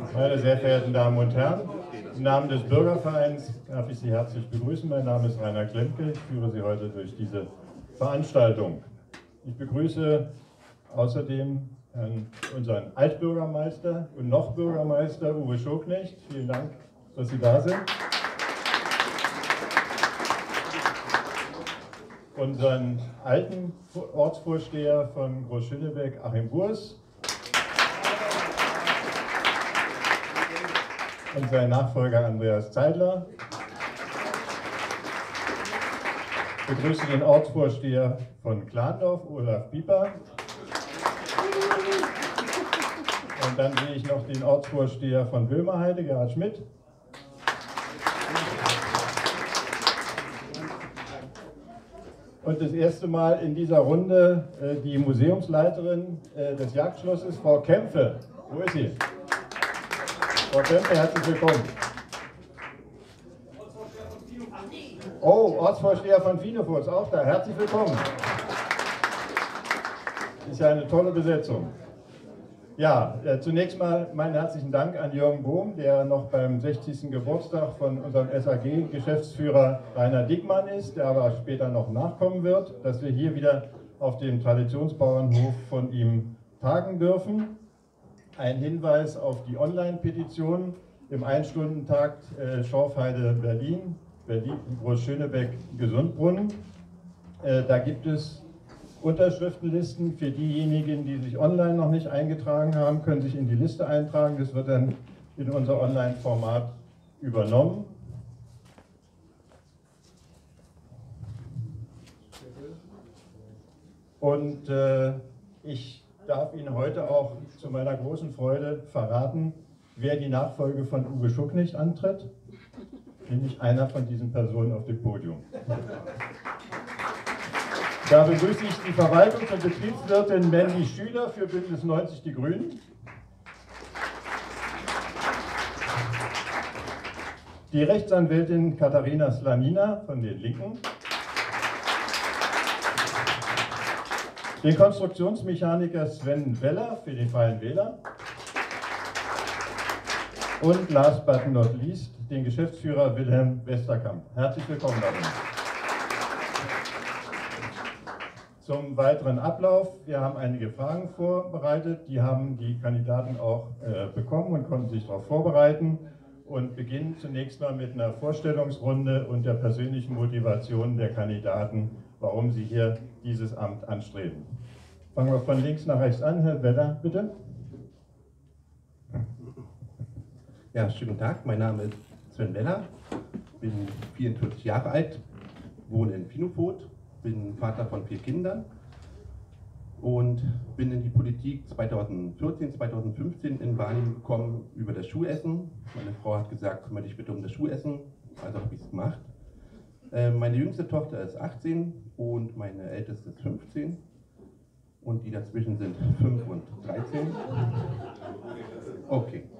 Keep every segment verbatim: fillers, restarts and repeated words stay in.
Meine sehr verehrten Damen und Herren, im Namen des Bürgervereins darf ich Sie herzlich begrüßen. Mein Name ist Rainer Klemke, ich führe Sie heute durch diese Veranstaltung. Ich begrüße außerdem Herrn, unseren Altbürgermeister und noch Bürgermeister Uwe Schoknecht. Vielen Dank, dass Sie da sind. Unseren alten Ortsvorsteher von Groß-Schönebeck, Achim Burs. Und sein Nachfolger Andreas Zeidler. Ich begrüße den Ortsvorsteher von Klandorf, Olaf Pieper. Und dann sehe ich noch den Ortsvorsteher von Böhmerheide, Gerhard Schmidt. Und das erste Mal in dieser Runde äh, die Museumsleiterin äh, des Jagdschlosses, Frau Kämpfe. Wo ist sie? Frau Kämpfe, herzlich willkommen. Oh, Ortsvorsteher von Finefuß, auch da. Herzlich willkommen. Ist ja eine tolle Besetzung. Ja, äh, zunächst mal meinen herzlichen Dank an Jürgen Bohm, der noch beim sechzigsten Geburtstag von unserem S A G-Geschäftsführer Rainer Dickmann ist, der aber später noch nachkommen wird, dass wir hier wieder auf dem Traditionsbauernhof von ihm tagen dürfen. Ein Hinweis auf die Online-Petition im Einstundentakt äh, Schorfheide Berlin, Berlin Groß-Schönebeck Gesundbrunnen. Äh, da gibt es Unterschriftenlisten für diejenigen, die sich online noch nicht eingetragen haben, können sich in die Liste eintragen. Das wird dann in unser Online-Format übernommen. Und äh, ich darf Ihnen heute auch zu meiner großen Freude verraten, wer die Nachfolge von Uwe Schoknecht antritt. Nämlich einer von diesen Personen auf dem Podium. Da begrüße ich die Verwaltungs- und Betriebswirtin Mandy Schüler für Bündnis neunzig Die Grünen. Die Rechtsanwältin Katharina Slanina von den Linken. Den Konstruktionsmechaniker Sven Weller für die Freien Wähler. Und last but not least den Geschäftsführer Wilhelm Westerkamp. Herzlich willkommen darin. Zum weiteren Ablauf. Wir haben einige Fragen vorbereitet, die haben die Kandidaten auch äh, bekommen und konnten sich darauf vorbereiten und beginnen zunächst mal mit einer Vorstellungsrunde und der persönlichen Motivation der Kandidaten, warum sie hier dieses Amt anstreben. Fangen wir von links nach rechts an. Herr Weller, bitte. Ja, schönen Tag, mein Name ist Sven Weller, bin vierundvierzig Jahre alt, wohne in Finefuß, bin Vater von vier Kindern und bin in die Politik zweitausendvierzehn, zweitausendfünfzehn in Wahrnehmung gekommen über das Schulessen. Meine Frau hat gesagt, kümmere dich bitte um das Schulessen, also habe ich es gemacht. Meine jüngste Tochter ist achtzehn und meine älteste ist fünfzehn und die dazwischen sind fünf und dreizehn. Okay.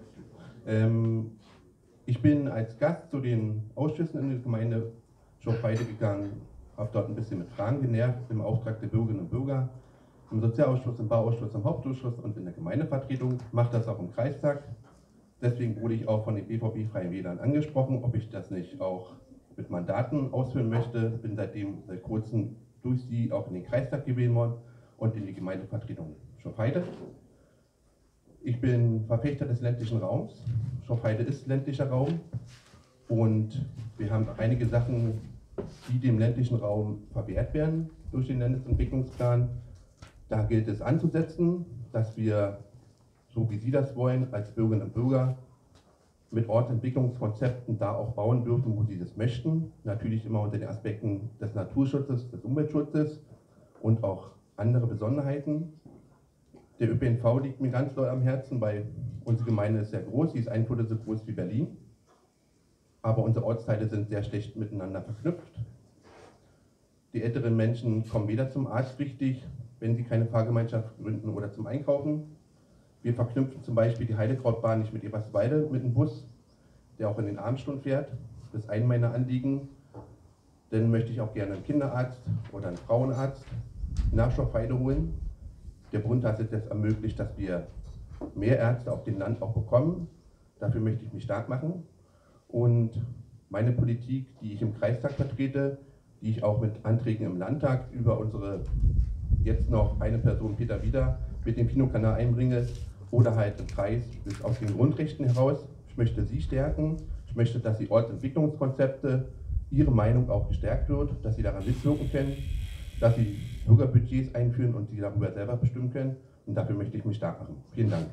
Ich bin als Gast zu den Ausschüssen in der Gemeinde Schorfheide gegangen, habe dort ein bisschen mit Fragen genervt im Auftrag der Bürgerinnen und Bürger, im Sozialausschuss, im Bauausschuss, im Hauptausschuss und in der Gemeindevertretung, mache das auch im Kreistag. Deswegen wurde ich auch von den B V B-Freien Wählern angesprochen, ob ich das nicht auch mit Mandaten ausführen möchte. Bin seitdem seit kurzem durch sie auch in den Kreistag gewählt worden und in die Gemeindevertretung Schorfheide. Ich bin Verfechter des ländlichen Raums. Schorfheide ist ländlicher Raum und wir haben einige Sachen, die dem ländlichen Raum verwehrt werden durch den Landesentwicklungsplan. Da gilt es anzusetzen, dass wir, so wie Sie das wollen, als Bürgerinnen und Bürger mit Ortsentwicklungskonzepten da auch bauen dürfen, wo Sie das möchten. Natürlich immer unter den Aspekten des Naturschutzes, des Umweltschutzes und auch andere Besonderheiten. Der Ö P N V liegt mir ganz doll am Herzen, weil unsere Gemeinde ist sehr groß, sie ist ein Viertel so groß wie Berlin. Aber unsere Ortsteile sind sehr schlecht miteinander verknüpft. Die älteren Menschen kommen weder zum Arzt richtig, wenn sie keine Fahrgemeinschaft gründen oder zum Einkaufen. Wir verknüpfen zum Beispiel die Heidekrautbahn nicht mit Eberswalde mit einem Bus, der auch in den Abendstunden fährt. Das ist ein meiner Anliegen. Dann möchte ich auch gerne einen Kinderarzt oder einen Frauenarzt nach Schorfheide holen. Der Bund hat es jetzt ermöglicht, dass wir mehr Ärzte auf dem Land auch bekommen. Dafür möchte ich mich stark machen. Und meine Politik, die ich im Kreistag vertrete, die ich auch mit Anträgen im Landtag über unsere jetzt noch eine Person, Peter Wieder, mit dem Kinokanal einbringe oder halt im Kreis, ist aus den Grundrechten heraus. Ich möchte sie stärken. Ich möchte, dass die Ortsentwicklungskonzepte, ihre Meinung auch gestärkt wird, dass sie daran mitwirken können, dass sie Bürgerbudgets einführen und sie darüber selber bestimmen können. Und dafür möchte ich mich stark machen. Vielen Dank.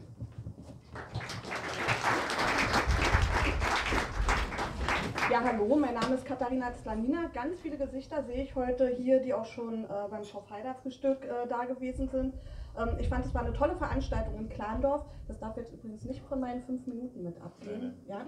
Ja, hallo, mein Name ist Katharina Zlanina. Ganz viele Gesichter sehe ich heute hier, die auch schon äh, beim Schaufheider-Frühstück äh, da gewesen sind. Ähm, ich fand, es war eine tolle Veranstaltung in Klandorf. Das darf jetzt übrigens nicht von meinen fünf Minuten mit abgehen. Ja?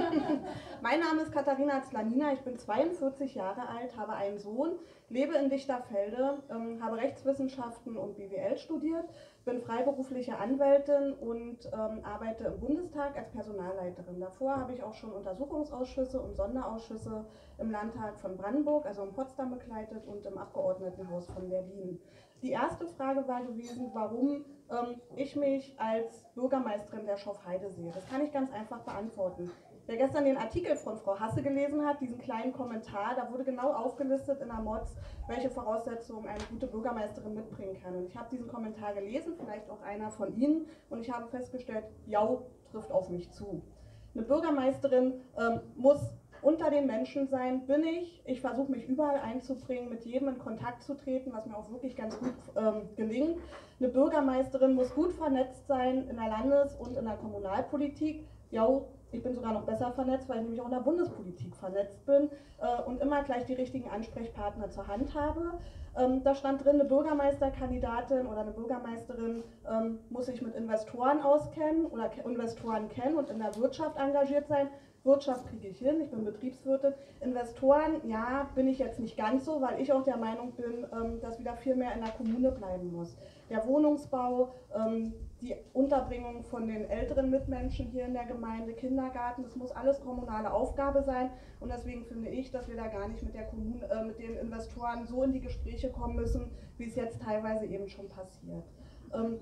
Mein Name ist Katharina Zlanina, ich bin zweiundvierzig Jahre alt, habe einen Sohn, lebe in Lichterfelde, ähm, habe Rechtswissenschaften und B W L studiert, bin freiberufliche Anwältin und ähm, arbeite im Bundestag als Personalleiterin. Davor habe ich auch schon Untersuchungsausschüsse und Sonderausschüsse im Landtag von Brandenburg, also in Potsdam, begleitet und im Abgeordnetenhaus von Berlin. Die erste Frage war gewesen, warum ähm, ich mich als Bürgermeisterin der Schaufheide sehe. Das kann ich ganz einfach beantworten. Wer gestern den Artikel von Frau Hasse gelesen hat, diesen kleinen Kommentar, da wurde genau aufgelistet in der M O Z, welche Voraussetzungen eine gute Bürgermeisterin mitbringen kann. Und ich habe diesen Kommentar gelesen, vielleicht auch einer von Ihnen, und ich habe festgestellt, ja, trifft auf mich zu. Eine Bürgermeisterin ähm, muss unter den Menschen sein, bin ich. Ich versuche mich überall einzubringen, mit jedem in Kontakt zu treten, was mir auch wirklich ganz gut ähm, gelingt. Eine Bürgermeisterin muss gut vernetzt sein in der Landes- und in der Kommunalpolitik. Ja, ich bin sogar noch besser vernetzt, weil ich nämlich auch in der Bundespolitik vernetzt bin äh, und immer gleich die richtigen Ansprechpartner zur Hand habe. Ähm, da stand drin, eine Bürgermeisterkandidatin oder eine Bürgermeisterin ähm, muss sich mit Investoren auskennen oder Investoren kennen und in der Wirtschaft engagiert sein. Wirtschaft kriege ich hin, ich bin Betriebswirtin. Investoren, ja, bin ich jetzt nicht ganz so, weil ich auch der Meinung bin, ähm, dass wieder viel mehr in der Kommune bleiben muss. Der Wohnungsbau, ähm, die Unterbringung von den älteren Mitmenschen hier in der Gemeinde, Kindergarten, das muss alles kommunale Aufgabe sein. Und deswegen finde ich, dass wir da gar nicht mit, der Kommune, äh, mit den Investoren so in die Gespräche kommen müssen, wie es jetzt teilweise eben schon passiert. Ähm,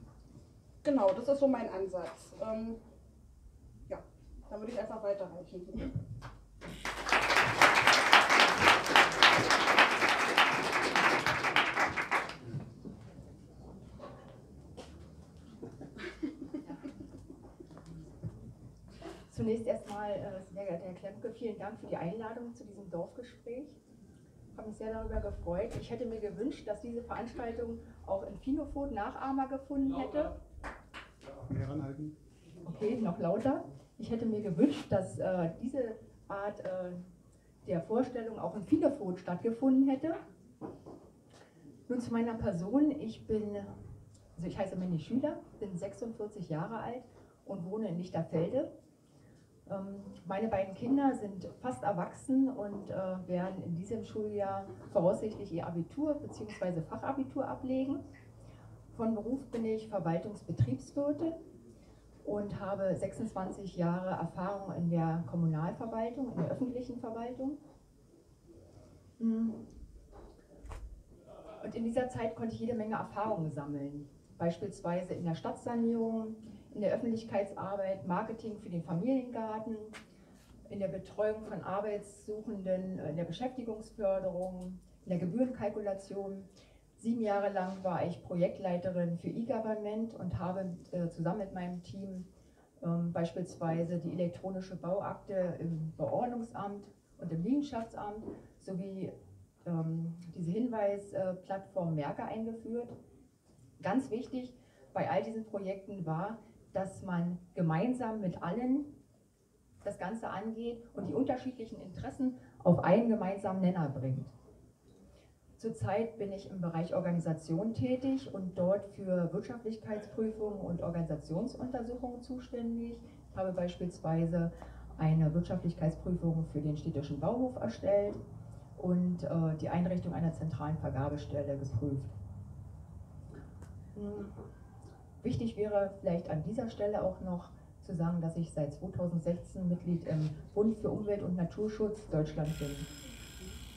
genau, das ist so mein Ansatz. Ähm, ja, da würde ich einfach weiterreichen. Zunächst erstmal, äh, sehr geehrter Herr Klemke, vielen Dank für die Einladung zu diesem Dorfgespräch. Ich habe mich sehr darüber gefreut. Ich hätte mir gewünscht, dass diese Veranstaltung auch in Finofot Nachahmer gefunden hätte. Okay, noch lauter. Ich hätte mir gewünscht, dass äh, diese Art äh, der Vorstellung auch in Finofot stattgefunden hätte. Nun zu meiner Person. Ich bin, also ich heiße Mandy Schüler, bin sechsundvierzig Jahre alt und wohne in Lichterfelde. Meine beiden Kinder sind fast erwachsen und äh, werden in diesem Schuljahr voraussichtlich ihr Abitur bzw. Fachabitur ablegen. Von Beruf bin ich Verwaltungsbetriebswirtin und habe sechsundzwanzig Jahre Erfahrung in der Kommunalverwaltung, in der öffentlichen Verwaltung. Und in dieser Zeit konnte ich jede Menge Erfahrungen sammeln, beispielsweise in der Stadtsanierung, in der Öffentlichkeitsarbeit, Marketing für den Familiengarten, in der Betreuung von Arbeitssuchenden, in der Beschäftigungsförderung, in der Gebührenkalkulation. Sieben Jahre lang war ich Projektleiterin für E-Government und habe äh, zusammen mit meinem Team ähm, beispielsweise die elektronische Bauakte im Beordnungsamt und im Liegenschaftsamt sowie ähm, diese Hinweisplattform Merke eingeführt. Ganz wichtig bei all diesen Projekten war, dass man gemeinsam mit allen das Ganze angeht und die unterschiedlichen Interessen auf einen gemeinsamen Nenner bringt. Zurzeit bin ich im Bereich Organisation tätig und dort für Wirtschaftlichkeitsprüfungen und Organisationsuntersuchungen zuständig. Ich habe beispielsweise eine Wirtschaftlichkeitsprüfung für den städtischen Bauhof erstellt und äh, die Einrichtung einer zentralen Vergabestelle geprüft. Hm. Wichtig wäre vielleicht an dieser Stelle auch noch zu sagen, dass ich seit zweitausendsechzehn Mitglied im Bund für Umwelt- und Naturschutz Deutschland bin.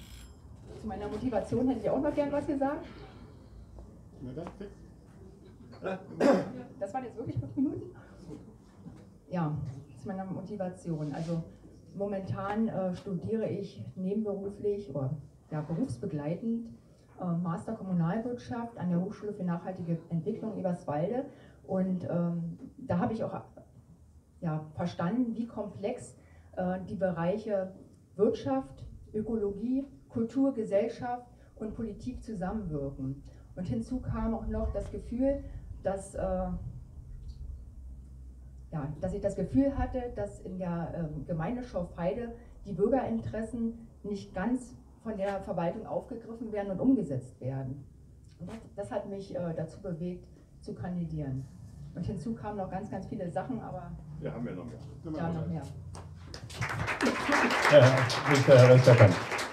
Zu meiner Motivation hätte ich auch noch gern was gesagt. Das waren jetzt wirklich fünf Minuten? Ja, das ist meine Motivation. Also momentan äh, studiere ich nebenberuflich oder ja, berufsbegleitend äh, Master Kommunalwirtschaft an der Hochschule für nachhaltige Entwicklung Eberswalde. Und ähm, da habe ich auch ja, verstanden, wie komplex äh, die Bereiche Wirtschaft, Ökologie, Kultur, Gesellschaft und Politik zusammenwirken. Und hinzu kam auch noch das Gefühl, dass, äh, ja, dass ich das Gefühl hatte, dass in der äh, Gemeinde Schorfheide die Bürgerinteressen nicht ganz von der Verwaltung aufgegriffen werden und umgesetzt werden. Und das, das hat mich äh, dazu bewegt, zu kandidieren. Und hinzu kamen noch ganz, ganz viele Sachen, aber wir haben ja noch mehr. Ja, noch mehr. Ja, Herr Westerkamp.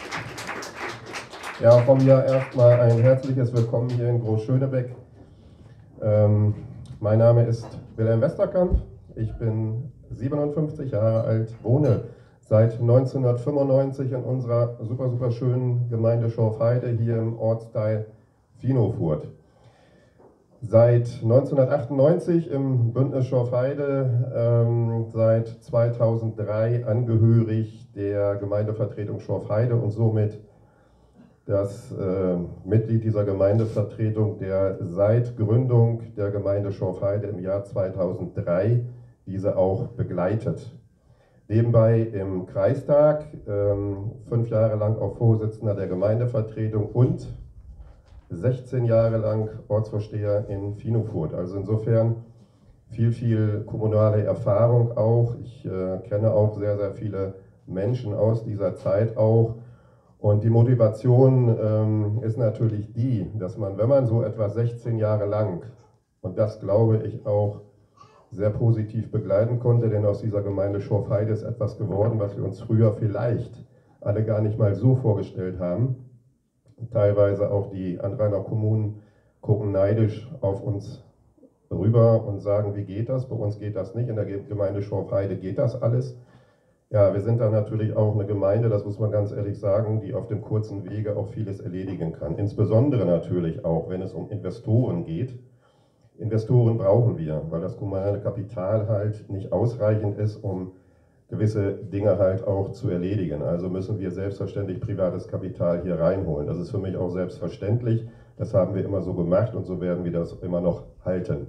Ja, von mir erstmal ein herzliches Willkommen hier in Groß-Schönebeck. Ähm, mein Name ist Wilhelm Westerkamp. Ich bin siebenundfünfzig Jahre alt, wohne seit neunzehnhundertfünfundneunzig in unserer super, super schönen Gemeinde Schorfheide hier im Ortsteil Finofurt. Seit neunzehnhundertachtundneunzig im Bündnis Schorfheide, ähm, seit zweitausenddrei angehörig der Gemeindevertretung Schorfheide und somit das äh, Mitglied dieser Gemeindevertretung, der seit Gründung der Gemeinde Schorfheide im Jahr zweitausenddrei diese auch begleitet. Nebenbei im Kreistag, ähm, fünf Jahre lang auch Vorsitzender der Gemeindevertretung und sechzehn Jahre lang Ortsvorsteher in Finofurt. Also insofern viel, viel kommunale Erfahrung auch. Ich äh, kenne auch sehr, sehr viele Menschen aus dieser Zeit auch. Und die Motivation ähm, ist natürlich die, dass man, wenn man so etwa sechzehn Jahre lang, und das glaube ich auch sehr positiv begleiten konnte, denn aus dieser Gemeinde Schorfheide ist etwas geworden, was wir uns früher vielleicht alle gar nicht mal so vorgestellt haben. Teilweise auch die Anrainer Kommunen gucken neidisch auf uns rüber und sagen, wie geht das? Bei uns geht das nicht, in der Gemeinde Schorfheide geht das alles. Ja, wir sind da natürlich auch eine Gemeinde, das muss man ganz ehrlich sagen, die auf dem kurzen Wege auch vieles erledigen kann. Insbesondere natürlich auch, wenn es um Investoren geht. Investoren brauchen wir, weil das kommunale Kapital halt nicht ausreichend ist, um gewisse Dinge halt auch zu erledigen. Also müssen wir selbstverständlich privates Kapital hier reinholen. Das ist für mich auch selbstverständlich. Das haben wir immer so gemacht und so werden wir das immer noch halten.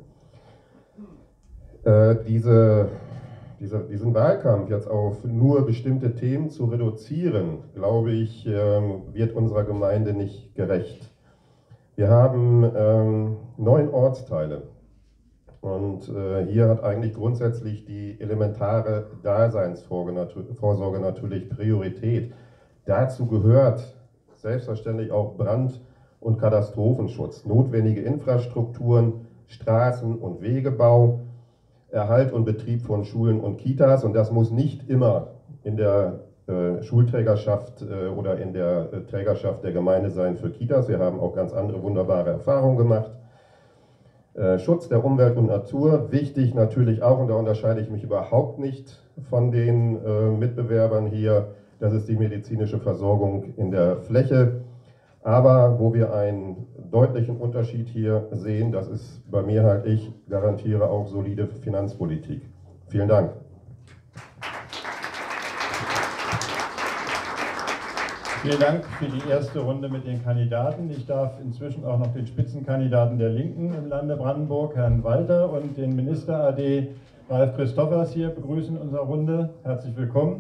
Äh, diese, diese, diesen Wahlkampf jetzt auf nur bestimmte Themen zu reduzieren, glaube ich, äh, wird unserer Gemeinde nicht gerecht. Wir haben ähm, neun Ortsteile. Und äh, hier hat eigentlich grundsätzlich die elementare Daseinsvorsorge natürlich Priorität. Dazu gehört selbstverständlich auch Brand- und Katastrophenschutz, notwendige Infrastrukturen, Straßen- und Wegebau, Erhalt und Betrieb von Schulen und Kitas. Und das muss nicht immer in der äh, Schulträgerschaft äh, oder in der äh, Trägerschaft der Gemeinde sein für Kitas. Wir haben auch ganz andere wunderbare Erfahrungen gemacht. Schutz der Umwelt und Natur, wichtig natürlich auch, und da unterscheide ich mich überhaupt nicht von den äh, Mitbewerbern hier, das ist die medizinische Versorgung in der Fläche. Aber wo wir einen deutlichen Unterschied hier sehen, das ist bei mir halt, ich garantiere auch solide Finanzpolitik. Vielen Dank. Vielen Dank für die erste Runde mit den Kandidaten. Ich darf inzwischen auch noch den Spitzenkandidaten der Linken im Lande Brandenburg, Herrn Walter, und den Minister A D Ralf Christophers hier begrüßen in unserer Runde. Herzlich willkommen.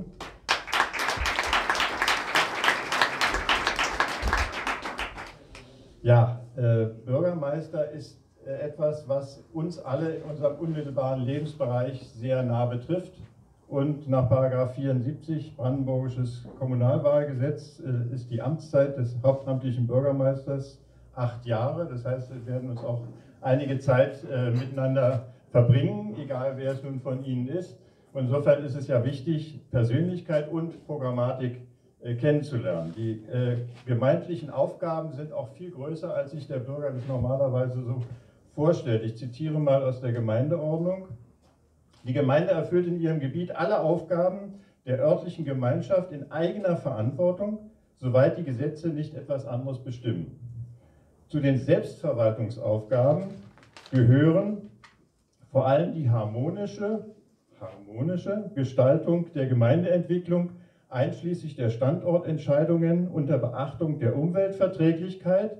Ja, äh, Bürgermeister ist äh, etwas, was uns alle in unserem unmittelbaren Lebensbereich sehr nah betrifft. Und nach Paragraph vierundsiebzig Brandenburgisches Kommunalwahlgesetz äh, ist die Amtszeit des hauptamtlichen Bürgermeisters acht Jahre. Das heißt, wir werden uns auch einige Zeit äh, miteinander verbringen, egal wer es nun von Ihnen ist. Und insofern ist es ja wichtig, Persönlichkeit und Programmatik äh, kennenzulernen. Die äh, gemeindlichen Aufgaben sind auch viel größer, als sich der Bürger das normalerweise so vorstellt. Ich zitiere mal aus der Gemeindeordnung. Die Gemeinde erfüllt in ihrem Gebiet alle Aufgaben der örtlichen Gemeinschaft in eigener Verantwortung, soweit die Gesetze nicht etwas anderes bestimmen. Zu den Selbstverwaltungsaufgaben gehören vor allem die harmonische, harmonische Gestaltung der Gemeindeentwicklung einschließlich der Standortentscheidungen unter Beachtung der Umweltverträglichkeit.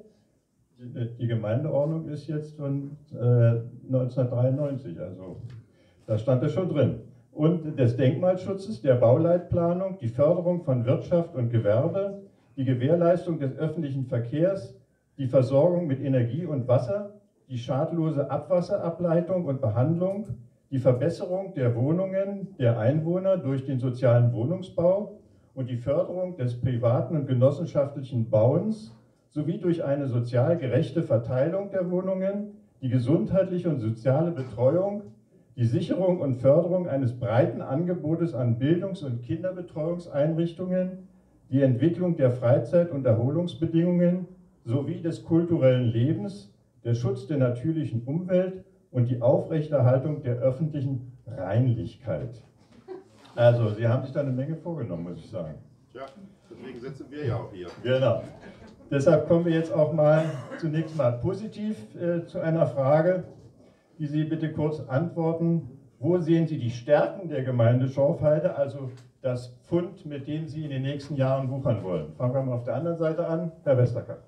Die Gemeindeordnung ist jetzt von äh, neunzehnhundertdreiundneunzig, also da stand es schon drin. Und des Denkmalschutzes, der Bauleitplanung, die Förderung von Wirtschaft und Gewerbe, die Gewährleistung des öffentlichen Verkehrs, die Versorgung mit Energie und Wasser, die schadlose Abwasserableitung und Behandlung, die Verbesserung der Wohnungen der Einwohner durch den sozialen Wohnungsbau und die Förderung des privaten und genossenschaftlichen Bauens sowie durch eine sozial gerechte Verteilung der Wohnungen, die gesundheitliche und soziale Betreuung, die Sicherung und Förderung eines breiten Angebotes an Bildungs- und Kinderbetreuungseinrichtungen, die Entwicklung der Freizeit- und Erholungsbedingungen sowie des kulturellen Lebens, der Schutz der natürlichen Umwelt und die Aufrechterhaltung der öffentlichen Reinlichkeit. Also, Sie haben sich da eine Menge vorgenommen, muss ich sagen. Ja, deswegen sitzen wir ja auch hier. Genau. Deshalb kommen wir jetzt auch mal zunächst mal positiv äh, zu einer Frage, die Sie bitte kurz antworten. Wo sehen Sie die Stärken der Gemeinde Schorfheide, also das Pfund, mit dem Sie in den nächsten Jahren wuchern wollen? Fangen wir mal auf der anderen Seite an. Herr Westerkamp.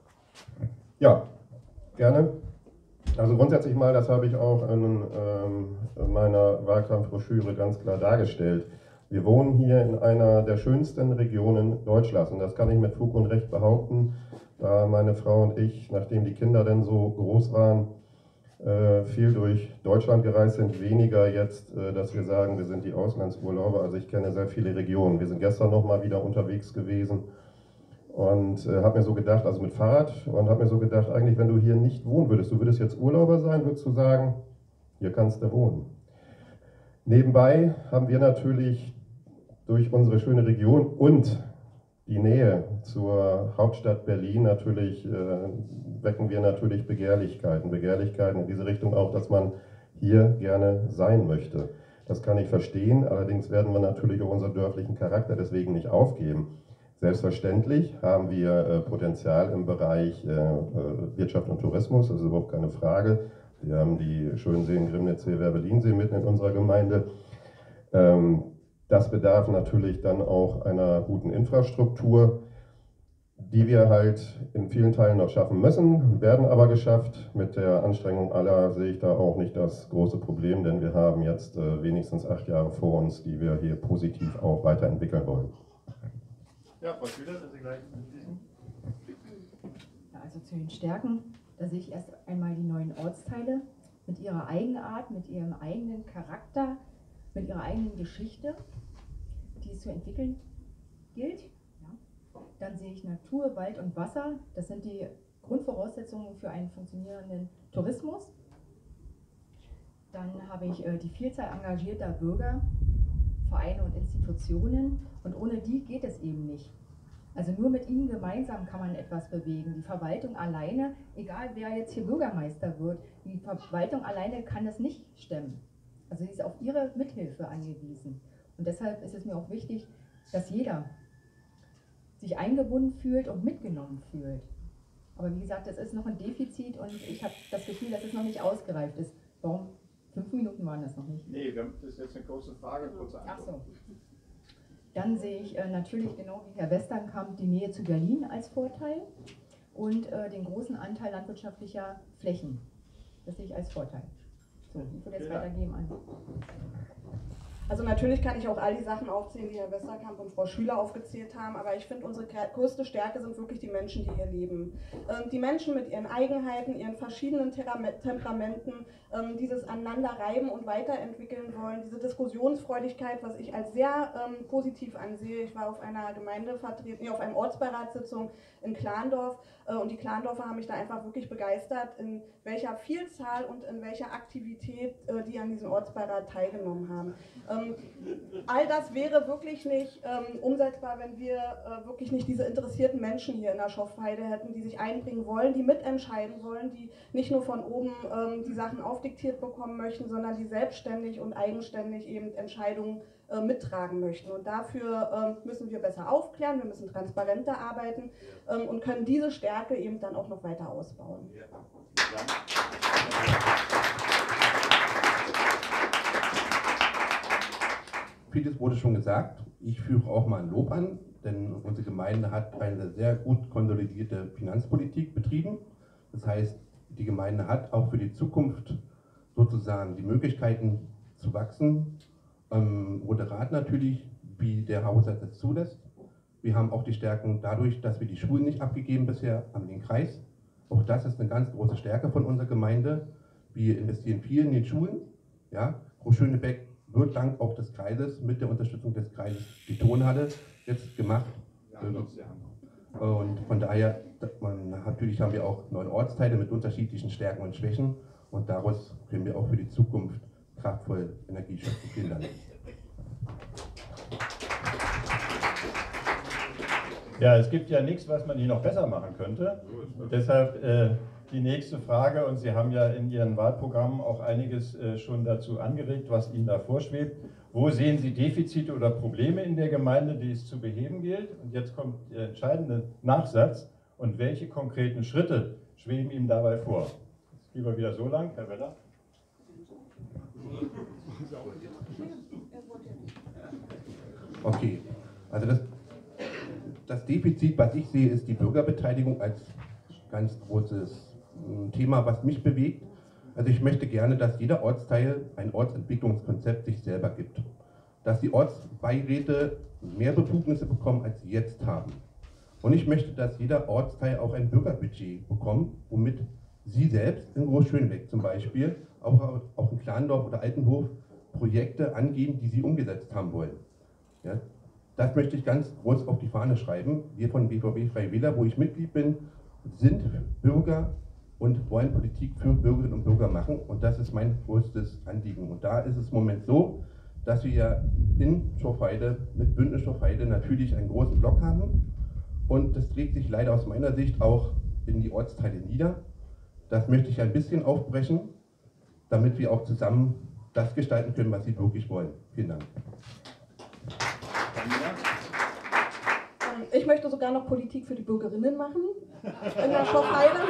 Ja, gerne. Also grundsätzlich mal, das habe ich auch in ähm, meiner Wahlkampfbroschüre ganz klar dargestellt. Wir wohnen hier in einer der schönsten Regionen Deutschlands und das kann ich mit Fug und Recht behaupten, da meine Frau und ich, nachdem die Kinder dann so groß waren, äh, viel durch Deutschland gereist sind, weniger jetzt, äh, dass wir sagen, wir sind die Auslandsurlauber. Also ich kenne sehr viele Regionen. Wir sind gestern noch mal wieder unterwegs gewesen und äh, habe mir so gedacht, also mit Fahrrad, und habe mir so gedacht, eigentlich, wenn du hier nicht wohnen würdest, du würdest jetzt Urlauber sein, würdest du sagen, hier kannst du wohnen. Nebenbei haben wir natürlich durch unsere schöne Region und die Nähe zur Hauptstadt Berlin natürlich, äh, wecken wir natürlich Begehrlichkeiten. Begehrlichkeiten in diese Richtung auch, dass man hier gerne sein möchte. Das kann ich verstehen, allerdings werden wir natürlich auch unseren dörflichen Charakter deswegen nicht aufgeben. Selbstverständlich haben wir äh, Potenzial im Bereich äh, Wirtschaft und Tourismus, das ist überhaupt keine Frage. Wir haben die schönen Seen Grimnitzsee, Werbellinsee mitten in unserer Gemeinde. Ähm, das bedarf natürlich dann auch einer guten Infrastruktur, die wir halt in vielen Teilen noch schaffen müssen, werden aber geschafft. Mit der Anstrengung aller sehe ich da auch nicht das große Problem, denn wir haben jetzt äh, wenigstens acht Jahre vor uns, die wir hier positiv auch weiterentwickeln wollen. Ja, Frau Schüler, sind Sie gleich mit diesem? Ja, also zu den Stärken, da sehe ich erst einmal die neuen Ortsteile mit ihrer Eigenart, mit ihrem eigenen Charakter, mit ihrer eigenen Geschichte, die es zu entwickeln gilt. Ja. Dann sehe ich Natur, Wald und Wasser. Das sind die Grundvoraussetzungen für einen funktionierenden Tourismus. Dann habe ich äh, die Vielzahl engagierter Bürger, Vereine und Institutionen. Und ohne die geht es eben nicht. Also nur mit ihnen gemeinsam kann man etwas bewegen. Die Verwaltung alleine, egal wer jetzt hier Bürgermeister wird, die Verwaltung alleine kann das nicht stemmen. Also sie ist auf ihre Mithilfe angewiesen. Und deshalb ist es mir auch wichtig, dass jeder sich eingebunden fühlt und mitgenommen fühlt. Aber wie gesagt, das ist noch ein Defizit und ich habe das Gefühl, dass es noch nicht ausgereift ist. Warum? Fünf Minuten waren das noch nicht. Nee, das ist jetzt eine große Frage, kurze Antwort. Ach so. Dann sehe ich äh, natürlich genau wie Herr Westernkamp die Nähe zu Berlin als Vorteil und äh, den großen Anteil landwirtschaftlicher Flächen. Das sehe ich als Vorteil. So, ich würde jetzt weitergeben an. Also natürlich kann ich auch all die Sachen aufzählen, die Herr Westerkamp und Frau Schüler aufgezählt haben, aber ich finde, unsere größte Stärke sind wirklich die Menschen, die hier leben. Ähm, die Menschen mit ihren Eigenheiten, ihren verschiedenen Temperamenten, ähm, dieses Aneinanderreiben und weiterentwickeln wollen, diese Diskussionsfreudigkeit, was ich als sehr ähm, positiv ansehe. Ich war auf einer Gemeindevertretung, nee, auf einer Ortsbeiratssitzung in Klandorf äh, und die Klandorfer haben mich da einfach wirklich begeistert, in welcher Vielzahl und in welcher Aktivität äh, die an diesem Ortsbeirat teilgenommen haben. Ähm, all das wäre wirklich nicht ähm, umsetzbar, wenn wir äh, wirklich nicht diese interessierten Menschen hier in der Schorfheide hätten, die sich einbringen wollen, die mitentscheiden wollen, die nicht nur von oben ähm, die Sachen aufdiktiert bekommen möchten, sondern die selbstständig und eigenständig eben Entscheidungen äh, mittragen möchten. Und dafür äh, müssen wir besser aufklären, wir müssen transparenter arbeiten ähm, und können diese Stärke eben dann auch noch weiter ausbauen. Ja. vieles wurde schon gesagt. Ich führe auch mal ein Lob an, denn unsere Gemeinde hat eine sehr gut konsolidierte Finanzpolitik betrieben. Das heißt, die Gemeinde hat auch für die Zukunft sozusagen die Möglichkeiten zu wachsen, ähm, moderat natürlich, wie der Haushalt es zulässt. Wir haben auch die Stärken dadurch, dass wir die Schulen nicht abgegeben bisher an den Kreis. Auch das ist eine ganz große Stärke von unserer Gemeinde. Wir investieren viel in den Schulen. Ja, Groß-Schönebeck wird dank auch des Kreises, mit der Unterstützung des Kreises, die Turnhalle jetzt gemacht. Und von daher, man, natürlich haben wir auch neun Ortsteile mit unterschiedlichen Stärken und Schwächen. Und daraus können wir auch für die Zukunft kraftvoll Energie schöpfen. Vielen Dank. Ja, es gibt ja nichts, was man hier noch besser machen könnte. Und deshalb äh, die nächste Frage, und Sie haben ja in Ihren Wahlprogrammen auch einiges äh, schon dazu angeregt, was Ihnen da vorschwebt. Wo sehen Sie Defizite oder Probleme in der Gemeinde, die es zu beheben gilt? Und jetzt kommt der entscheidende Nachsatz. Und welche konkreten Schritte schweben ihm dabei vor? Jetzt lieber wieder so lang, Herr Weller. Okay, also das, das Defizit, was ich sehe, ist die Bürgerbeteiligung als ganz großes Thema, was mich bewegt. Also ich möchte gerne, dass jeder Ortsteil ein Ortsentwicklungskonzept sich selber gibt. Dass die Ortsbeiräte mehr Befugnisse bekommen, als sie jetzt haben. Und ich möchte, dass jeder Ortsteil auch ein Bürgerbudget bekommt, womit Sie selbst in Groß-Schönebeck zum Beispiel, auch, auch in Klandorf oder Altenhof, Projekte angeben, die Sie umgesetzt haben wollen. Ja, das möchte ich ganz groß auf die Fahne schreiben. Wir von B V B Freie Wähler, wo ich Mitglied bin, sind Bürger und wollen Politik für Bürgerinnen und Bürger machen. Und das ist mein größtes Anliegen. Und da ist es im Moment so, dass wir ja in Schorfheide, mit Bündnis Schorfheide natürlich einen großen Block haben. Und das trägt sich leider aus meiner Sicht auch in die Ortsteile nieder. Das möchte ich ein bisschen aufbrechen, damit wir auch zusammen das gestalten können, was Sie wirklich wollen. Vielen Dank. Ich möchte sogar noch Politik für die Bürgerinnen machen in der Schorfheide.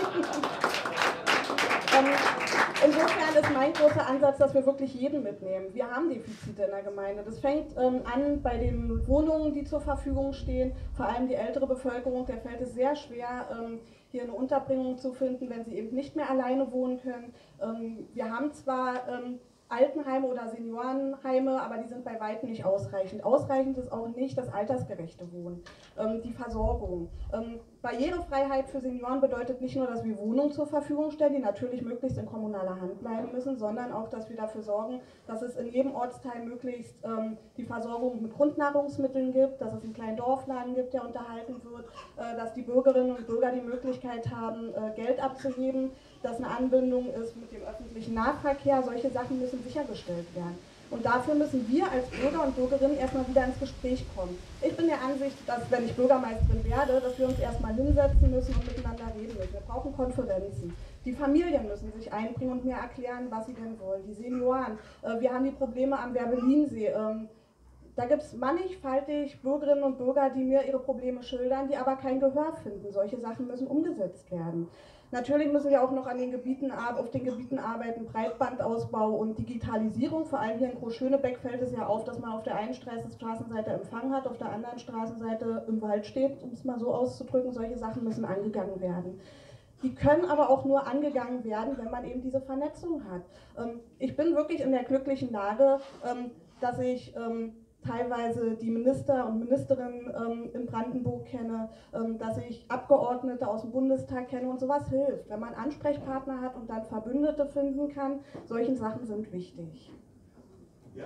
Insofern ist mein großer Ansatz, dass wir wirklich jeden mitnehmen. Wir haben Defizite in der Gemeinde. Das fängt ähm, an bei den Wohnungen, die zur Verfügung stehen. Vor allem die ältere Bevölkerung, der fällt es sehr schwer, ähm, hier eine Unterbringung zu finden, wenn sie eben nicht mehr alleine wohnen können. Ähm, wir haben zwar ähm, Altenheime oder Seniorenheime, aber die sind bei weitem nicht ausreichend. Ausreichend ist auch nicht das altersgerechte Wohnen, ähm, die Versorgung. Ähm, Barrierefreiheit für Senioren bedeutet nicht nur, dass wir Wohnungen zur Verfügung stellen, die natürlich möglichst in kommunaler Hand bleiben müssen, sondern auch, dass wir dafür sorgen, dass es in jedem Ortsteil möglichst ähm, die Versorgung mit Grundnahrungsmitteln gibt, dass es einen kleinen Dorfladen gibt, der unterhalten wird, äh, dass die Bürgerinnen und Bürger die Möglichkeit haben, äh, Geld abzuheben, dass eine Anbindung ist mit dem öffentlichen Nahverkehr. Solche Sachen müssen sichergestellt werden. Und dafür müssen wir als Bürger und Bürgerinnen erstmal wieder ins Gespräch kommen. Ich bin der Ansicht, dass, wenn ich Bürgermeisterin werde, dass wir uns erstmal hinsetzen müssen und miteinander reden müssen. Wir brauchen Konferenzen. Die Familien müssen sich einbringen und mir erklären, was sie denn wollen. Die Senioren. Wir haben die Probleme am Werbelinsee. Da gibt es mannigfaltig Bürgerinnen und Bürger, die mir ihre Probleme schildern, die aber kein Gehör finden. Solche Sachen müssen umgesetzt werden. Natürlich müssen wir auch noch an den Gebieten, auf den Gebieten arbeiten, Breitbandausbau und Digitalisierung. Vor allem hier in Groß-Schönebeck fällt es ja auf, dass man auf der einen Straßenseite Empfang hat, auf der anderen Straßenseite im Wald steht, um es mal so auszudrücken. Solche Sachen müssen angegangen werden. Die können aber auch nur angegangen werden, wenn man eben diese Vernetzung hat. Ich bin wirklich in der glücklichen Lage, dass ich teilweise die Minister und Ministerinnen ähm, in Brandenburg kenne, ähm, dass ich Abgeordnete aus dem Bundestag kenne und sowas hilft. Wenn man Ansprechpartner hat und dann Verbündete finden kann, solche Sachen sind wichtig. Ja.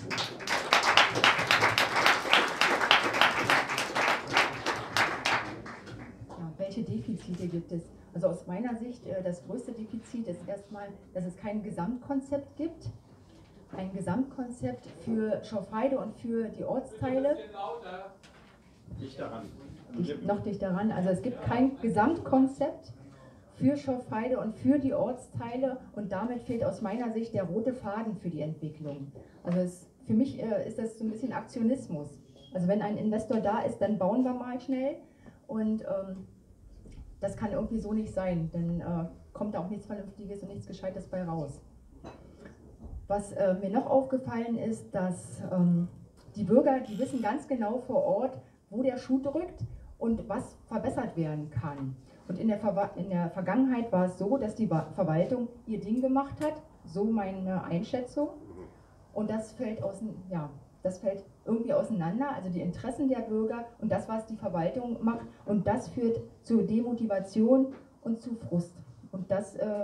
Ja, welche Defizite gibt es? Also aus meiner Sicht, das größte Defizit ist erstmal, dass es kein Gesamtkonzept gibt. Ein Gesamtkonzept für Schorfheide und für die Ortsteile. Dichter ran. Dicht, noch dichter ran. Also es gibt kein Gesamtkonzept für Schorfheide und für die Ortsteile und damit fehlt aus meiner Sicht der rote Faden für die Entwicklung. Also es, für mich äh, ist das so ein bisschen Aktionismus. Also wenn ein Investor da ist, dann bauen wir mal schnell und ähm, das kann irgendwie so nicht sein, dann äh, kommt da auch nichts Vernünftiges und nichts Gescheites bei raus. Was äh, mir noch aufgefallen ist, dass ähm, die Bürger, die wissen ganz genau vor Ort, wo der Schuh drückt und was verbessert werden kann. Und in der, Ver in der Vergangenheit war es so, dass die Verwaltung ihr Ding gemacht hat, so meine Einschätzung. Und das fällt, außen, ja, das fällt irgendwie auseinander, also die Interessen der Bürger und das, was die Verwaltung macht. Und das führt zu Demotivation und zu Frust. Und das, äh,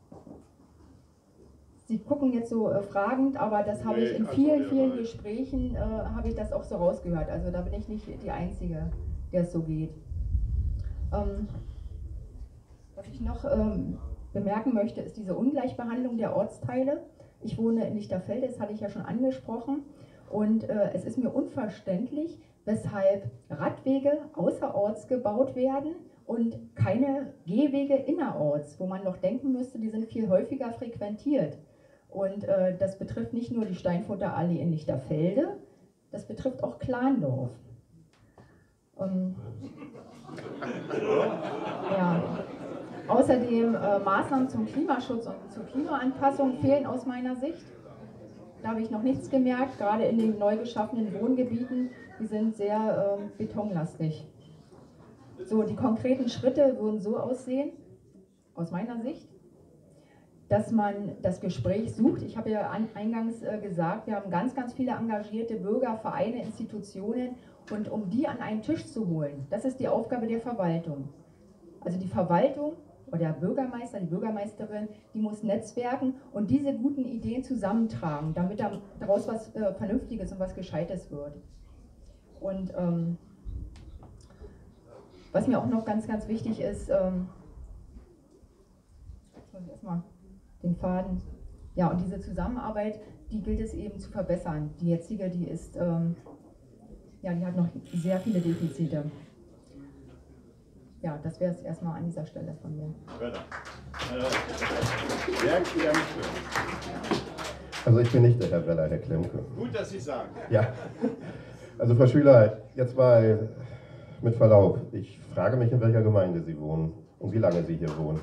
Sie gucken jetzt so äh, fragend, aber das habe Nee, ich in also, vielen, ja, vielen nein. Gesprächen, äh, habe ich das auch so rausgehört. Also da bin ich nicht die Einzige, der es so geht. Ähm, was ich noch ähm, bemerken möchte, ist diese Ungleichbehandlung der Ortsteile. Ich wohne in Lichterfelde, das hatte ich ja schon angesprochen. Und äh, es ist mir unverständlich, weshalb Radwege außerorts gebaut werden und keine Gehwege innerorts, wo man noch denken müsste, die sind viel häufiger frequentiert. Und äh, das betrifft nicht nur die Steinfurter Allee in Lichterfelde, das betrifft auch Klandorf. Ähm, ja. Außerdem äh, Maßnahmen zum Klimaschutz und zur Klimaanpassung fehlen aus meiner Sicht. Da habe ich noch nichts gemerkt, gerade in den neu geschaffenen Wohngebieten, die sind sehr äh, betonlastig. So, die konkreten Schritte würden so aussehen, aus meiner Sicht, dass man das Gespräch sucht. Ich habe ja an, eingangs äh, gesagt, wir haben ganz, ganz viele engagierte Bürger, Vereine, Institutionen und um die an einen Tisch zu holen, das ist die Aufgabe der Verwaltung. Also die Verwaltung oder der Bürgermeister, die Bürgermeisterin, die muss netzwerken und diese guten Ideen zusammentragen, damit daraus was äh, Vernünftiges und was Gescheites wird. Und ähm, was mir auch noch ganz, ganz wichtig ist, ähm, jetzt muss ich erstmal den Faden, ja, und diese Zusammenarbeit, die gilt es eben zu verbessern. Die jetzige, die ist, ähm, ja, die hat noch sehr viele Defizite. Ja, das wäre es erstmal an dieser Stelle von mir. Sehr Klemke. Also ich bin nicht der Herr Weller, Herr Klemke. Gut, dass Sie sagen. Ja, also Frau Schüler, jetzt mal mit Verlaub. Ich frage mich, in welcher Gemeinde Sie wohnen und wie lange Sie hier wohnen.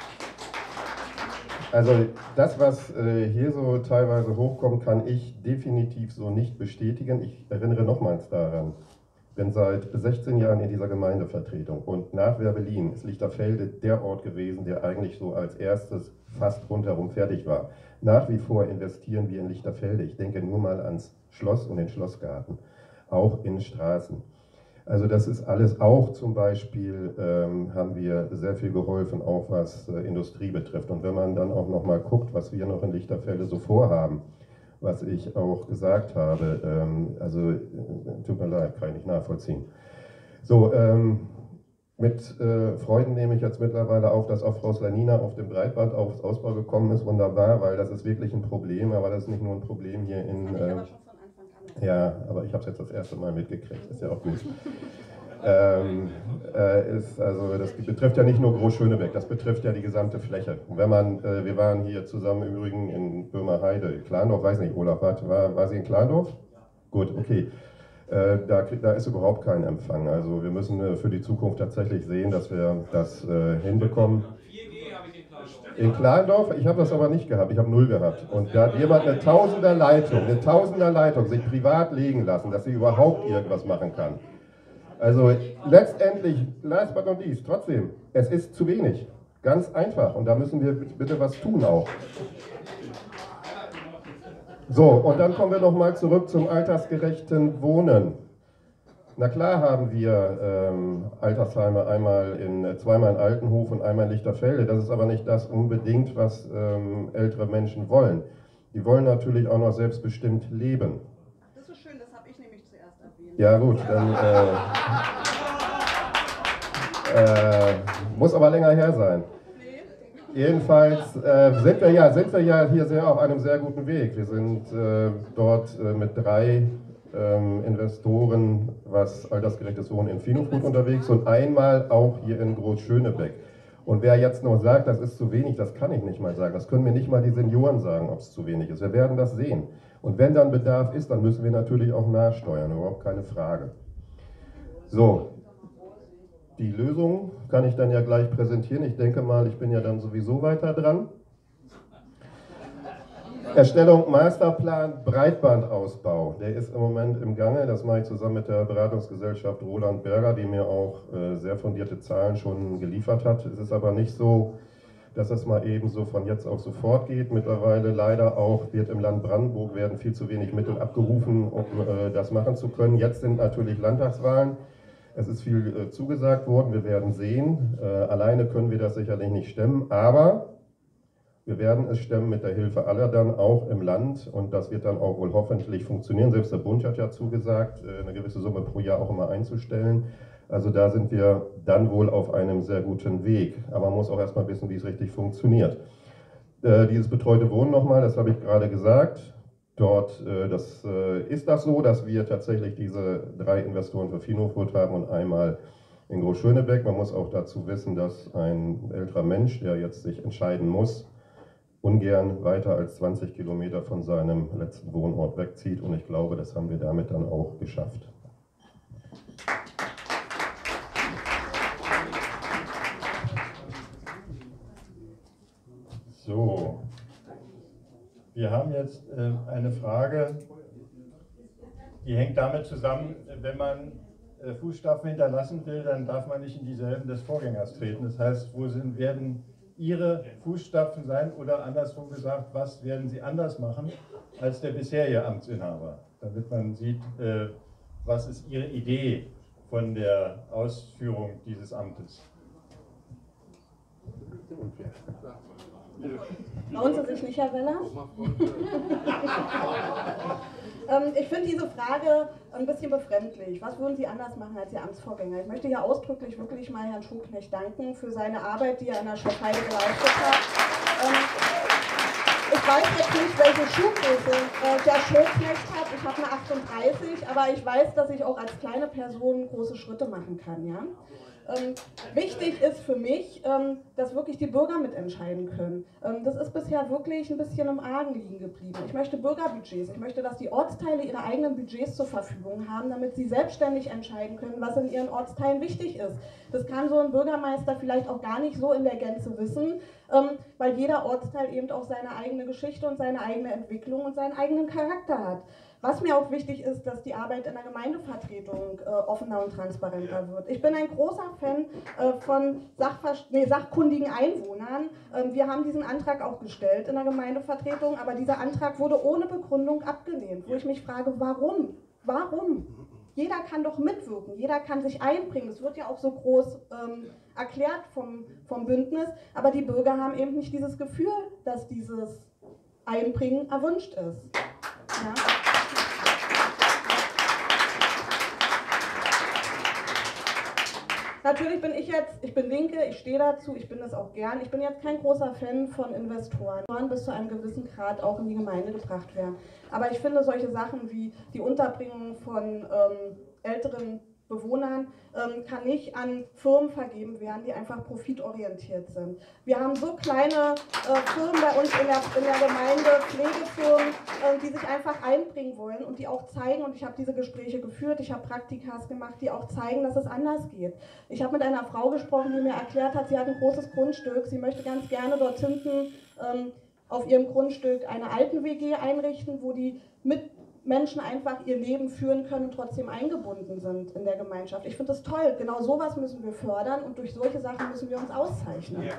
Also das, was äh, hier so teilweise hochkommt, kann ich definitiv so nicht bestätigen. Ich erinnere nochmals daran, bin seit sechzehn Jahren in dieser Gemeindevertretung und nach Werbelin ist Lichterfelde der Ort gewesen, der eigentlich so als erstes fast rundherum fertig war. Nach wie vor investieren wir in Lichterfelde. Ich denke nur mal ans Schloss und den Schlossgarten, auch in Straßen. Also das ist alles auch zum Beispiel, ähm, haben wir sehr viel geholfen, auch was äh, Industrie betrifft. Und wenn man dann auch noch mal guckt, was wir noch in Lichterfelde so vorhaben, was ich auch gesagt habe, ähm, also äh, tut mir leid, kann ich nicht nachvollziehen. So, ähm, mit äh, Freuden nehme ich jetzt mittlerweile auf, dass auch Frau Slanina auf dem Breitband aufs Ausbau gekommen ist, wunderbar, weil das ist wirklich ein Problem, aber das ist nicht nur ein Problem hier in... Äh, Ja, aber ich habe es jetzt das erste Mal mitgekriegt, ist ja auch gut. ähm, äh, ist, also das betrifft ja nicht nur Groß-Schönebeck, das betrifft ja die gesamte Fläche. Und wenn man, äh, wir waren hier zusammen im Übrigen in Böhmerheide, Klandorf, weiß nicht, Olaf, war, war sie in Klandorf? Gut, okay. Äh, da, da ist überhaupt kein Empfang. Also wir müssen äh, für die Zukunft tatsächlich sehen, dass wir das äh, hinbekommen. In Klandorf, ich habe das aber nicht gehabt, ich habe null gehabt. Und da hat jemand eine Tausender Leitung, eine Tausender Leitung sich privat legen lassen, dass sie überhaupt irgendwas machen kann. Also letztendlich, last but not least, trotzdem, es ist zu wenig. Ganz einfach. Und da müssen wir bitte was tun auch. So, und dann kommen wir nochmal zurück zum altersgerechten Wohnen. Na klar haben wir ähm, Altersheime einmal in, zweimal in Altenhof und einmal in Lichterfelde. Das ist aber nicht das unbedingt, was ähm, ältere Menschen wollen. Die wollen natürlich auch noch selbstbestimmt leben. Das ist schön, das habe ich nämlich zuerst erwähnt. Ja gut, dann äh, äh, muss aber länger her sein. Jedenfalls äh, sind, wir ja, sind wir ja hier sehr auf einem sehr guten Weg. Wir sind äh, dort äh, mit drei ähm, Investoren, was altersgerechtes Wohnen in Finofgut unterwegs und einmal auch hier in Groß-Schönebeck. Und wer jetzt noch sagt, das ist zu wenig, das kann ich nicht mal sagen. Das können mir nicht mal die Senioren sagen, ob es zu wenig ist. Wir werden das sehen. Und wenn dann Bedarf ist, dann müssen wir natürlich auch nachsteuern, überhaupt keine Frage. So. Die Lösung kann ich dann ja gleich präsentieren. Ich denke mal, ich bin ja dann sowieso weiter dran. Erstellung Masterplan Breitbandausbau. Der ist im Moment im Gange. Das mache ich zusammen mit der Beratungsgesellschaft Roland Berger, die mir auch äh, sehr fundierte Zahlen schon geliefert hat. Es ist aber nicht so, dass es mal eben so von jetzt auf sofort geht. Mittlerweile leider auch wird im Land Brandenburg werden viel zu wenig Mittel abgerufen, um äh, das machen zu können. Jetzt sind natürlich Landtagswahlen. Es ist viel äh, zugesagt worden, wir werden sehen. Äh, alleine können wir das sicherlich nicht stemmen, aber wir werden es stemmen mit der Hilfe aller dann auch im Land und das wird dann auch wohl hoffentlich funktionieren. Selbst der Bund hat ja zugesagt, äh, eine gewisse Summe pro Jahr auch immer einzustellen. Also da sind wir dann wohl auf einem sehr guten Weg. Aber man muss auch erstmal wissen, wie es richtig funktioniert. Äh, dieses betreute Wohnen nochmal, das habe ich gerade gesagt. Dort äh, das, äh, ist das so, dass wir tatsächlich diese drei Investoren für Finofurt haben und einmal in Groß-Schönebeck. Man muss auch dazu wissen, dass ein älterer Mensch, der jetzt sich entscheiden muss, ungern weiter als zwanzig Kilometer von seinem letzten Wohnort wegzieht. Und ich glaube, das haben wir damit dann auch geschafft. So, wir haben jetzt äh, eine Frage, die hängt damit zusammen, wenn man äh, Fußstapfen hinterlassen will, dann darf man nicht in dieselben des Vorgängers treten. Das heißt, wo sind, werden Ihre Fußstapfen sein oder andersrum gesagt, was werden Sie anders machen als der bisherige Amtsinhaber? Damit man sieht, äh, was ist Ihre Idee von der Ausführung dieses Amtes? Trauen Sie sich nicht, Herr Weller? ähm, ich finde diese Frage ein bisschen befremdlich. Was würden Sie anders machen als Ihr Amtsvorgänger? Ich möchte hier ausdrücklich wirklich mal Herrn Schopknecht danken für seine Arbeit, die er in der Schopheide geleistet hat. Ähm, ich weiß jetzt nicht, welche Schuhgröße äh, der Schopknecht hat. Ich habe eine achtunddreißig, aber ich weiß, dass ich auch als kleine Person große Schritte machen kann. Ja? Ähm, wichtig ist für mich, ähm, dass wirklich die Bürger mitentscheiden können. Ähm, das ist bisher wirklich ein bisschen im Argen liegen geblieben. Ich möchte Bürgerbudgets, ich möchte, dass die Ortsteile ihre eigenen Budgets zur Verfügung haben, damit sie selbstständig entscheiden können, was in ihren Ortsteilen wichtig ist. Das kann so ein Bürgermeister vielleicht auch gar nicht so in der Gänze wissen, ähm, weil jeder Ortsteil eben auch seine eigene Geschichte und seine eigene Entwicklung und seinen eigenen Charakter hat. Was mir auch wichtig ist, dass die Arbeit in der Gemeindevertretung äh, offener und transparenter wird. Ich bin ein großer Fan äh, von nee, sachkundigen Einwohnern. Ähm, wir haben diesen Antrag auch gestellt in der Gemeindevertretung, aber dieser Antrag wurde ohne Begründung abgelehnt, wo ich mich frage, warum? Warum? Jeder kann doch mitwirken, jeder kann sich einbringen. Das wird ja auch so groß ähm, erklärt vom, vom Bündnis, aber die Bürger haben eben nicht dieses Gefühl, dass dieses Einbringen erwünscht ist. Ja? Natürlich bin ich jetzt, ich bin Linke, ich stehe dazu, ich bin das auch gern. Ich bin jetzt kein großer Fan von Investoren, die bis zu einem gewissen Grad auch in die Gemeinde gebracht werden. Aber ich finde solche Sachen wie die Unterbringung von ähm, älteren Bewohnern ähm, kann nicht an Firmen vergeben werden, die einfach profitorientiert sind. Wir haben so kleine äh, Firmen bei uns in der, in der Gemeinde, Pflegefirmen, äh, die sich einfach einbringen wollen und die auch zeigen, und ich habe diese Gespräche geführt, ich habe Praktikas gemacht, die auch zeigen, dass es anders geht. Ich habe mit einer Frau gesprochen, die mir erklärt hat, sie hat ein großes Grundstück, sie möchte ganz gerne dort hinten ähm, auf ihrem Grundstück eine Alten-W G einrichten, wo die mit Menschen einfach ihr Leben führen können und trotzdem eingebunden sind in der Gemeinschaft. Ich finde das toll. Genau sowas müssen wir fördern und durch solche Sachen müssen wir uns auszeichnen. Ja.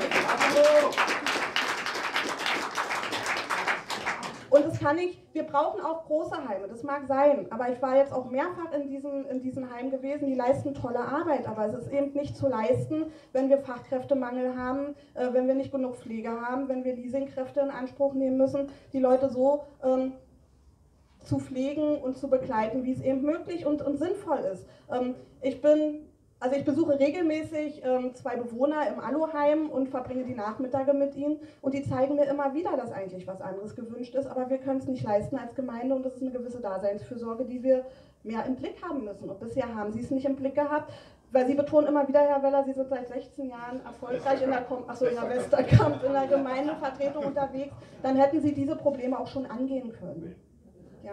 Und es kann nicht, wir brauchen auch große Heime, das mag sein, aber ich war jetzt auch mehrfach in diesen, in diesen Heimen gewesen, die leisten tolle Arbeit, aber es ist eben nicht zu leisten, wenn wir Fachkräftemangel haben, äh, wenn wir nicht genug Pflege haben, wenn wir Leasingkräfte in Anspruch nehmen müssen, die Leute so ähm, zu pflegen und zu begleiten, wie es eben möglich und, und sinnvoll ist. Ähm, ich bin, also ich besuche regelmäßig ähm, zwei Bewohner im Aluheim und verbringe die Nachmittage mit ihnen und die zeigen mir immer wieder, dass eigentlich was anderes gewünscht ist, aber wir können es nicht leisten als Gemeinde und das ist eine gewisse Daseinsfürsorge, die wir mehr im Blick haben müssen. Und bisher haben sie es nicht im Blick gehabt, weil Sie betonen immer wieder, Herr Weller, Sie sind seit sechzehn Jahren erfolgreich in der, Achso, in der Westerkamp, in der Gemeindevertretung unterwegs, dann hätten Sie diese Probleme auch schon angehen können. Ja.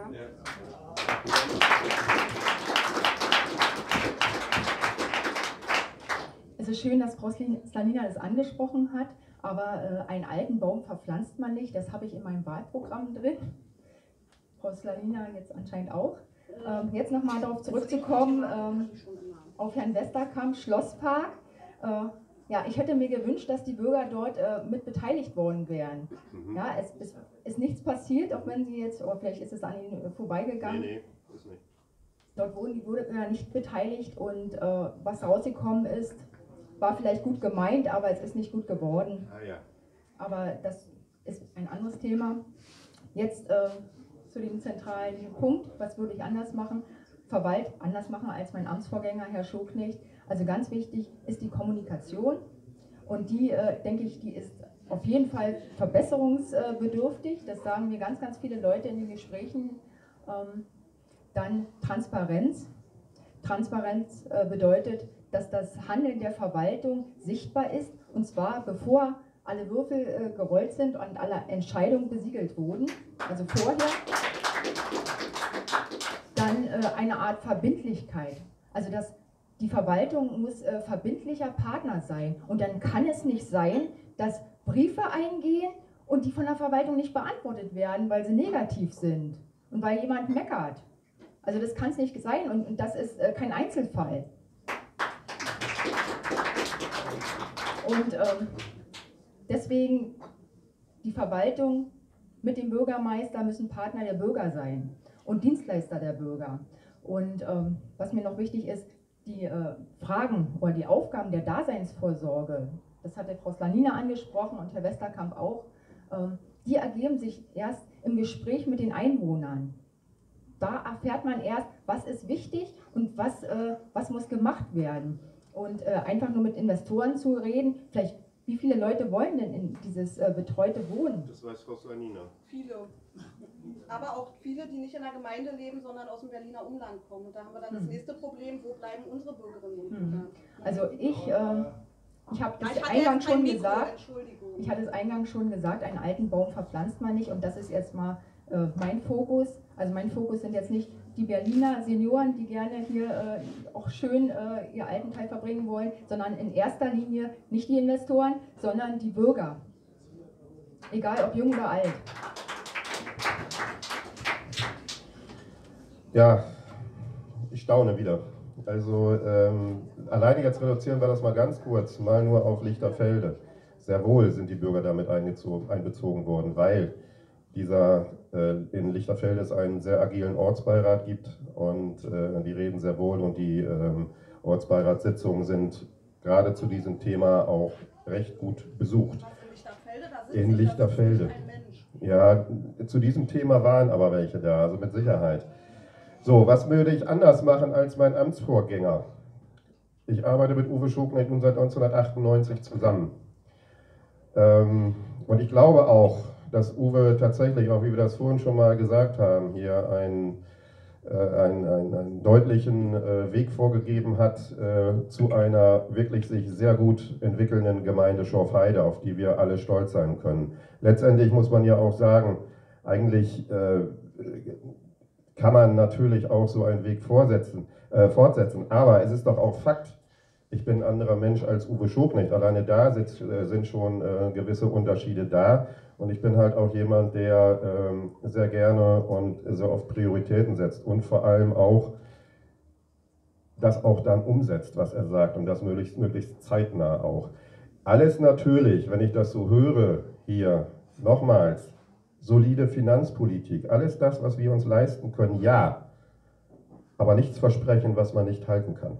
Es ist schön, dass Frau Slanina das angesprochen hat, Aber äh, einen alten Baum verpflanzt man nicht, das habe ich in meinem Wahlprogramm drin. Frau Slanina jetzt anscheinend auch. Ähm, jetzt nochmal darauf zurückzukommen, ähm, auf Herrn Westerkamp, Schlosspark. Äh, ja, ich hätte mir gewünscht, dass die Bürger dort äh, mit beteiligt worden wären. Mhm. Ja, es, es ist nichts passiert, auch wenn sie jetzt, oder vielleicht ist es an ihnen äh, vorbeigegangen. Nee, nee, ist nicht. Dort wurden die Bürger nicht beteiligt und äh, was rausgekommen ist, war vielleicht gut gemeint, aber es ist nicht gut geworden. Ah ja. Aber das ist ein anderes Thema. Jetzt äh, zu dem zentralen Punkt, was würde ich anders machen? Verwalt anders machen als mein Amtsvorgänger, Herr Schoknecht. Also ganz wichtig ist die Kommunikation und die, äh, denke ich, die ist auf jeden Fall verbesserungsbedürftig. Das sagen mir ganz, ganz viele Leute in den Gesprächen. Ähm, dann Transparenz. Transparenz äh, bedeutet, dass das Handeln der Verwaltung sichtbar ist, und zwar bevor alle Würfel äh, gerollt sind und alle Entscheidungen besiegelt wurden, also vorher. Dann äh, eine Art Verbindlichkeit, also dass die Verwaltung muss äh, verbindlicher Partner sein, und dann kann es nicht sein, dass Briefe eingehen und die von der Verwaltung nicht beantwortet werden, weil sie negativ sind und weil jemand meckert. Also das kann es nicht sein, und, und das ist äh, kein Einzelfall. Und ähm, deswegen, die Verwaltung mit dem Bürgermeister müssen Partner der Bürger sein und Dienstleister der Bürger. Und ähm, was mir noch wichtig ist, die äh, Fragen oder die Aufgaben der Daseinsvorsorge, das hatte Frau Slanina angesprochen und Herr Westerkamp auch, ähm, die ergeben sich erst im Gespräch mit den Einwohnern. Da erfährt man erst, was ist wichtig und was, äh, was muss gemacht werden. Und äh, einfach nur mit Investoren zu reden, vielleicht, wie viele Leute wollen denn in dieses äh, betreute Wohnen? Das weiß Frau Slanina. Viele. Aber auch viele, die nicht in der Gemeinde leben, sondern aus dem Berliner Umland kommen. Und da haben wir dann das Hm. nächste Problem, wo bleiben unsere Bürgerinnen und Hm. Bürger? Also ich, äh, ich habe das Ich hatte eingangs jetzt kein schon Mikro, gesagt, Entschuldigung. ich hatte es eingangs schon gesagt, einen alten Baum verpflanzt man nicht, und das ist jetzt mal äh, mein Fokus. Also mein Fokus sind jetzt nicht die Berliner Senioren, die gerne hier äh, auch schön äh, ihr alten Teil verbringen wollen, sondern in erster Linie nicht die Investoren, sondern die Bürger. Egal ob jung oder alt. Ja, ich staune wieder. Also ähm, alleine jetzt reduzieren wir das mal ganz kurz, mal nur auf Lichterfelde. Sehr wohl sind die Bürger damit eingezogen, einbezogen worden, weil dieser äh, in Lichterfelde es einen sehr agilen Ortsbeirat gibt, und äh, die reden sehr wohl, und die ähm, Ortsbeiratssitzungen sind gerade zu diesem Thema auch recht gut besucht. Was in Lichterfelde? Da sitzt In nicht, da Lichterfelde. sitzt nicht ein Mensch. Ja, zu diesem Thema waren aber welche da, also mit Sicherheit. So, was würde ich anders machen als mein Amtsvorgänger? Ich arbeite mit Uwe Schoknecht nun seit neunzehnhundertachtundneunzig zusammen. Ähm, und ich glaube auch, dass Uwe tatsächlich, auch wie wir das vorhin schon mal gesagt haben, hier einen, äh, einen, einen, einen deutlichen äh, Weg vorgegeben hat äh, zu einer wirklich sich sehr gut entwickelnden Gemeinde Schorfheide, auf die wir alle stolz sein können. Letztendlich muss man ja auch sagen, eigentlich äh, kann man natürlich auch so einen Weg vorsetzen, äh, fortsetzen, aber es ist doch auch Fakt, ich bin ein anderer Mensch als Uwe Schoknecht. Alleine da sitzt, äh, sind schon äh, gewisse Unterschiede da. Und ich bin halt auch jemand, der ähm, sehr gerne und sehr oft Prioritäten setzt und vor allem auch das auch dann umsetzt, was er sagt, und das möglichst, möglichst zeitnah auch. Alles natürlich, wenn ich das so höre hier, nochmals, solide Finanzpolitik, alles das, was wir uns leisten können, ja, aber nichts versprechen, was man nicht halten kann.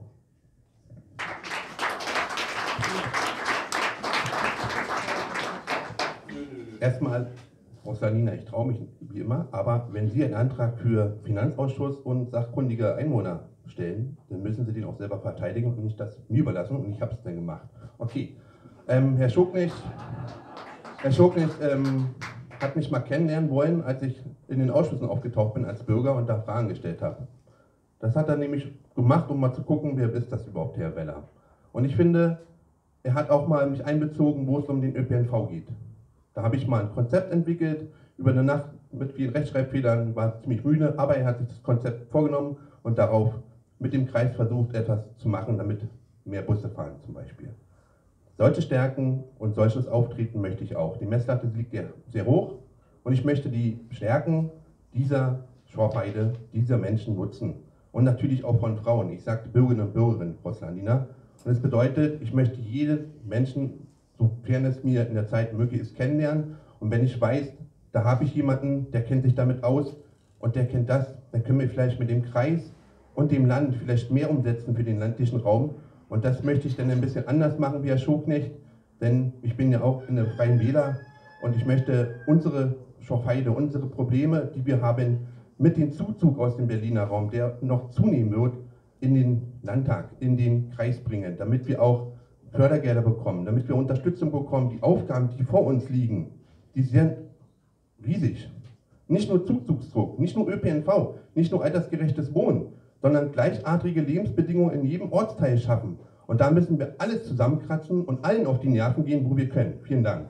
Erstmal, Frau Slanina, ich traue mich wie immer, aber wenn Sie einen Antrag für Finanzausschuss und sachkundige Einwohner stellen, dann müssen Sie den auch selber verteidigen und nicht das mir überlassen, und ich habe es dann gemacht. Okay, ähm, Herr Schoknecht, Herr Schoknecht ähm, hat mich mal kennenlernen wollen, als ich in den Ausschüssen aufgetaucht bin als Bürger und da Fragen gestellt habe. Das hat er nämlich gemacht, um mal zu gucken, wer ist das überhaupt, Herr Weller. Und ich finde, er hat auch mal mich einbezogen, wo es um den Ö P N V geht. Da habe ich mal ein Konzept entwickelt, über eine Nacht mit vielen Rechtschreibfehlern, war ziemlich müde, aber er hat sich das Konzept vorgenommen und darauf mit dem Kreis versucht, etwas zu machen, damit mehr Busse fahren zum Beispiel. Solche Stärken und solches Auftreten möchte ich auch. Die Messlatte liegt sehr hoch und ich möchte die Stärken dieser Schorfheide, dieser Menschen nutzen. Und natürlich auch von Frauen. Ich sagte Bürgerinnen und Bürger, Frau Slandina. Und das bedeutet, ich möchte jeden Menschen, sofern es mir in der Zeit möglich ist, kennenlernen. Und wenn ich weiß, da habe ich jemanden, der kennt sich damit aus und der kennt das, dann können wir vielleicht mit dem Kreis und dem Land vielleicht mehr umsetzen für den ländlichen Raum. Und das möchte ich dann ein bisschen anders machen wie Herr Schoknecht, denn ich bin ja auch in der Freien Wähler und ich möchte unsere Schorfheide, unsere Probleme, die wir haben, mit dem Zuzug aus dem Berliner Raum, der noch zunehmen wird, in den Landtag, in den Kreis bringen, damit wir auch Fördergelder bekommen, damit wir Unterstützung bekommen. Die Aufgaben, die vor uns liegen, die sind riesig. Nicht nur Zuzugsdruck, nicht nur Ö P N V, nicht nur altersgerechtes Wohnen, sondern gleichartige Lebensbedingungen in jedem Ortsteil schaffen. Und da müssen wir alles zusammenkratzen und allen auf die Nerven gehen, wo wir können. Vielen Dank.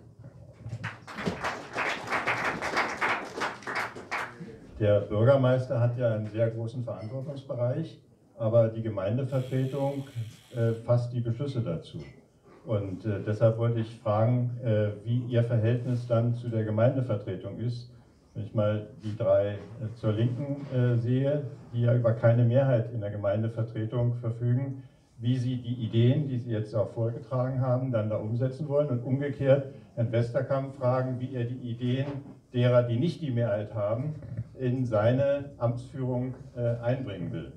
Der Bürgermeister hat ja einen sehr großen Verantwortungsbereich, aber die Gemeindevertretung äh, fasst die Beschlüsse dazu. Und äh, deshalb wollte ich fragen, äh, wie Ihr Verhältnis dann zu der Gemeindevertretung ist. Wenn ich mal die drei äh, zur Linken äh, sehe, die ja über keine Mehrheit in der Gemeindevertretung verfügen, wie Sie die Ideen, die Sie jetzt auch vorgetragen haben, dann da umsetzen wollen und umgekehrt Herrn Westerkamp fragen, wie er die Ideen derer, die nicht die Mehrheit haben, in seine Amtsführung äh, einbringen will.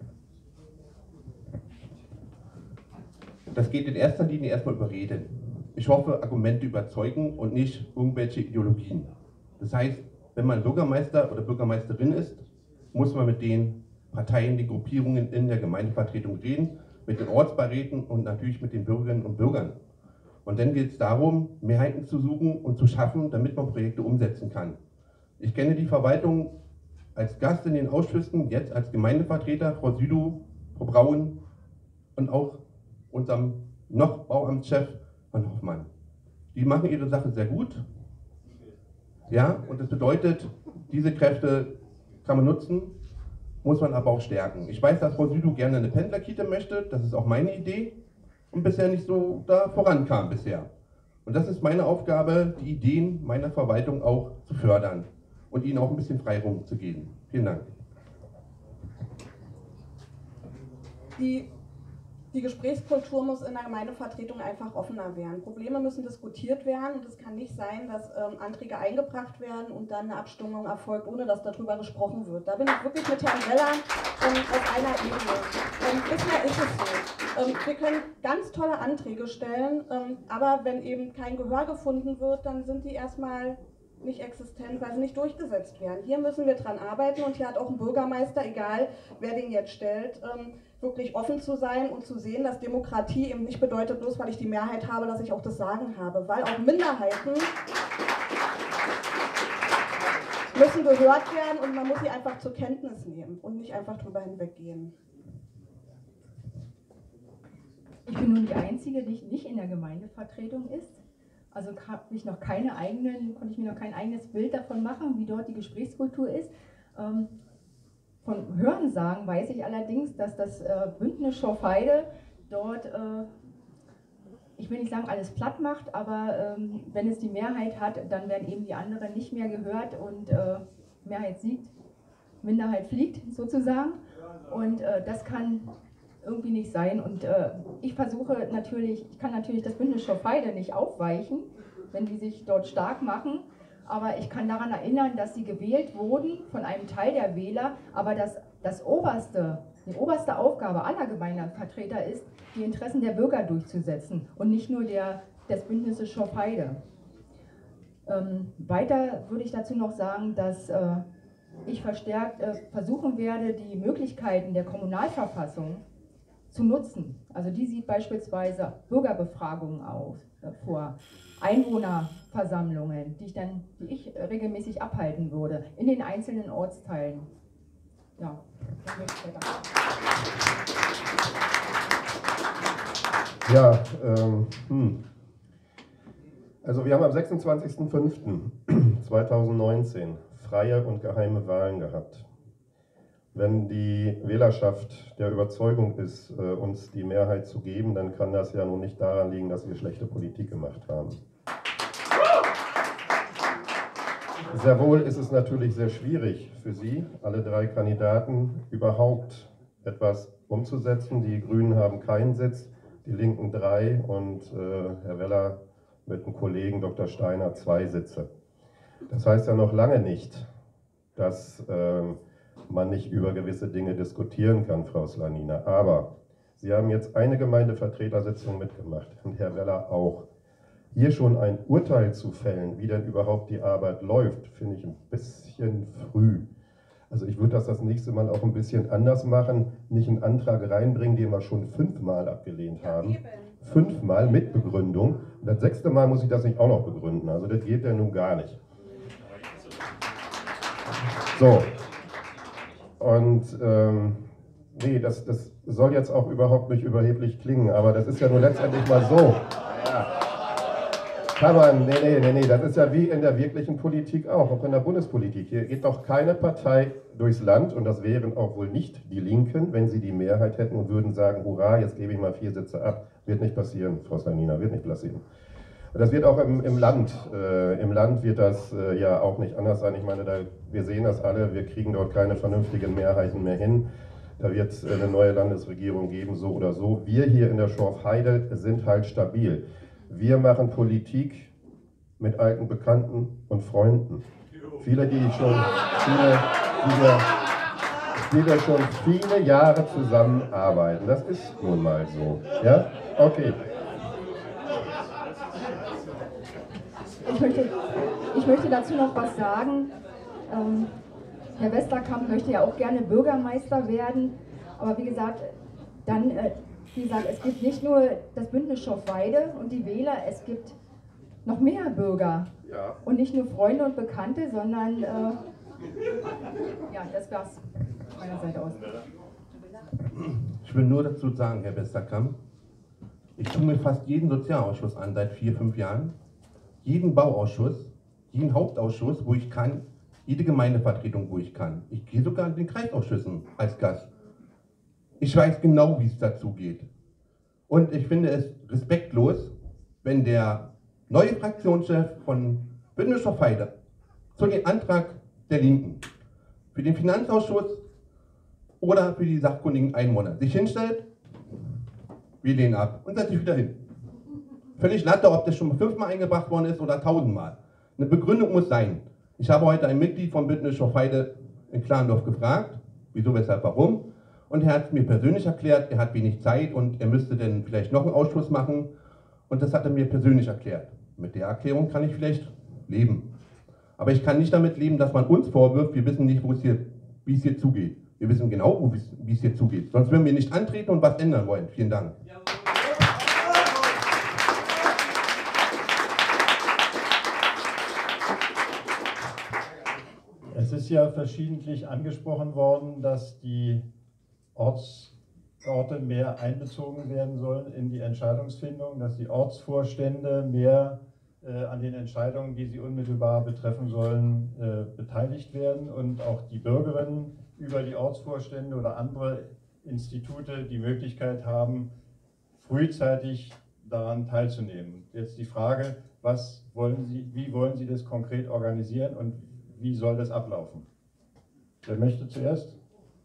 Das geht in erster Linie erstmal über Reden. Ich hoffe, Argumente überzeugen und nicht irgendwelche Ideologien. Das heißt, wenn man Bürgermeister oder Bürgermeisterin ist, muss man mit den Parteien, den Gruppierungen in der Gemeindevertretung reden, mit den Ortsbeiräten und natürlich mit den Bürgerinnen und Bürgern. Und dann geht es darum, Mehrheiten zu suchen und zu schaffen, damit man Projekte umsetzen kann. Ich kenne die Verwaltung als Gast in den Ausschüssen, jetzt als Gemeindevertreter, Frau Südow, Frau Braun und auch unserem noch Bauamtschef, Herrn Hoffmann. Die machen ihre Sache sehr gut. Ja, und das bedeutet, diese Kräfte kann man nutzen, muss man aber auch stärken. Ich weiß, dass Frau Südow gerne eine Pendlerkita möchte, das ist auch meine Idee und bisher nicht so da vorankam bisher. Und das ist meine Aufgabe, die Ideen meiner Verwaltung auch zu fördern und ihnen auch ein bisschen Freiraum zu geben. Vielen Dank. Die, die Gesprächskultur muss in der Gemeindevertretung einfach offener werden. Probleme müssen diskutiert werden und es kann nicht sein, dass ähm, Anträge eingebracht werden und dann eine Abstimmung erfolgt, ohne dass darüber gesprochen wird. Da bin ich wirklich mit Herrn Weller ähm, auf einer Ebene. Ähm, bisher ist es so. Ähm, wir können ganz tolle Anträge stellen, ähm, aber wenn eben kein Gehör gefunden wird, dann sind die erstmal nicht existent, weil sie nicht durchgesetzt werden. Hier müssen wir dran arbeiten und hier hat auch ein Bürgermeister, egal wer den jetzt stellt, ähm, wirklich offen zu sein und zu sehen, dass Demokratie eben nicht bedeutet, bloß weil ich die Mehrheit habe, dass ich auch das Sagen habe, weil auch Minderheiten müssen gehört werden und man muss sie einfach zur Kenntnis nehmen und nicht einfach drüber hinweggehen. Ich bin nun die Einzige, die nicht in der Gemeindevertretung ist. Also habe ich noch keine eigenen, konnte ich mir noch kein eigenes Bild davon machen, wie dort die Gesprächskultur ist. Ähm, von Hörensagen weiß ich allerdings, dass das äh, Bündnis Schorfheide dort, äh, ich will nicht sagen alles platt macht, aber ähm, wenn es die Mehrheit hat, dann werden eben die anderen nicht mehr gehört und äh, Mehrheit siegt, Minderheit fliegt sozusagen. Und äh, das kann irgendwie nicht sein und äh, ich versuche natürlich, ich kann natürlich das Bündnis Schorfheide nicht aufweichen, wenn die sich dort stark machen, aber ich kann daran erinnern, dass sie gewählt wurden von einem Teil der Wähler, aber dass das oberste, die oberste Aufgabe aller Gemeindevertreter ist, die Interessen der Bürger durchzusetzen und nicht nur der, des Bündnisses Schorfheide. Ähm, weiter würde ich dazu noch sagen, dass äh, ich verstärkt äh, versuchen werde, die Möglichkeiten der Kommunalverfassung zu nutzen. Also die sieht beispielsweise Bürgerbefragungen auf, äh, vor, Einwohnerversammlungen, die ich dann, die ich äh, regelmäßig abhalten würde, in den einzelnen Ortsteilen. Ja, dann möchte ich weiter. Ja, ähm, hm. Also wir haben am sechsundzwanzigsten fünften zweitausendneunzehn freie und geheime Wahlen gehabt. Wenn die Wählerschaft der Überzeugung ist, uns die Mehrheit zu geben, dann kann das ja nun nicht daran liegen, dass wir schlechte Politik gemacht haben. Sehr wohl ist es natürlich sehr schwierig für Sie, alle drei Kandidaten, überhaupt etwas umzusetzen. Die Grünen haben keinen Sitz, die Linken drei und äh, Herr Weller mit dem Kollegen Doktor Steiner zwei Sitze. Das heißt ja noch lange nicht, dass äh, man nicht über gewisse Dinge diskutieren kann, Frau Slanina. Aber Sie haben jetzt eine Gemeindevertretersitzung mitgemacht und Herr Weller auch. Hier schon ein Urteil zu fällen, wie denn überhaupt die Arbeit läuft, finde ich ein bisschen früh. Also ich würde das das nächste Mal auch ein bisschen anders machen, nicht einen Antrag reinbringen, den wir schon fünfmal abgelehnt haben. Fünfmal mit Begründung. Und das sechste Mal muss ich das nicht auch noch begründen. Also das geht ja nun gar nicht. So. Und ähm, nee, das, das soll jetzt auch überhaupt nicht überheblich klingen, aber das ist ja nur letztendlich mal so. Ja. Kann man, nee, nee, nee, nee, das ist ja wie in der wirklichen Politik auch, auch in der Bundespolitik. Hier geht doch keine Partei durchs Land, und das wären auch wohl nicht die Linken, wenn sie die Mehrheit hätten und würden sagen, hurra, jetzt gebe ich mal vier Sitze ab. Wird nicht passieren, Frau Slanina, wird nicht passieren. Und das wird auch im, im Land, äh, im Land wird das äh, ja auch nicht anders sein. Ich meine, da, wir sehen das alle, wir kriegen dort keine vernünftigen Mehrheiten mehr hin. Da wird es eine neue Landesregierung geben, so oder so. Wir hier in der Schorfheide sind halt stabil. Wir machen Politik mit alten Bekannten und Freunden. Viele, die schon, viele, die wir, die wir schon viele Jahre zusammenarbeiten. Das ist nun mal so. Ja? Okay. Ich möchte, ich möchte dazu noch was sagen. Ähm, Herr Westerkamp möchte ja auch gerne Bürgermeister werden. Aber wie gesagt, dann... Äh, Wie gesagt, es gibt nicht nur das Bündnis Schorfheide und die Wähler, es gibt noch mehr Bürger. Ja. Und nicht nur Freunde und Bekannte, sondern, äh, ja, das war's von meiner Seite aus. Ich will nur dazu sagen, Herr Westerkamp, ich tue mir fast jeden Sozialausschuss an, seit vier, fünf Jahren. Jeden Bauausschuss, jeden Hauptausschuss, wo ich kann, jede Gemeindevertretung, wo ich kann. Ich gehe sogar in den Kreisausschüssen als Gast. Ich weiß genau, wie es dazu geht. Und ich finde es respektlos, wenn der neue Fraktionschef von Bündnis Schorfheide zu dem Antrag der Linken für den Finanzausschuss oder für die sachkundigen Einwohner sich hinstellt, wir lehnen ab und setzt sich wieder hin. Völlig Latte, ob das schon fünfmal eingebracht worden ist oder tausendmal. Eine Begründung muss sein. Ich habe heute ein Mitglied vom Bündnis Schorfheide in Klarendorf gefragt, wieso, weshalb, warum. Und er hat mir persönlich erklärt, er hat wenig Zeit und er müsste dann vielleicht noch einen Ausschuss machen. Und das hat er mir persönlich erklärt. Mit der Erklärung kann ich vielleicht leben. Aber ich kann nicht damit leben, dass man uns vorwirft, wir wissen nicht, wo es hier, wie es hier zugeht. Wir wissen genau, wo es, wie es hier zugeht. Sonst würden wir nicht antreten und was ändern wollen. Vielen Dank. Es ist ja verschiedentlich angesprochen worden, dass die Ortsorte mehr einbezogen werden sollen in die Entscheidungsfindung, dass die Ortsvorstände mehr äh, an den Entscheidungen, die sie unmittelbar betreffen sollen, äh, beteiligt werden und auch die Bürgerinnen über die Ortsvorstände oder andere Institute die Möglichkeit haben, frühzeitig daran teilzunehmen. Jetzt die Frage, was wollen Sie, wie wollen Sie das konkret organisieren und wie soll das ablaufen? Wer möchte zuerst?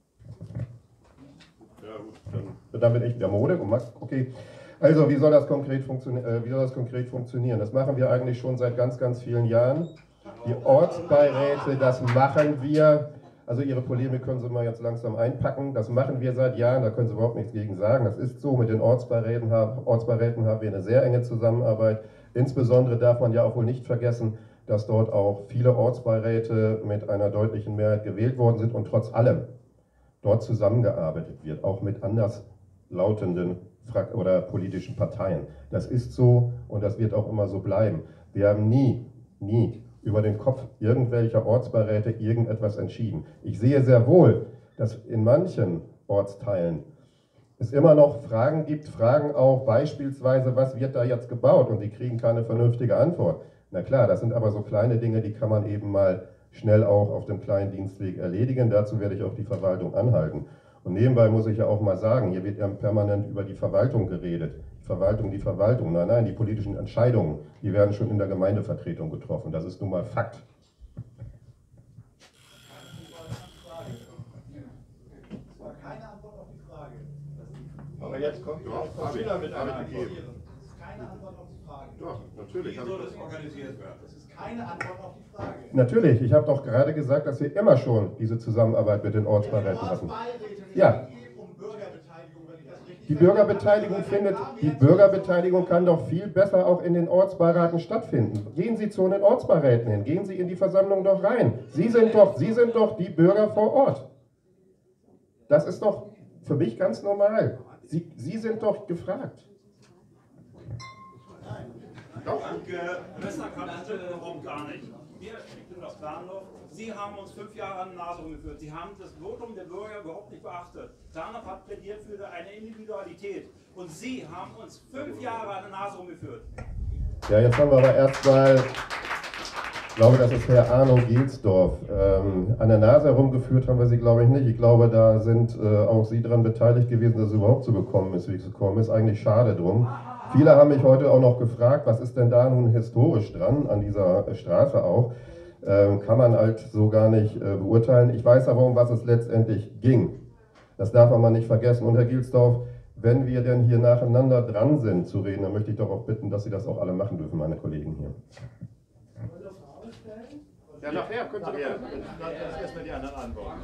Dann bin ich der Mode und Max, okay. Also wie soll das konkret funktionieren? Äh, wie soll das konkret funktionieren? Das machen wir eigentlich schon seit ganz, ganz vielen Jahren. Die Ortsbeiräte, das machen wir. Also Ihre Polemik können Sie mal jetzt langsam einpacken. Das machen wir seit Jahren, da können Sie überhaupt nichts gegen sagen. Das ist so, mit den Ortsbeiräten haben, Ortsbeiräten haben wir eine sehr enge Zusammenarbeit. Insbesondere darf man ja auch wohl nicht vergessen, dass dort auch viele Ortsbeiräte mit einer deutlichen Mehrheit gewählt worden sind und trotz allem dort zusammengearbeitet wird, auch mit anderslautenden Frak- oder politischen Parteien. Das ist so und das wird auch immer so bleiben. Wir haben nie, nie über den Kopf irgendwelcher Ortsbeiräte irgendetwas entschieden. Ich sehe sehr wohl, dass in manchen Ortsteilen es immer noch Fragen gibt, Fragen auch beispielsweise, was wird da jetzt gebaut, und die kriegen keine vernünftige Antwort. Na klar, das sind aber so kleine Dinge, die kann man eben mal schnell auch auf dem kleinen Dienstweg erledigen. Dazu werde ich auch die Verwaltung anhalten. Und nebenbei muss ich ja auch mal sagen, hier wird ja permanent über die Verwaltung geredet. Die Verwaltung, die Verwaltung. Nein, nein, die politischen Entscheidungen, die werden schon in der Gemeindevertretung getroffen. Das ist nun mal Fakt. Aber jetzt kommt Doch, Frau habe ich, Schiller mit einer habe ich Antwort. gegeben. Das ist keine Antwort auf die Frage. Doch, natürlich. Wie habe soll ich das organisiert werden? Das ist keine Antwort auf die Frage. Natürlich, ich habe doch gerade gesagt, dass wir immer schon diese Zusammenarbeit mit den Ortsbeiräten hatten. Ja. Die Bürgerbeteiligung findet, die Bürgerbeteiligung kann doch viel besser auch in den Ortsbeiräten stattfinden. Gehen Sie zu den Ortsbeiräten hin, gehen Sie in die Versammlung doch rein. Sie sind doch, Sie sind doch die Bürger vor Ort. Das ist doch für mich ganz normal. Sie, Sie sind doch gefragt. Danke, Westerkamp stimmt überhaupt gar nicht. Wir, ich bin aus Klarndorf, Sie haben uns fünf Jahre an die Nase rumgeführt. Sie haben das Votum der Bürger überhaupt nicht beachtet. Klarndorf hat plädiert für eine Individualität. Und Sie haben uns fünf Jahre an die Nase rumgeführt. Ja, jetzt haben wir aber erstmal, ich glaube, das ist Herr Arno Gelsdorf. Ähm, an der Nase herumgeführt haben wir Sie, glaube ich, nicht. Ich glaube, da sind äh, auch Sie daran beteiligt gewesen, dass es überhaupt so gekommen ist, wie es gekommen ist. Eigentlich schade drum. Viele haben mich heute auch noch gefragt, was ist denn da nun historisch dran, an dieser Straße auch. Ähm, kann man halt so gar nicht äh, beurteilen. Ich weiß aber, um was es letztendlich ging. Das darf man mal nicht vergessen. Und Herr Gelsdorf, wenn wir denn hier nacheinander dran sind zu reden, dann möchte ich doch auch bitten, dass Sie das auch alle machen dürfen, meine Kollegen hier. Ja, nachher, können Sie nachher. Dann erstmal die anderen antworten.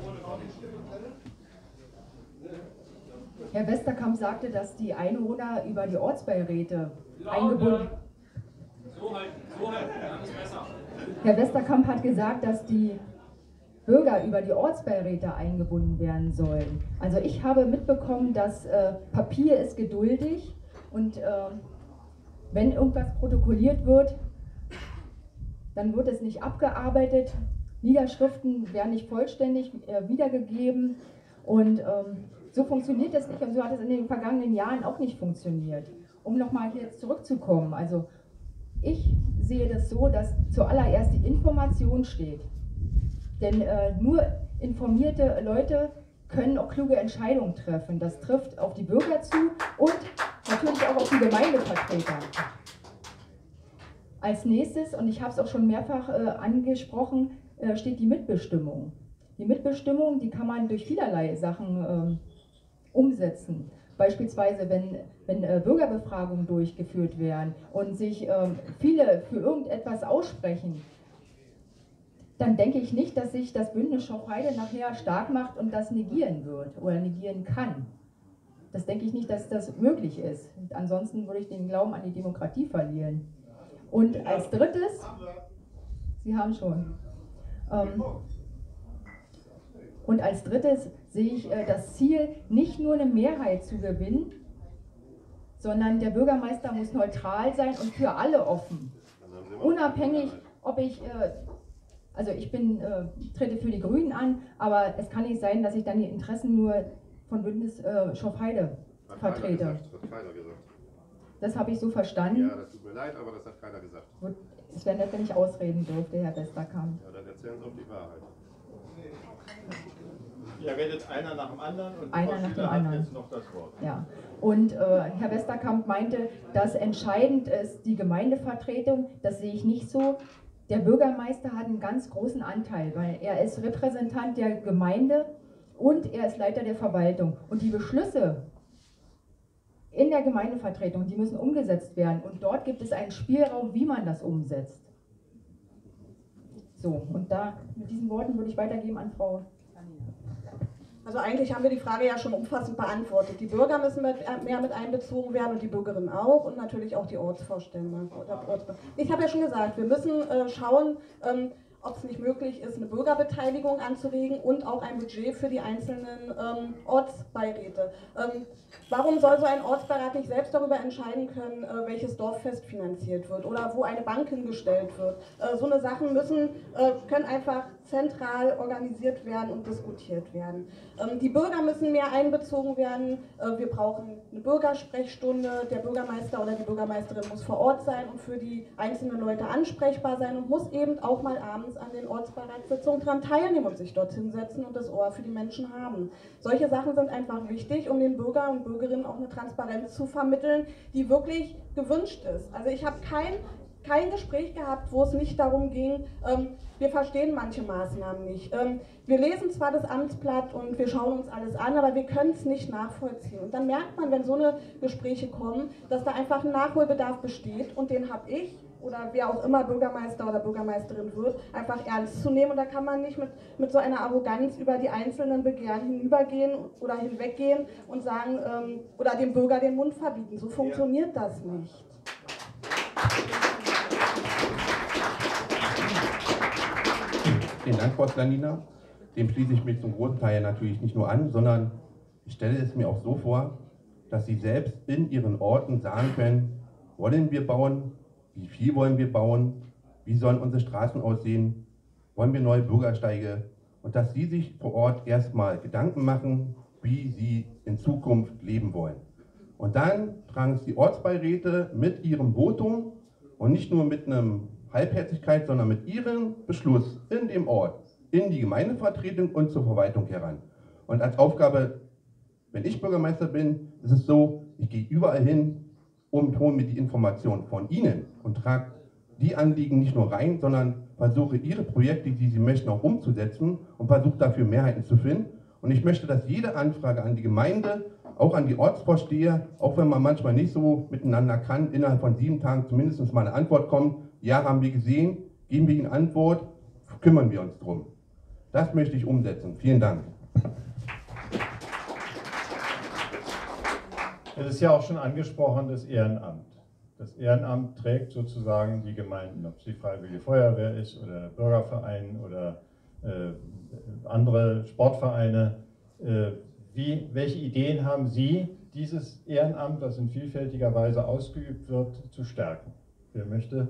Herr Westerkamp sagte, dass die Einwohner über die Ortsbeiräte eingebunden... So halten, so halten, dann ist besser. Herr Westerkamp hat gesagt, dass die Bürger über die Ortsbeiräte eingebunden werden sollen. Also ich habe mitbekommen, dass äh, Papier ist geduldig und äh, wenn irgendwas protokolliert wird, dann wird es nicht abgearbeitet. Niederschriften werden nicht vollständig äh, wiedergegeben und ähm, so funktioniert das nicht und so hat es in den vergangenen Jahren auch nicht funktioniert. Um nochmal hier jetzt zurückzukommen, also ich sehe das so, dass zuallererst die Information steht. Denn äh, nur informierte Leute können auch kluge Entscheidungen treffen. Das trifft auf die Bürger zu und natürlich auch auf die Gemeindevertreter. Als nächstes, und ich habe es auch schon mehrfach äh, angesprochen, äh, steht die Mitbestimmung. Die Mitbestimmung, die kann man durch vielerlei Sachen ähm, umsetzen. Beispielsweise, wenn, wenn äh, Bürgerbefragungen durchgeführt werden und sich ähm, viele für irgendetwas aussprechen, dann denke ich nicht, dass sich das Bündnis Schopf-Heide nachher stark macht und das negieren wird oder negieren kann. Das denke ich nicht, dass das möglich ist. Und ansonsten würde ich den Glauben an die Demokratie verlieren. Und als drittes, Sie haben schon, ähm, und als drittes sehe ich äh, das Ziel, nicht nur eine Mehrheit zu gewinnen, sondern der Bürgermeister muss neutral sein und für alle offen. Unabhängig, ob ich, äh, also ich bin, äh, trete für die Grünen an, aber es kann nicht sein, dass ich dann die Interessen nur von Bündnis äh, Schopf-Heide vertrete. Hat keiner gesagt. Das habe ich so verstanden. Ja, das tut mir leid, aber das hat keiner gesagt. Gut, es wäre nett, wenn ich ausreden dürfte, Herr Westerkamp. Ja, dann erzählen Sie auch die Wahrheit. Ihr redet einer nach dem anderen und Einer Frau nach dem Schiller hat anderen. jetzt noch das Wort. Ja. Und äh, Herr Westerkamp meinte, dass entscheidend ist die Gemeindevertretung. Das sehe ich nicht so. Der Bürgermeister hat einen ganz großen Anteil, weil er ist Repräsentant der Gemeinde und er ist Leiter der Verwaltung. Und die Beschlüsse in der Gemeindevertretung, die müssen umgesetzt werden. Und dort gibt es einen Spielraum, wie man das umsetzt. So, und da mit diesen Worten würde ich weitergeben an Frau. Also eigentlich haben wir die Frage ja schon umfassend beantwortet. Die Bürger müssen mit, mehr mit einbezogen werden und die Bürgerinnen auch und natürlich auch die Ortsvorstände. Ich habe ja schon gesagt, wir müssen äh, schauen, ähm, ob es nicht möglich ist, eine Bürgerbeteiligung anzuregen und auch ein Budget für die einzelnen ähm, Ortsbeiräte. Ähm, warum soll so ein Ortsbeirat nicht selbst darüber entscheiden können, äh, welches Dorffest finanziert wird oder wo eine Bank hingestellt wird? Äh, so eine Sachen müssen, äh, können einfach zentral organisiert werden und diskutiert werden. Ähm, die Bürger müssen mehr einbezogen werden. Äh, wir brauchen eine Bürgersprechstunde. Der Bürgermeister oder die Bürgermeisterin muss vor Ort sein und für die einzelnen Leute ansprechbar sein und muss eben auch mal abends wenigstens an den Ortsbeiratssitzungen daran teilnehmen und sich dorthin setzen und das Ohr für die Menschen haben. Solche Sachen sind einfach wichtig, um den Bürger und Bürgerinnen auch eine Transparenz zu vermitteln, die wirklich gewünscht ist. Also ich habe kein kein Gespräch gehabt, wo es nicht darum ging, ähm, wir verstehen manche Maßnahmen nicht. Ähm, wir lesen zwar das Amtsblatt und wir schauen uns alles an, aber wir können es nicht nachvollziehen. Und dann merkt man, wenn so eine Gespräche kommen, dass da einfach ein Nachholbedarf besteht und den habe ich oder wer auch immer Bürgermeister oder Bürgermeisterin wird, einfach ernst zu nehmen. Und da kann man nicht mit, mit so einer Arroganz über die einzelnen Begehren hinübergehen oder hinweggehen und sagen, ähm, oder dem Bürger den Mund verbieten. So funktioniert das nicht. Vielen Dank, Frau Slanina. Dem schließe ich mich zum großen Teil natürlich nicht nur an, sondern ich stelle es mir auch so vor, dass Sie selbst in Ihren Orten sagen können, wollen wir bauen, wie viel wollen wir bauen, wie sollen unsere Straßen aussehen, wollen wir neue Bürgersteige und dass Sie sich vor Ort erstmal Gedanken machen, wie Sie in Zukunft leben wollen. Und dann tragen es die Ortsbeiräte mit ihrem Votum und nicht nur mit einem Halbherzigkeit, sondern mit ihrem Beschluss in dem Ort, in die Gemeindevertretung und zur Verwaltung heran. Und als Aufgabe, wenn ich Bürgermeister bin, ist es so, ich gehe überall hin und hole mir die Informationen von Ihnen und trage die Anliegen nicht nur rein, sondern versuche Ihre Projekte, die Sie möchten, auch umzusetzen und versuche dafür Mehrheiten zu finden. Und ich möchte, dass jede Anfrage an die Gemeinde, auch an die Ortsvorsteher, auch wenn man manchmal nicht so miteinander kann, innerhalb von sieben Tagen zumindest mal eine Antwort kommt. Ja, haben wir gesehen, geben wir Ihnen Antwort, kümmern wir uns drum. Das möchte ich umsetzen. Vielen Dank. Es ist ja auch schon angesprochen, das Ehrenamt. Das Ehrenamt trägt sozusagen die Gemeinden, ob es die Freiwillige Feuerwehr ist oder der Bürgerverein oder äh, andere Sportvereine. Äh, wie, welche Ideen haben Sie, dieses Ehrenamt, das in vielfältiger Weise ausgeübt wird, zu stärken? Wer möchte?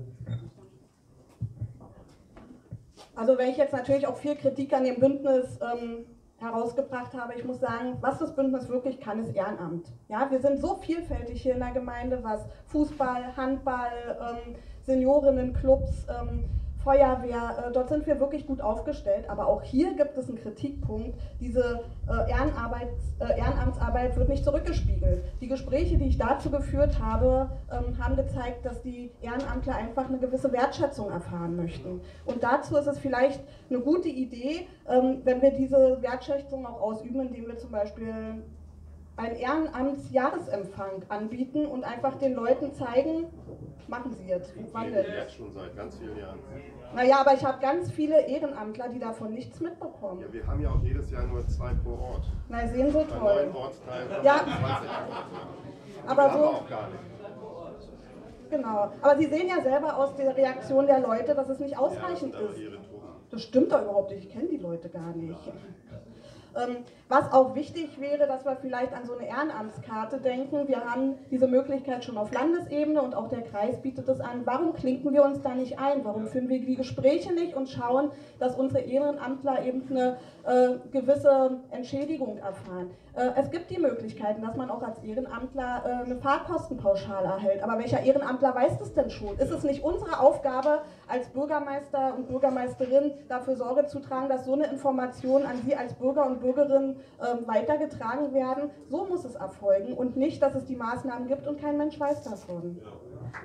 Also wenn ich jetzt natürlich auch viel Kritik an dem Bündnis ähm, herausgebracht habe, ich muss sagen, was das Bündnis wirklich kann, ist Ehrenamt. Ja, wir sind so vielfältig hier in der Gemeinde, was Fußball, Handball, ähm, Seniorinnenclubs, ähm, Feuerwehr, äh, dort sind wir wirklich gut aufgestellt, aber auch hier gibt es einen Kritikpunkt, diese äh, Ehrenarbeit, äh, Ehrenamtsarbeit wird nicht zurückgespiegelt. Die Gespräche, die ich dazu geführt habe, ähm, haben gezeigt, dass die Ehrenamtler einfach eine gewisse Wertschätzung erfahren möchten. Und dazu ist es vielleicht eine gute Idee, ähm, wenn wir diese Wertschätzung auch ausüben, indem wir zum Beispiel einen Ehrenamtsjahresempfang anbieten und einfach den Leuten zeigen, machen Sie jetzt. Wann denn? Jetzt schon seit ganz vielen Jahren. Naja, aber ich habe ganz viele Ehrenamtler, die davon nichts mitbekommen. Ja, wir haben ja auch jedes Jahr nur zwei pro Ort. Na, sehen so Bei toll. neun Ortsteilen haben Ja. wir zwanzig. Aber haben wir so, auch gar nicht. genau. Aber Sie sehen ja selber aus der Reaktion der Leute, dass es nicht ausreichend Ja, das ist. sind aber ihre Truppen. Das stimmt doch überhaupt nicht, ich kenne die Leute gar nicht. Ähm, was auch wichtig wäre, dass wir vielleicht an so eine Ehrenamtskarte denken. Wir haben diese Möglichkeit schon auf Landesebene und auch der Kreis bietet es an. Warum klinken wir uns da nicht ein? Warum führen wir die Gespräche nicht und schauen, dass unsere Ehrenamtler eben eine äh, gewisse Entschädigung erfahren? Äh, es gibt die Möglichkeiten, dass man auch als Ehrenamtler äh, eine Fahrkostenpauschale erhält. Aber welcher Ehrenamtler weiß das denn schon? Ist es nicht unsere Aufgabe als Bürgermeister und Bürgermeisterin dafür Sorge zu tragen, dass so eine Information an Sie als Bürger und Bürgerin ähm, weitergetragen werden? So muss es erfolgen und nicht, dass es die Maßnahmen gibt und kein Mensch weiß davon. Ja.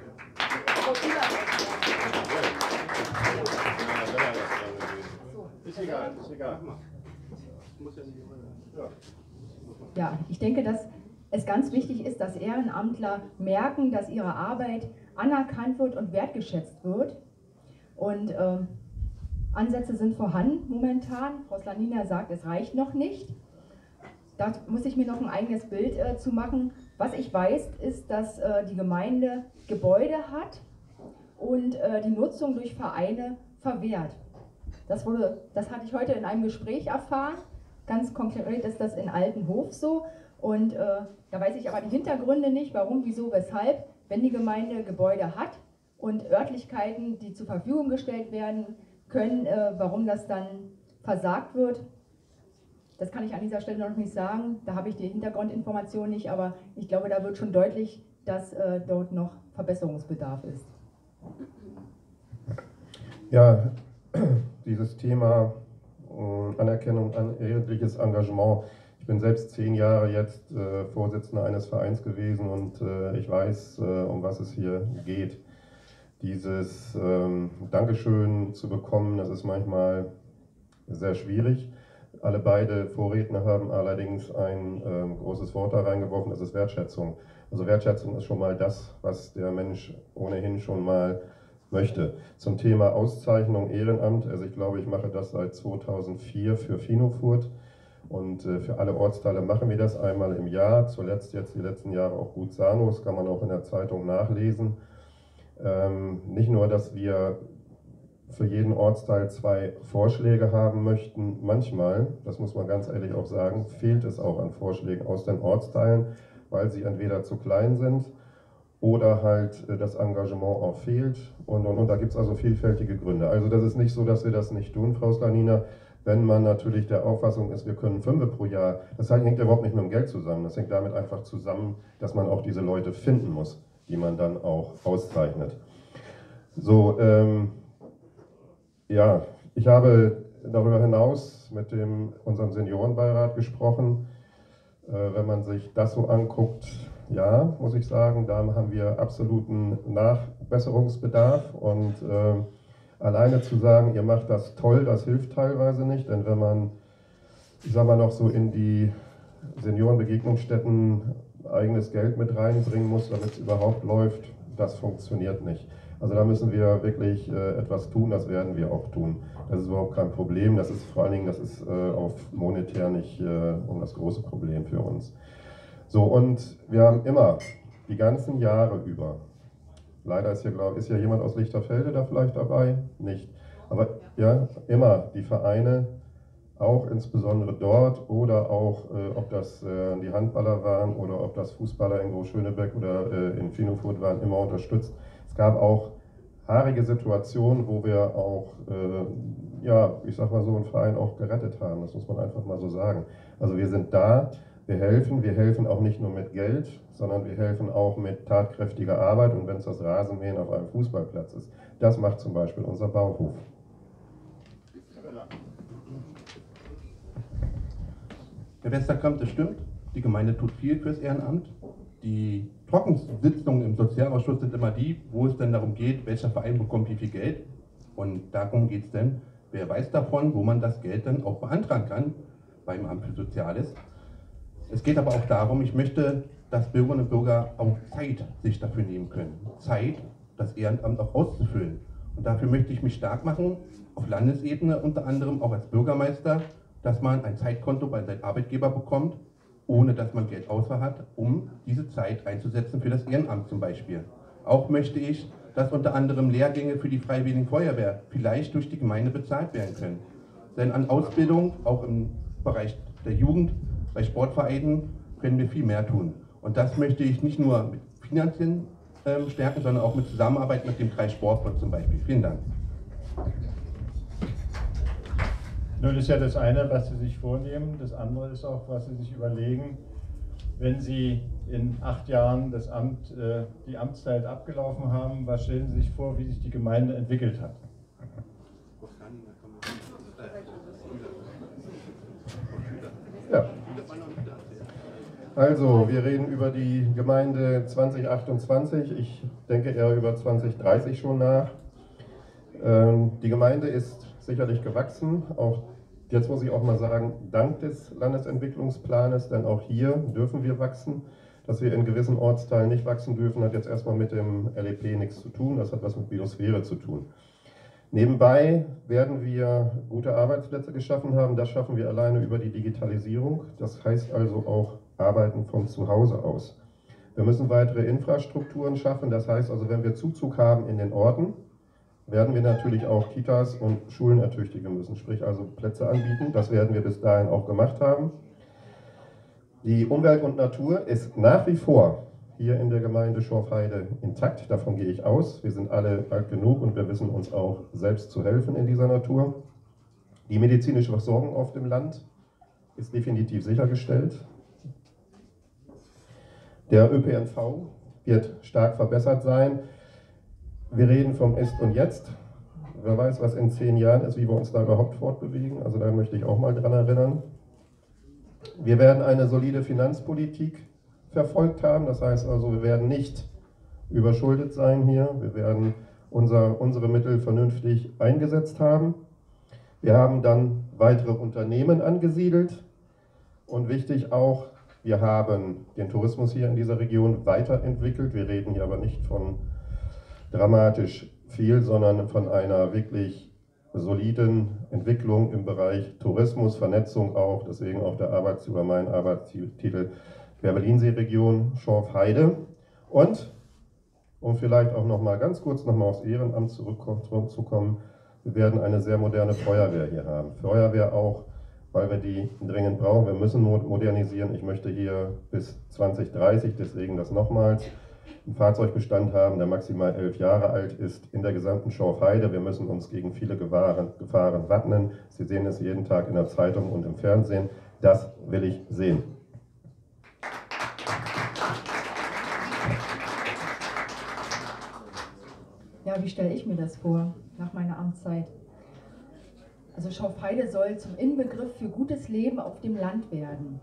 Ist egal, ist egal. Ja, ich denke, dass es ganz wichtig ist, dass Ehrenamtler merken, dass ihre Arbeit anerkannt wird und wertgeschätzt wird. Und ähm, Ansätze sind vorhanden momentan. Frau Slanina sagt, es reicht noch nicht. Da muss ich mir noch ein eigenes Bild äh, zu machen. Was ich weiß, ist, dass äh, die Gemeinde Gebäude hat und äh, die Nutzung durch Vereine verwehrt. Das, wurde, das hatte ich heute in einem Gespräch erfahren. Ganz konkret ist das in Altenhof so. Und äh, da weiß ich aber die Hintergründe nicht, warum, wieso, weshalb. Wenn die Gemeinde Gebäude hat und Örtlichkeiten, die zur Verfügung gestellt werden können, äh, warum das dann versagt wird, das kann ich an dieser Stelle noch nicht sagen. Da habe ich die Hintergrundinformation nicht, aber ich glaube, da wird schon deutlich, dass äh, dort noch Verbesserungsbedarf ist. Ja, dieses Thema äh, Anerkennung an ehrenamtliches Engagement. Ich bin selbst zehn Jahre jetzt äh, Vorsitzender eines Vereins gewesen und äh, ich weiß, äh, um was es hier geht. Dieses ähm, Dankeschön zu bekommen, das ist manchmal sehr schwierig. Alle beide Vorredner haben allerdings ein ähm, großes Wort da reingeworfen, das ist Wertschätzung. Also Wertschätzung ist schon mal das, was der Mensch ohnehin schon mal möchte. Zum Thema Auszeichnung Ehrenamt, also ich glaube, ich mache das seit zweitausendvier für Finofurt und äh, für alle Ortsteile machen wir das einmal im Jahr, zuletzt jetzt die letzten Jahre auch Gut Sanus, kann man auch in der Zeitung nachlesen. Ähm, nicht nur, dass wir für jeden Ortsteil zwei Vorschläge haben möchten, manchmal, das muss man ganz ehrlich auch sagen, fehlt es auch an Vorschlägen aus den Ortsteilen, weil sie entweder zu klein sind oder halt das Engagement auch fehlt und, und, und da gibt es also vielfältige Gründe. Also das ist nicht so, dass wir das nicht tun, Frau Slanina, wenn man natürlich der Auffassung ist, wir können Fünfe pro Jahr, das hängt ja überhaupt nicht mit dem Geld zusammen, das hängt damit einfach zusammen, dass man auch diese Leute finden muss, die man dann auch auszeichnet. So, ähm, ja, ich habe darüber hinaus mit dem, unserem Seniorenbeirat gesprochen. Äh, wenn man sich das so anguckt, ja, muss ich sagen, da haben wir absoluten Nachbesserungsbedarf und äh, alleine zu sagen, ihr macht das toll, das hilft teilweise nicht, denn wenn man, ich sag mal, noch so in die Seniorenbegegnungsstätten eigenes Geld mit reinbringen muss, damit es überhaupt läuft, das funktioniert nicht. Also da müssen wir wirklich äh, etwas tun, das werden wir auch tun. Das ist überhaupt kein Problem, das ist vor allen Dingen, das ist äh, auf monetär nicht äh, um das große Problem für uns. So, und wir haben immer, die ganzen Jahre über, leider ist hier, glaub, ist ja jemand aus Lichterfelde da vielleicht dabei? Nicht. Aber ja, immer die Vereine, auch insbesondere dort oder auch, äh, ob das äh, die Handballer waren oder ob das Fußballer in Groß-Schönebeck oder äh, in Finofurt waren, immer unterstützt. Es gab auch haarige Situationen, wo wir auch, äh, ja, ich sag mal so, einen Verein auch gerettet haben, das muss man einfach mal so sagen. Also wir sind da, wir helfen, wir helfen auch nicht nur mit Geld, sondern wir helfen auch mit tatkräftiger Arbeit und wenn es das Rasenmähen auf einem Fußballplatz ist. Das macht zum Beispiel unser Bauhof. Herr Westerkamp, das stimmt, die Gemeinde tut viel fürs Ehrenamt. Die Trockensitzungen im Sozialausschuss sind immer die, wo es dann darum geht, welcher Verein bekommt wie viel Geld. Und darum geht es dann, wer weiß davon, wo man das Geld dann auch beantragen kann beim Amt für Soziales. Es geht aber auch darum, ich möchte, dass Bürgerinnen und Bürger auch Zeit sich dafür nehmen können. Zeit, das Ehrenamt auch auszufüllen. Und dafür möchte ich mich stark machen, auf Landesebene unter anderem auch als Bürgermeister, dass man ein Zeitkonto bei seinem Arbeitgeber bekommt, ohne dass man Geld Auswahl hat, um diese Zeit einzusetzen für das Ehrenamt zum Beispiel. Auch möchte ich, dass unter anderem Lehrgänge für die Freiwilligen Feuerwehr vielleicht durch die Gemeinde bezahlt werden können. Denn an Ausbildung, auch im Bereich der Jugend, bei Sportvereinen, können wir viel mehr tun. Und das möchte ich nicht nur mit Finanzen äh, stärken, sondern auch mit Zusammenarbeit mit dem Kreis Sportbund zum Beispiel. Vielen Dank. Nun ist ja das eine, was Sie sich vornehmen, das andere ist auch, was Sie sich überlegen, wenn Sie in acht Jahren das Amt, äh, die Amtszeit abgelaufen haben, was stellen Sie sich vor, wie sich die Gemeinde entwickelt hat? Ja. Also, wir reden über die Gemeinde zwanzig achtundzwanzig, ich denke eher über zwanzig dreißig schon nach. Ähm, die Gemeinde ist sicherlich gewachsen, auch jetzt muss ich auch mal sagen, dank des Landesentwicklungsplanes, denn auch hier dürfen wir wachsen. Dass wir in gewissen Ortsteilen nicht wachsen dürfen, hat jetzt erstmal mit dem L E P nichts zu tun, das hat was mit Biosphäre zu tun. Nebenbei werden wir gute Arbeitsplätze geschaffen haben, das schaffen wir alleine über die Digitalisierung, das heißt also auch Arbeiten von zu Hause aus. Wir müssen weitere Infrastrukturen schaffen, das heißt also, wenn wir Zuzug haben in den Orten, werden wir natürlich auch Kitas und Schulen ertüchtigen müssen, sprich also Plätze anbieten. Das werden wir bis dahin auch gemacht haben. Die Umwelt und Natur ist nach wie vor hier in der Gemeinde Schorfheide intakt, davon gehe ich aus. Wir sind alle alt genug und wir wissen uns auch selbst zu helfen in dieser Natur. Die medizinische Versorgung auf dem Land ist definitiv sichergestellt. Der Ö P N V wird stark verbessert sein. Wir reden vom Ist und Jetzt. wer weiß, was in zehn Jahren ist, wie wir uns da überhaupt fortbewegen. Also da möchte ich auch mal dran erinnern. Wir werden eine solide Finanzpolitik verfolgt haben. Das heißt also, wir werden nicht überschuldet sein hier. Wir werden unser, unsere Mittel vernünftig eingesetzt haben. Wir haben dann weitere Unternehmen angesiedelt. Und wichtig auch, wir haben den Tourismus hier in dieser Region weiterentwickelt. Wir reden hier aber nicht von dramatisch viel, sondern von einer wirklich soliden Entwicklung im Bereich Tourismus, Vernetzung auch, deswegen auch der Arbeits über meinen Arbeitstitel Berlinsee-Region, Schorfheide. Und, um vielleicht auch noch mal ganz kurz noch mal aufs Ehrenamt zurückzukommen, wir werden eine sehr moderne Feuerwehr hier haben. Feuerwehr auch, weil wir die dringend brauchen. Wir müssen modernisieren. Ich möchte hier bis zwanzig dreißig, deswegen das nochmals, einen Fahrzeugbestand haben, der maximal elf Jahre alt ist, in der gesamten Schorfheide. Wir müssen uns gegen viele Gefahren, Gefahren wappnen. Sie sehen es jeden Tag in der Zeitung und im Fernsehen. Das will ich sehen. Ja, wie stelle ich mir das vor, nach meiner Amtszeit? Also Schorfheide soll zum Inbegriff für gutes Leben auf dem Land werden.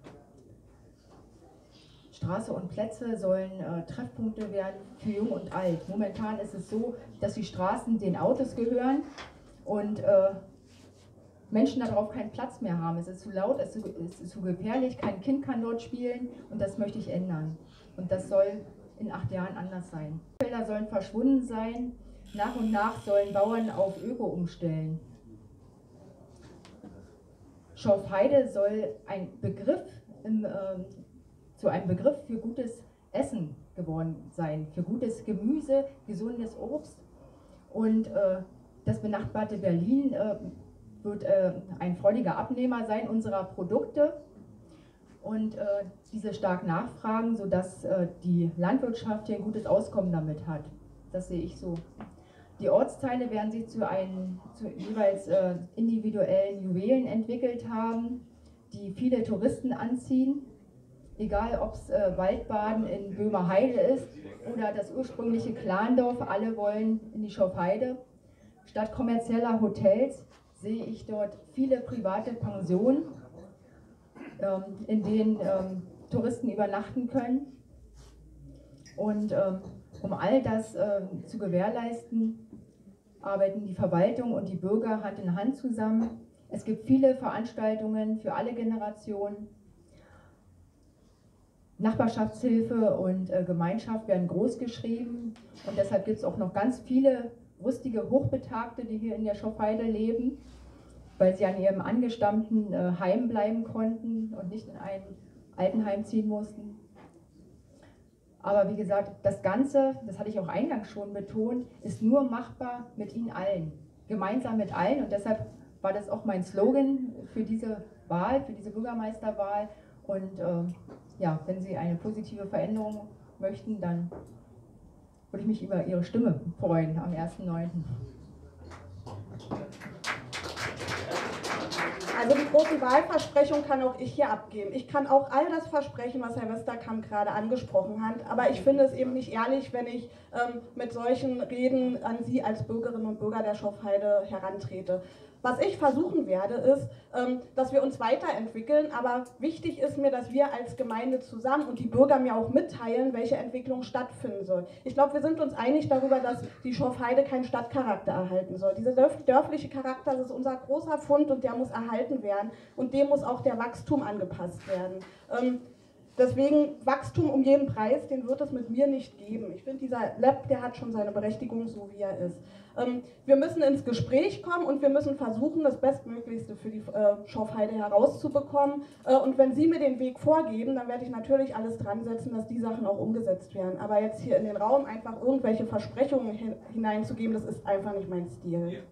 Straße und Plätze sollen äh, Treffpunkte werden für Jung und Alt. Momentan ist es so, dass die Straßen den Autos gehören und äh, Menschen darauf keinen Platz mehr haben. Es ist zu laut, es ist zu, es ist zu gefährlich, kein Kind kann dort spielen und das möchte ich ändern. Und das soll in acht Jahren anders sein. Felder sollen verschwunden sein. Nach und nach sollen Bauern auf Öko umstellen. Schorfheide soll ein Begriff im, äh, zu einem Begriff für gutes Essen geworden sein, für gutes Gemüse, gesundes Obst. Und äh, das benachbarte Berlin äh, wird äh, ein freudiger Abnehmer sein unserer Produkte und äh, diese stark nachfragen, sodass äh, die Landwirtschaft hier ein gutes Auskommen damit hat. Das sehe ich so. Die Ortsteile werden sich zu, einen, zu jeweils äh, individuellen Juwelen entwickelt haben, die viele Touristen anziehen. Egal, ob es äh, Waldbaden in Böhmerheide ist oder das ursprüngliche Klandorf, alle wollen in die Schorfheide. Statt kommerzieller Hotels sehe ich dort viele private Pensionen, ähm, in denen ähm, Touristen übernachten können. Und ähm, um all das äh, zu gewährleisten, arbeiten die Verwaltung und die Bürger Hand in Hand zusammen. Es gibt viele Veranstaltungen für alle Generationen. Nachbarschaftshilfe und äh, Gemeinschaft werden groß geschrieben und deshalb gibt es auch noch ganz viele rüstige Hochbetagte, die hier in der Schorfheide leben, weil sie an ihrem angestammten äh, Heim bleiben konnten und nicht in ein Altenheim ziehen mussten. Aber wie gesagt, das Ganze, das hatte ich auch eingangs schon betont, ist nur machbar mit Ihnen allen, gemeinsam mit allen. Und deshalb war das auch mein Slogan für diese Wahl, für diese Bürgermeisterwahl. Und äh, ja, wenn Sie eine positive Veränderung möchten, dann würde ich mich über Ihre Stimme freuen am ersten neunten Also die großen Wahlversprechungen kann auch ich hier abgeben. Ich kann auch all das versprechen, was Herr Westerkamp gerade angesprochen hat, aber ich finde es eben nicht ehrlich, wenn ich ähm, mit solchen Reden an Sie als Bürgerinnen und Bürger der Schorfheide herantrete. Was ich versuchen werde, ist, ähm, dass wir uns weiterentwickeln, aber wichtig ist mir, dass wir als Gemeinde zusammen und die Bürger mir auch mitteilen, welche Entwicklung stattfinden soll. Ich glaube, wir sind uns einig darüber, dass die Schorfheide keinen Stadtcharakter erhalten soll. Dieser dörfliche Charakter, das ist unser großer Fund und der muss erhalten werden und dem muss auch der Wachstum angepasst werden. Ähm, Deswegen Wachstum um jeden Preis, den wird es mit mir nicht geben. Ich finde, dieser Lab, der hat schon seine Berechtigung, so wie er ist. Ähm, wir müssen ins Gespräch kommen und wir müssen versuchen, das Bestmöglichste für die äh, Schorfheide herauszubekommen. Äh, und wenn Sie mir den Weg vorgeben, dann werde ich natürlich alles dran setzen, dass die Sachen auch umgesetzt werden. Aber jetzt hier in den Raum einfach irgendwelche Versprechungen hin hineinzugeben, das ist einfach nicht mein Stil. Ja.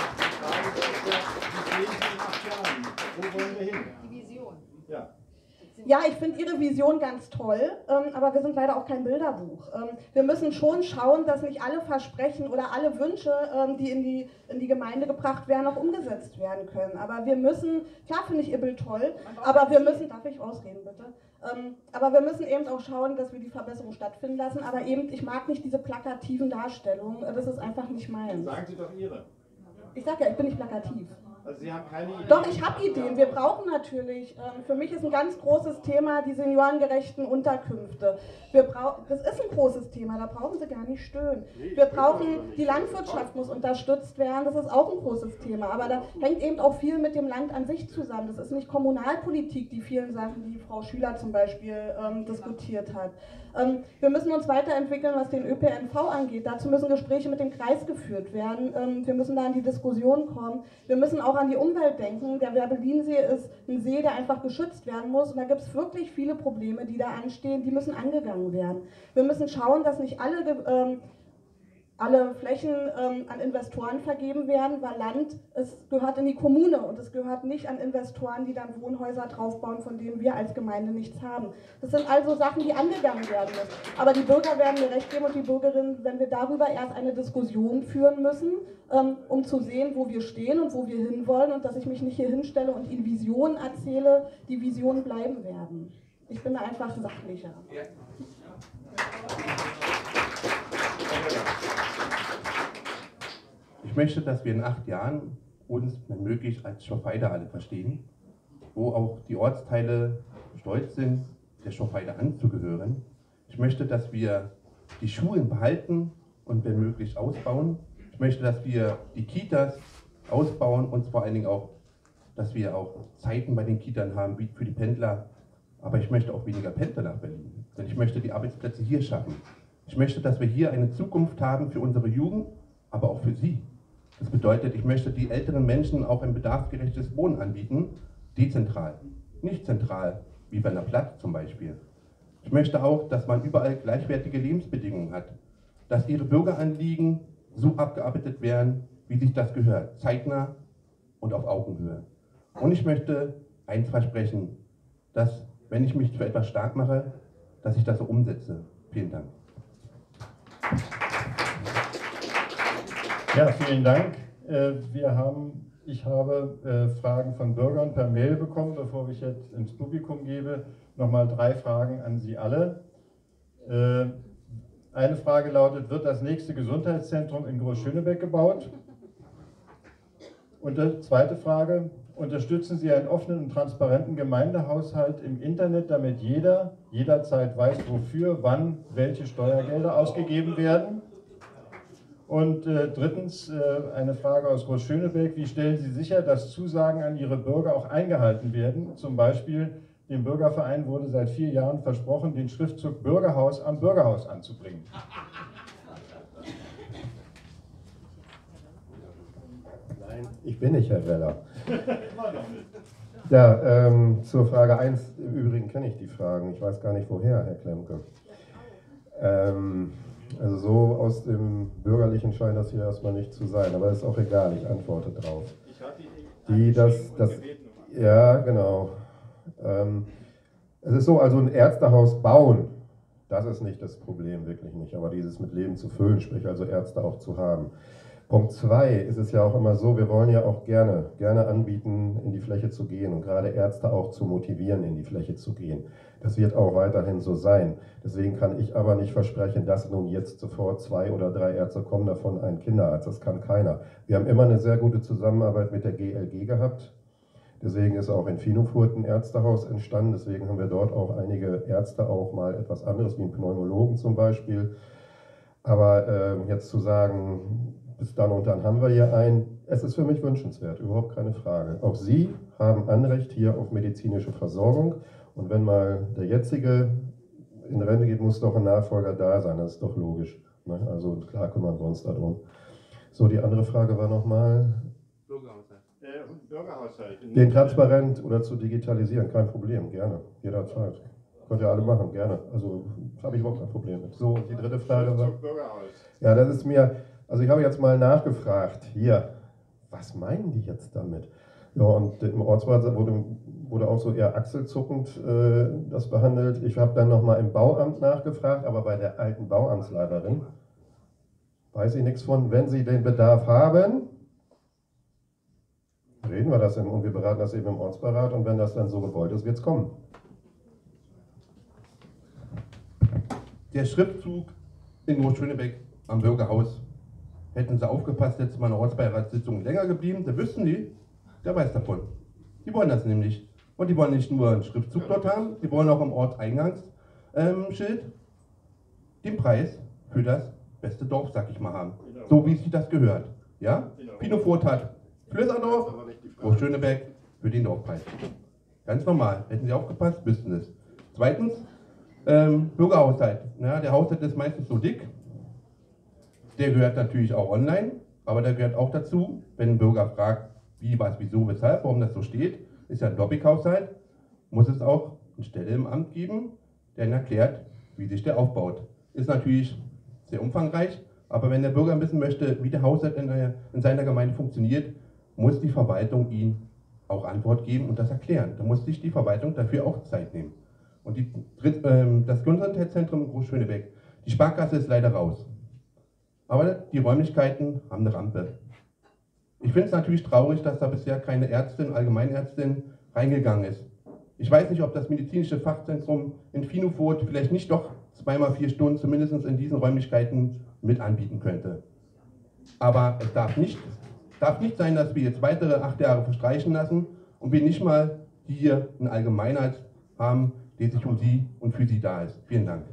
Wo wollen wir hin? Die Vision. Ja. Ja, ich finde Ihre Vision ganz toll, ähm, aber wir sind leider auch kein Bilderbuch. Ähm, wir müssen schon schauen, dass nicht alle Versprechen oder alle Wünsche, ähm, die, in die in die Gemeinde gebracht werden, auch umgesetzt werden können. Aber wir müssen, klar finde ich Ihr Bild toll, aber wir müssen, darf ich ausreden bitte? Ähm, aber wir müssen eben auch schauen, dass wir die Verbesserung stattfinden lassen. Aber eben, ich mag nicht diese plakativen Darstellungen, das ist einfach nicht meins. Sagen Sie doch Ihre. Ich sage ja, ich bin nicht plakativ. Also Sie haben keine Idee. Doch, ich habe Ideen. Wir brauchen natürlich, ähm, für mich ist ein ganz großes Thema die seniorengerechten Unterkünfte. Wir brauchen, das ist ein großes Thema, da brauchen Sie gar nicht stöhnen. Wir brauchen, die Landwirtschaft muss unterstützt werden, das ist auch ein großes Thema. Aber da hängt eben auch viel mit dem Land an sich zusammen. Das ist nicht Kommunalpolitik, die vielen Sachen, die Frau Schüler zum Beispiel ähm, diskutiert hat. Ähm, wir müssen uns weiterentwickeln, was den Ö P N V angeht. Dazu müssen Gespräche mit dem Kreis geführt werden. Ähm, wir müssen da in die Diskussion kommen. Wir müssen auch an die Umwelt denken. Der Werbellinsee ist ein See, der einfach geschützt werden muss. Und da gibt es wirklich viele Probleme, die da anstehen, die müssen angegangen werden. Wir müssen schauen, dass nicht alle, ähm, alle Flächen ähm, an Investoren vergeben werden, weil Land, es gehört in die Kommune und es gehört nicht an Investoren, die dann Wohnhäuser draufbauen, von denen wir als Gemeinde nichts haben. Das sind also Sachen, die angegangen werden müssen. Aber die Bürger werden mir recht geben und die Bürgerinnen, wenn wir darüber erst eine Diskussion führen müssen, ähm, um zu sehen, wo wir stehen und wo wir hinwollen und dass ich mich nicht hier hinstelle und Ihnen Visionen erzähle, die Visionen bleiben werden. Ich bin da einfach sachlicher. Ja. Ich möchte, dass wir in acht Jahren uns, wenn möglich, als Schorfheide alle verstehen, wo auch die Ortsteile stolz sind, der Schorfheide anzugehören. Ich möchte, dass wir die Schulen behalten und wenn möglich ausbauen. Ich möchte, dass wir die Kitas ausbauen und vor allen Dingen auch, dass wir auch Zeiten bei den Kitas haben, wie für die Pendler. Aber ich möchte auch weniger Pendler nach Berlin, denn ich möchte die Arbeitsplätze hier schaffen. Ich möchte, dass wir hier eine Zukunft haben für unsere Jugend, aber auch für Sie. Das bedeutet, ich möchte die älteren Menschen auch ein bedarfsgerechtes Wohnen anbieten, dezentral, nicht zentral, wie bei einer Platt zum Beispiel. Ich möchte auch, dass man überall gleichwertige Lebensbedingungen hat, dass Ihre Bürgeranliegen so abgearbeitet werden, wie sich das gehört, zeitnah und auf Augenhöhe. Und ich möchte eins versprechen, dass, wenn ich mich für etwas stark mache, dass ich das so umsetze. Vielen Dank. Ja, vielen Dank. Wir haben, ich habe Fragen von Bürgern per Mail bekommen, bevor ich jetzt ins Publikum gebe. Nochmal drei Fragen an Sie alle. Eine Frage lautet, wird das nächste Gesundheitszentrum in Groß-Schönebeck gebaut? Und die zweite Frage, unterstützen Sie einen offenen und transparenten Gemeindehaushalt im Internet, damit jeder jederzeit weiß, wofür, wann, welche Steuergelder ausgegeben werden? Und äh, drittens äh, eine Frage aus Groß-Schönebeck. Wie stellen Sie sicher, dass Zusagen an Ihre Bürger auch eingehalten werden? Zum Beispiel, dem Bürgerverein wurde seit vier Jahren versprochen, den Schriftzug Bürgerhaus am Bürgerhaus anzubringen. Nein, ich bin nicht Herr Weller. Ja, ähm, zur Frage eins, im Übrigen kenne ich die Fragen. Ich weiß gar nicht woher, Herr Klemke. Ähm, Also so aus dem Bürgerlichen scheint das hier erstmal nicht zu sein, aber ist auch egal, ich antworte drauf. Die das, das, ja, genau. Ähm, es ist so, also ein Ärztehaus bauen, das ist nicht das Problem, wirklich nicht, aber dieses mit Leben zu füllen, sprich also Ärzte auch zu haben. Punkt zwei ist es ja auch immer so, wir wollen ja auch gerne, gerne anbieten, in die Fläche zu gehen und gerade Ärzte auch zu motivieren, in die Fläche zu gehen. Das wird auch weiterhin so sein. Deswegen kann ich aber nicht versprechen, dass nun jetzt sofort zwei oder drei Ärzte kommen, davon ein Kinderarzt. Das kann keiner. Wir haben immer eine sehr gute Zusammenarbeit mit der G L G gehabt. Deswegen ist auch in Finofurt ein Ärztehaus entstanden. Deswegen haben wir dort auch einige Ärzte, auch mal etwas anderes, wie einen Pneumologen zum Beispiel. Aber äh, jetzt zu sagen, bis dann und dann haben wir hier einen, es ist für mich wünschenswert, überhaupt keine Frage. Auch Sie haben Anrecht hier auf medizinische Versorgung. Und wenn mal der jetzige in Rente geht, muss doch ein Nachfolger da sein, das ist doch logisch. Ne? Also klar kümmern wir uns darum. So, die andere Frage war nochmal... Bürgerhaushalt. Äh, Bürgerhaushalt. Den transparent oder zu digitalisieren, kein Problem, gerne, jederzeit. Könnt ihr alle machen, gerne. Also habe ich überhaupt kein Problem mit. So, und die dritte Frage war... Ja, das ist mir... Also ich habe jetzt mal nachgefragt, hier, was meinen die jetzt damit? Ja, und im Ortsrat wurde, wurde auch so eher achselzuckend äh, das behandelt. Ich habe dann nochmal im Bauamt nachgefragt, aber bei der alten Bauamtsleiterin weiß ich nichts von. Wenn Sie den Bedarf haben, reden wir das im, und wir beraten das eben im Ortsbeirat, und wenn das dann so gewollt ist, wird es kommen. Der Schriftzug in Großschönebeck am Bürgerhaus. Hätten sie aufgepasst, letztes Mal eine Ortsbeiratssitzung länger geblieben, da wüssten die, der weiß davon. Die wollen das nämlich. Und die wollen nicht nur einen Schriftzug dort haben, die wollen auch im Ortseingangsschild ähm, den Preis für das beste Dorf, sag ich mal, haben. So wie sich das gehört. Ja? Pinofort hat Flößerdorf, Großschönebeck für den Dorfpreis. Ganz normal. Hätten sie aufgepasst, wüssten es. Zweitens, ähm, Bürgerhaushalt. Ja, der Haushalt ist meistens so dick. Der gehört natürlich auch online, aber der gehört auch dazu, wenn ein Bürger fragt, wie, was, wieso, weshalb, warum das so steht, ist ja ein Doppelhaushalt, muss es auch eine Stelle im Amt geben, der erklärt, wie sich der aufbaut. Ist natürlich sehr umfangreich, aber wenn der Bürger wissen möchte, wie der Haushalt in, der, in seiner Gemeinde funktioniert, muss die Verwaltung ihm auch Antwort geben und das erklären. Da muss sich die Verwaltung dafür auch Zeit nehmen. Und die, ähm, das Gesundheitszentrum in Großschönebeck, die Sparkasse ist leider raus. Aber die Räumlichkeiten haben eine Rampe. Ich finde es natürlich traurig, dass da bisher keine Ärztin, Allgemeinärztin reingegangen ist. Ich weiß nicht, ob das medizinische Fachzentrum in Finofort vielleicht nicht doch zweimal vier Stunden zumindest in diesen Räumlichkeiten mit anbieten könnte. Aber es darf nicht, darf nicht sein, dass wir jetzt weitere acht Jahre verstreichen lassen und wir nicht mal hier einen Allgemeinarzt haben, der sich um Sie und für Sie da ist. Vielen Dank.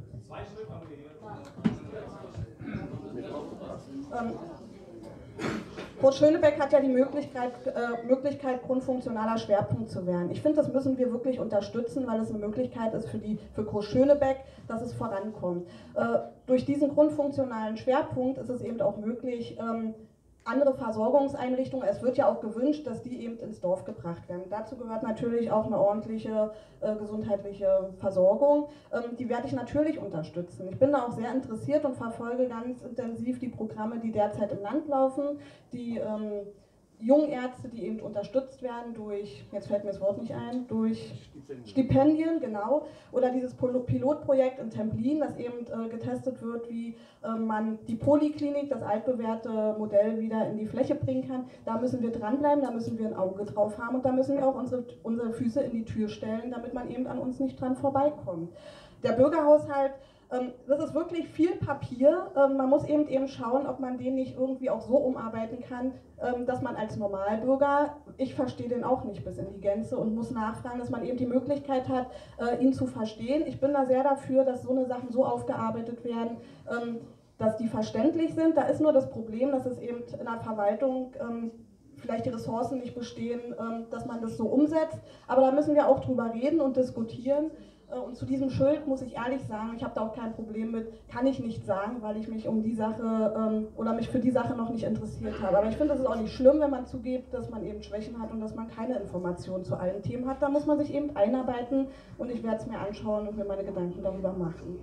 Ähm, Großschönebeck hat ja die Möglichkeit, äh, Möglichkeit, grundfunktionaler Schwerpunkt zu werden. Ich finde, das müssen wir wirklich unterstützen, weil es eine Möglichkeit ist für, die, für Großschönebeck, dass es vorankommt. Äh, durch diesen grundfunktionalen Schwerpunkt ist es eben auch möglich, ähm, andere Versorgungseinrichtungen, es wird ja auch gewünscht, dass die eben ins Dorf gebracht werden. Dazu gehört natürlich auch eine ordentliche äh, gesundheitliche Versorgung. Ähm, die werde ich natürlich unterstützen. Ich bin da auch sehr interessiert und verfolge ganz intensiv die Programme, die derzeit im Land laufen, die ähm, Jungärzte, die eben unterstützt werden durch, jetzt fällt mir das Wort nicht ein, durch Stipendien, Stipendien genau, oder dieses Pilotprojekt in Templin, das eben äh, getestet wird, wie äh, man die Poliklinik, das altbewährte Modell, wieder in die Fläche bringen kann. Da müssen wir dranbleiben, da müssen wir ein Auge drauf haben und da müssen wir auch unsere, unsere Füße in die Tür stellen, damit man eben an uns nicht dran vorbeikommt. Der Bürgerhaushalt, das ist wirklich viel Papier. Man muss eben eben schauen, ob man den nicht irgendwie auch so umarbeiten kann, dass man als Normalbürger, ich verstehe den auch nicht bis in die Gänze und muss nachfragen, dass man eben die Möglichkeit hat, ihn zu verstehen. Ich bin da sehr dafür, dass so eine Sachen so aufgearbeitet werden, dass die verständlich sind. Da ist nur das Problem, dass es eben in der Verwaltung vielleicht die Ressourcen nicht bestehen, dass man das so umsetzt. Aber da müssen wir auch drüber reden und diskutieren. Und zu diesem Schild muss ich ehrlich sagen, ich habe da auch kein Problem mit, kann ich nicht sagen, weil ich mich um die Sache ähm, oder mich für die Sache noch nicht interessiert habe. Aber ich finde, es ist auch nicht schlimm, wenn man zugibt, dass man eben Schwächen hat und dass man keine Informationen zu allen Themen hat. Da muss man sich eben einarbeiten und ich werde es mir anschauen und mir meine Gedanken darüber machen.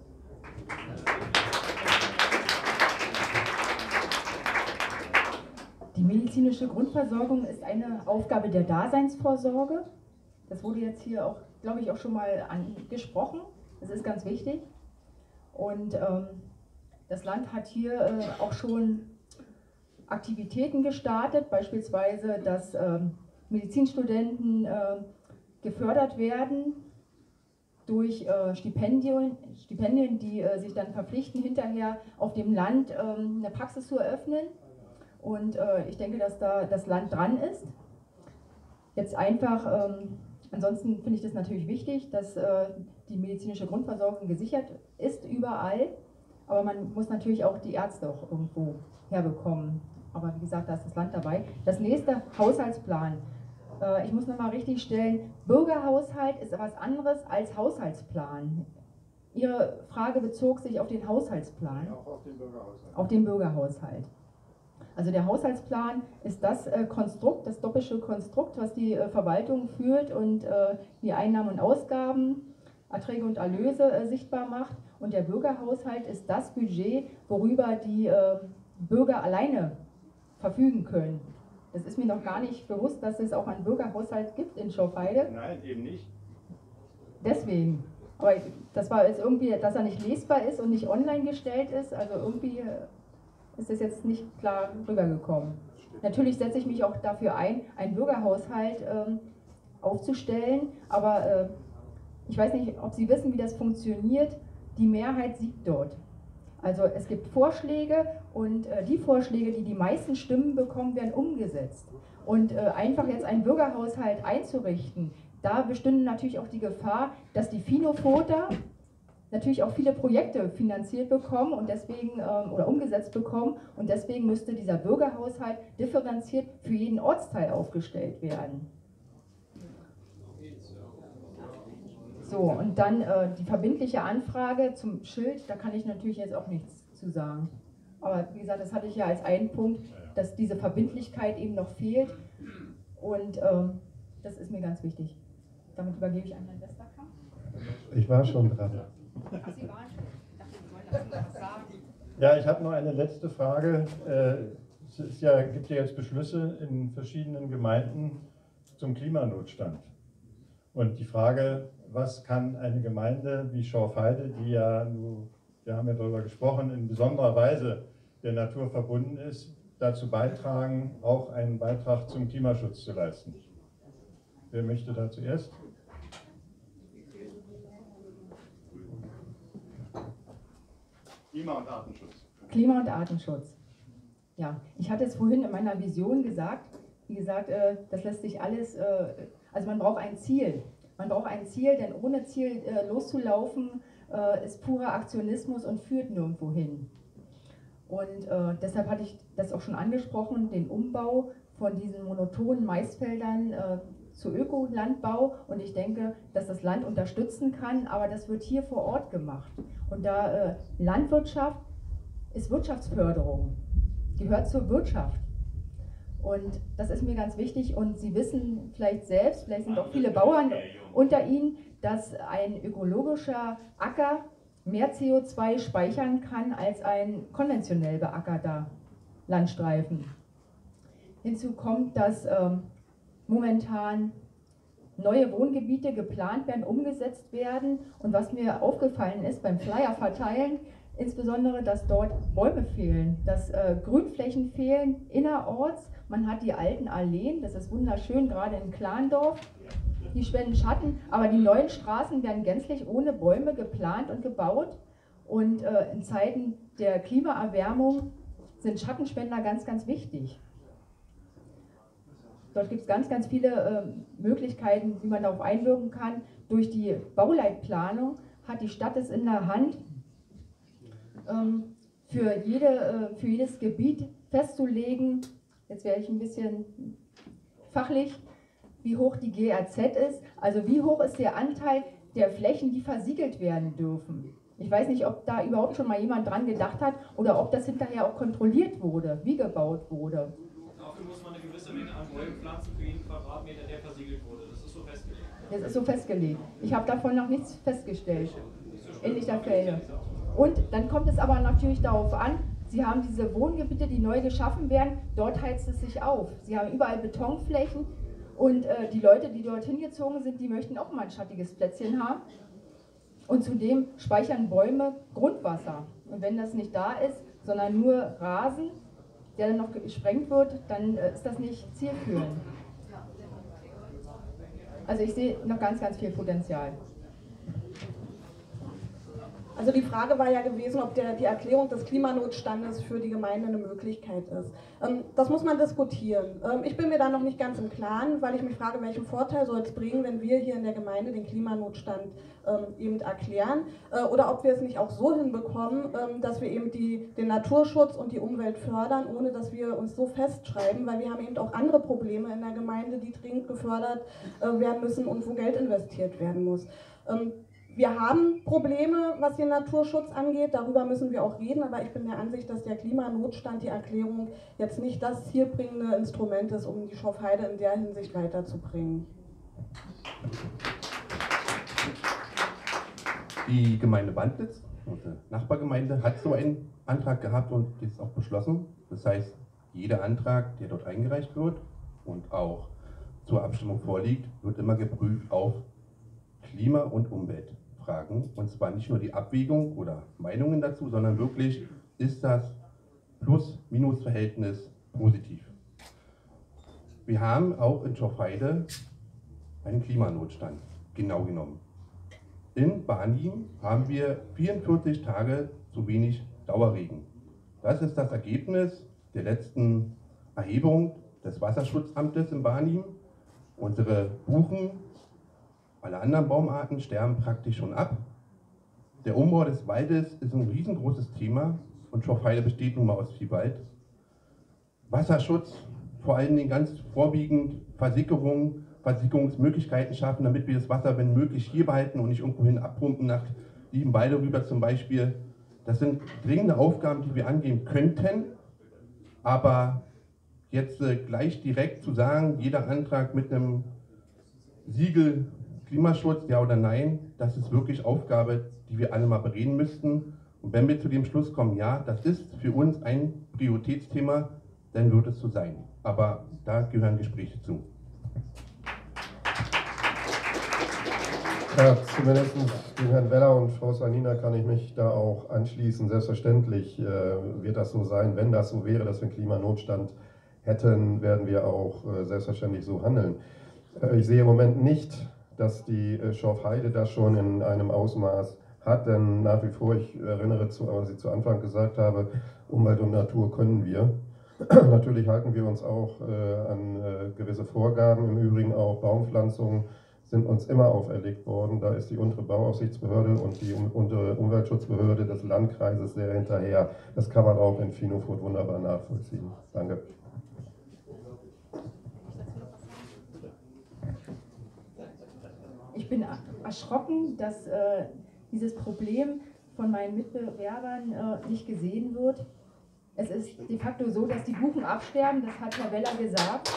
Die medizinische Grundversorgung ist eine Aufgabe der Daseinsvorsorge. Das wurde jetzt hier auch, glaube ich, auch schon mal angesprochen. Das ist ganz wichtig. Und ähm, das Land hat hier äh, auch schon Aktivitäten gestartet, beispielsweise, dass ähm, Medizinstudenten äh, gefördert werden durch äh, Stipendien, Stipendien, die äh, sich dann verpflichten, hinterher auf dem Land äh, eine Praxis zu eröffnen. Und äh, ich denke, dass da das Land dran ist. Jetzt einfach... Ähm, Ansonsten finde ich das natürlich wichtig, dass äh, die medizinische Grundversorgung gesichert ist überall, aber man muss natürlich auch die Ärzte auch irgendwo herbekommen. Aber wie gesagt, da ist das Land dabei. Das nächste, Haushaltsplan. Äh, ich muss nochmal richtig stellen, Bürgerhaushalt ist etwas anderes als Haushaltsplan. Ihre Frage bezog sich auf den Haushaltsplan. Ja, auch auf den Bürgerhaushalt. Auf den Bürgerhaushalt. Also der Haushaltsplan ist das äh, Konstrukt, das doppische Konstrukt, was die äh, Verwaltung führt und äh, die Einnahmen und Ausgaben, Erträge und Erlöse äh, sichtbar macht. Und der Bürgerhaushalt ist das Budget, worüber die äh, Bürger alleine verfügen können. Das ist mir noch gar nicht bewusst, dass es auch einen Bürgerhaushalt gibt in Schorfheide. Nein, eben nicht. Deswegen. Aber das war jetzt irgendwie, dass er nicht lesbar ist und nicht online gestellt ist. Also irgendwie ist das jetzt nicht klar rübergekommen. Natürlich setze ich mich auch dafür ein, einen Bürgerhaushalt ähm, aufzustellen. Aber äh, ich weiß nicht, ob Sie wissen, wie das funktioniert. Die Mehrheit siegt dort. Also es gibt Vorschläge und äh, die Vorschläge, die die meisten Stimmen bekommen, werden umgesetzt. Und äh, einfach jetzt einen Bürgerhaushalt einzurichten, da bestünde natürlich auch die Gefahr, dass die Finofota natürlich auch viele Projekte finanziert bekommen und deswegen ähm, oder umgesetzt bekommen und deswegen müsste dieser Bürgerhaushalt differenziert für jeden Ortsteil aufgestellt werden. So, und dann äh, die verbindliche Anfrage zum Schild, da kann ich natürlich jetzt auch nichts zu sagen. Aber wie gesagt, das hatte ich ja als einen Punkt, dass diese Verbindlichkeit eben noch fehlt. Und ähm, das ist mir ganz wichtig. Damit übergebe ich an Herrn Westerkamp. Ich war schon dran. Ach, Sie waren schon. Ich dachte, Sie wollen dazu noch was sagen. Ja, ich habe noch eine letzte Frage. Äh, Es ist ja, gibt ja jetzt Beschlüsse in verschiedenen Gemeinden zum Klimanotstand. Und die Frage, was kann eine Gemeinde wie Schorfheide, die ja, wir haben ja darüber gesprochen, in besonderer Weise der Natur verbunden ist, dazu beitragen, auch einen Beitrag zum Klimaschutz zu leisten? Wer möchte da zuerst? Klima- und Artenschutz. Klima- und Artenschutz. Ja, ich hatte es vorhin in meiner Vision gesagt. Wie gesagt, äh, das lässt sich alles, äh, also man braucht ein Ziel. Man braucht ein Ziel, denn ohne Ziel äh, loszulaufen, äh, ist purer Aktionismus und führt nirgendwo hin. Und äh, deshalb hatte ich das auch schon angesprochen, den Umbau von diesen monotonen Maisfeldern äh, zu Ökolandbau. Und ich denke, dass das Land unterstützen kann, aber das wird hier vor Ort gemacht. Und da äh, Landwirtschaft ist Wirtschaftsförderung, gehört zur Wirtschaft. Und das ist mir ganz wichtig und Sie wissen vielleicht selbst, vielleicht sind auch viele Bauern unter Ihnen, dass ein ökologischer Acker mehr C O zwei speichern kann als ein konventionell beackerter Landstreifen. Hinzu kommt, dass ähm, momentan neue Wohngebiete geplant werden, umgesetzt werden und was mir aufgefallen ist beim Flyer verteilen, insbesondere, dass dort Bäume fehlen, dass äh, Grünflächen fehlen innerorts. Man hat die alten Alleen, das ist wunderschön, gerade in Klandorf, die spenden Schatten, aber die neuen Straßen werden gänzlich ohne Bäume geplant und gebaut. Und äh, in Zeiten der Klimaerwärmung sind Schattenspender ganz, ganz wichtig. Dort gibt es ganz, ganz viele äh, Möglichkeiten, wie man darauf einwirken kann. Durch die Bauleitplanung hat die Stadt es in der Hand, ähm, für, jede, äh, für jedes Gebiet festzulegen, jetzt wäre ich ein bisschen fachlich, wie hoch die G R Z ist, also wie hoch ist der Anteil der Flächen, die versiegelt werden dürfen. Ich weiß nicht, ob da überhaupt schon mal jemand dran gedacht hat oder ob das hinterher auch kontrolliert wurde, wie gebaut wurde. Dafür muss man eine gewisse Menge an Bäumen pflanzen für jeden Quadratmeter, der versiegelt wurde. Das ist so festgelegt. Das ist so festgelegt. Ich habe davon noch nichts festgestellt in Lichterfelde. Und dann kommt es aber natürlich darauf an, Sie haben diese Wohngebiete, die neu geschaffen werden, dort heizt es sich auf. Sie haben überall Betonflächen und äh, die Leute, die dort hingezogen sind, die möchten auch mal ein schattiges Plätzchen haben. Und zudem speichern Bäume Grundwasser. Und wenn das nicht da ist, sondern nur Rasen, der dann noch gesprengt wird, dann äh, ist das nicht zielführend. Also ich sehe noch ganz, ganz viel Potenzial. Also die Frage war ja gewesen, ob der, die Erklärung des Klimanotstandes für die Gemeinde eine Möglichkeit ist. Ähm, das muss man diskutieren. Ähm, ich bin mir da noch nicht ganz im Klaren, weil ich mich frage, welchen Vorteil soll es bringen, wenn wir hier in der Gemeinde den Klimanotstand ähm, eben erklären, äh, oder ob wir es nicht auch so hinbekommen, ähm, dass wir eben die, den Naturschutz und die Umwelt fördern, ohne dass wir uns so festschreiben, weil wir haben eben auch andere Probleme in der Gemeinde, die dringend gefördert äh, werden müssen und wo Geld investiert werden muss. Ähm, Wir haben Probleme, was den Naturschutz angeht, darüber müssen wir auch reden, aber ich bin der Ansicht, dass der Klimanotstand, die Erklärung, jetzt nicht das zielbringende Instrument ist, um die Schorfheide in der Hinsicht weiterzubringen. Die Gemeinde Bandlitz, unsere Nachbargemeinde, hat so einen Antrag gehabt und ist auch beschlossen. Das heißt, Jeder Antrag, der dort eingereicht wird und auch zur Abstimmung vorliegt, wird immer geprüft auf Klima- und Umweltfragen. Und zwar nicht nur die Abwägung oder Meinungen dazu, sondern wirklich, ist das Plus-Minus-Verhältnis positiv. Wir haben auch in Schorfheide einen Klimanotstand, genau genommen. In Barnim haben wir vierundvierzig Tage zu wenig Dauerregen. Das ist das Ergebnis der letzten Erhebung des Wasserschutzamtes in Barnim. Unsere Buchen, alle anderen Baumarten sterben praktisch schon ab. Der Umbau des Waldes ist ein riesengroßes Thema und Schorfheide besteht nun mal aus viel Wald. Wasserschutz, vor allen Dingen ganz vorwiegend Versickerung, Versickerungsmöglichkeiten schaffen, damit wir das Wasser, wenn möglich, hier behalten und nicht irgendwohin abpumpen, nach Liebenwalde rüber zum Beispiel. Das sind dringende Aufgaben, die wir angehen könnten, aber jetzt äh, gleich direkt zu sagen, jeder Antrag mit einem Siegel Klimaschutz, ja oder nein, das ist wirklich Aufgabe, die wir alle mal bereden müssten. Und wenn wir zu dem Schluss kommen, ja, das ist für uns ein Prioritätsthema, dann wird es so sein. Aber da gehören Gespräche zu. Ja, zumindest dem Herrn Weller und Frau Slanina kann ich mich da auch anschließen. Selbstverständlich äh, wird das so sein. Wenn das so wäre, dass wir einen Klimanotstand hätten, werden wir auch äh, selbstverständlich so handeln. Äh, ich sehe im Moment nicht, dass die äh, Schorfheide das schon in einem Ausmaß hat, denn nach wie vor, ich erinnere zu, was ich zu Anfang gesagt habe, Umwelt und Natur können wir. Natürlich halten wir uns auch äh, an äh, gewisse Vorgaben, im Übrigen auch Baumpflanzungen sind uns immer auferlegt worden. Da ist die untere Bauaufsichtsbehörde und die um, untere Umweltschutzbehörde des Landkreises sehr hinterher. Das kann man auch in Finofurt wunderbar nachvollziehen. Danke. Ich bin erschrocken, dass äh, dieses Problem von meinen Mitbewerbern äh, nicht gesehen wird. Es ist de facto so, dass die Buchen absterben, das hat Herr Weller gesagt.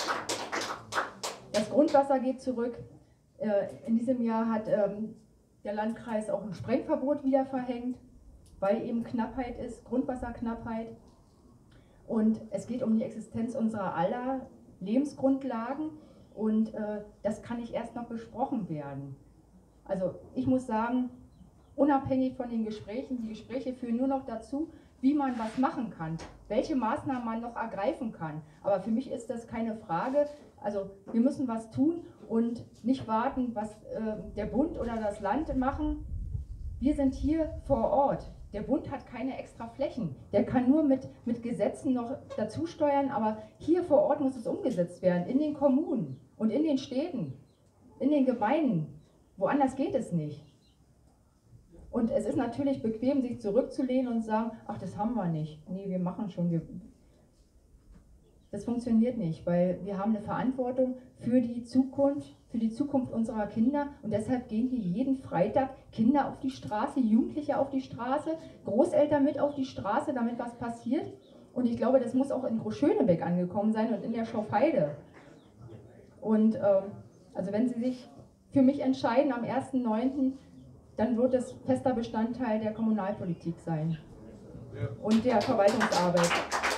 Das Grundwasser geht zurück. In diesem Jahr hat der Landkreis auch ein Sprengverbot wieder verhängt, weil eben Knappheit ist, Grundwasserknappheit. Und es geht um die Existenz unserer aller Lebensgrundlagen und das kann nicht erst noch besprochen werden. Also ich muss sagen, unabhängig von den Gesprächen, die Gespräche führen nur noch dazu, wie man was machen kann, welche Maßnahmen man noch ergreifen kann. Aber für mich ist das keine Frage. Also wir müssen was tun und nicht warten, was äh, der Bund oder das Land machen. Wir sind hier vor Ort. Der Bund hat keine extra Flächen. Der kann nur mit, mit Gesetzen noch dazu steuern, aber hier vor Ort muss es umgesetzt werden, in den Kommunen und in den Städten, in den Gemeinden. Woanders geht es nicht. Und es ist natürlich bequem, sich zurückzulehnen und sagen, ach, das haben wir nicht. Nee, wir machen schon. Wir das funktioniert nicht, weil wir haben eine Verantwortung für die Zukunft, für die Zukunft unserer Kinder. Und deshalb gehen hier jeden Freitag Kinder auf die Straße, Jugendliche auf die Straße, Großeltern mit auf die Straße, damit was passiert. Und ich glaube, das muss auch in Großschönebeck angekommen sein und in der Schorfheide. Und äh, also wenn Sie sich für mich entscheiden am ersten neunten, dann wird es fester Bestandteil der Kommunalpolitik sein und der Verwaltungsarbeit.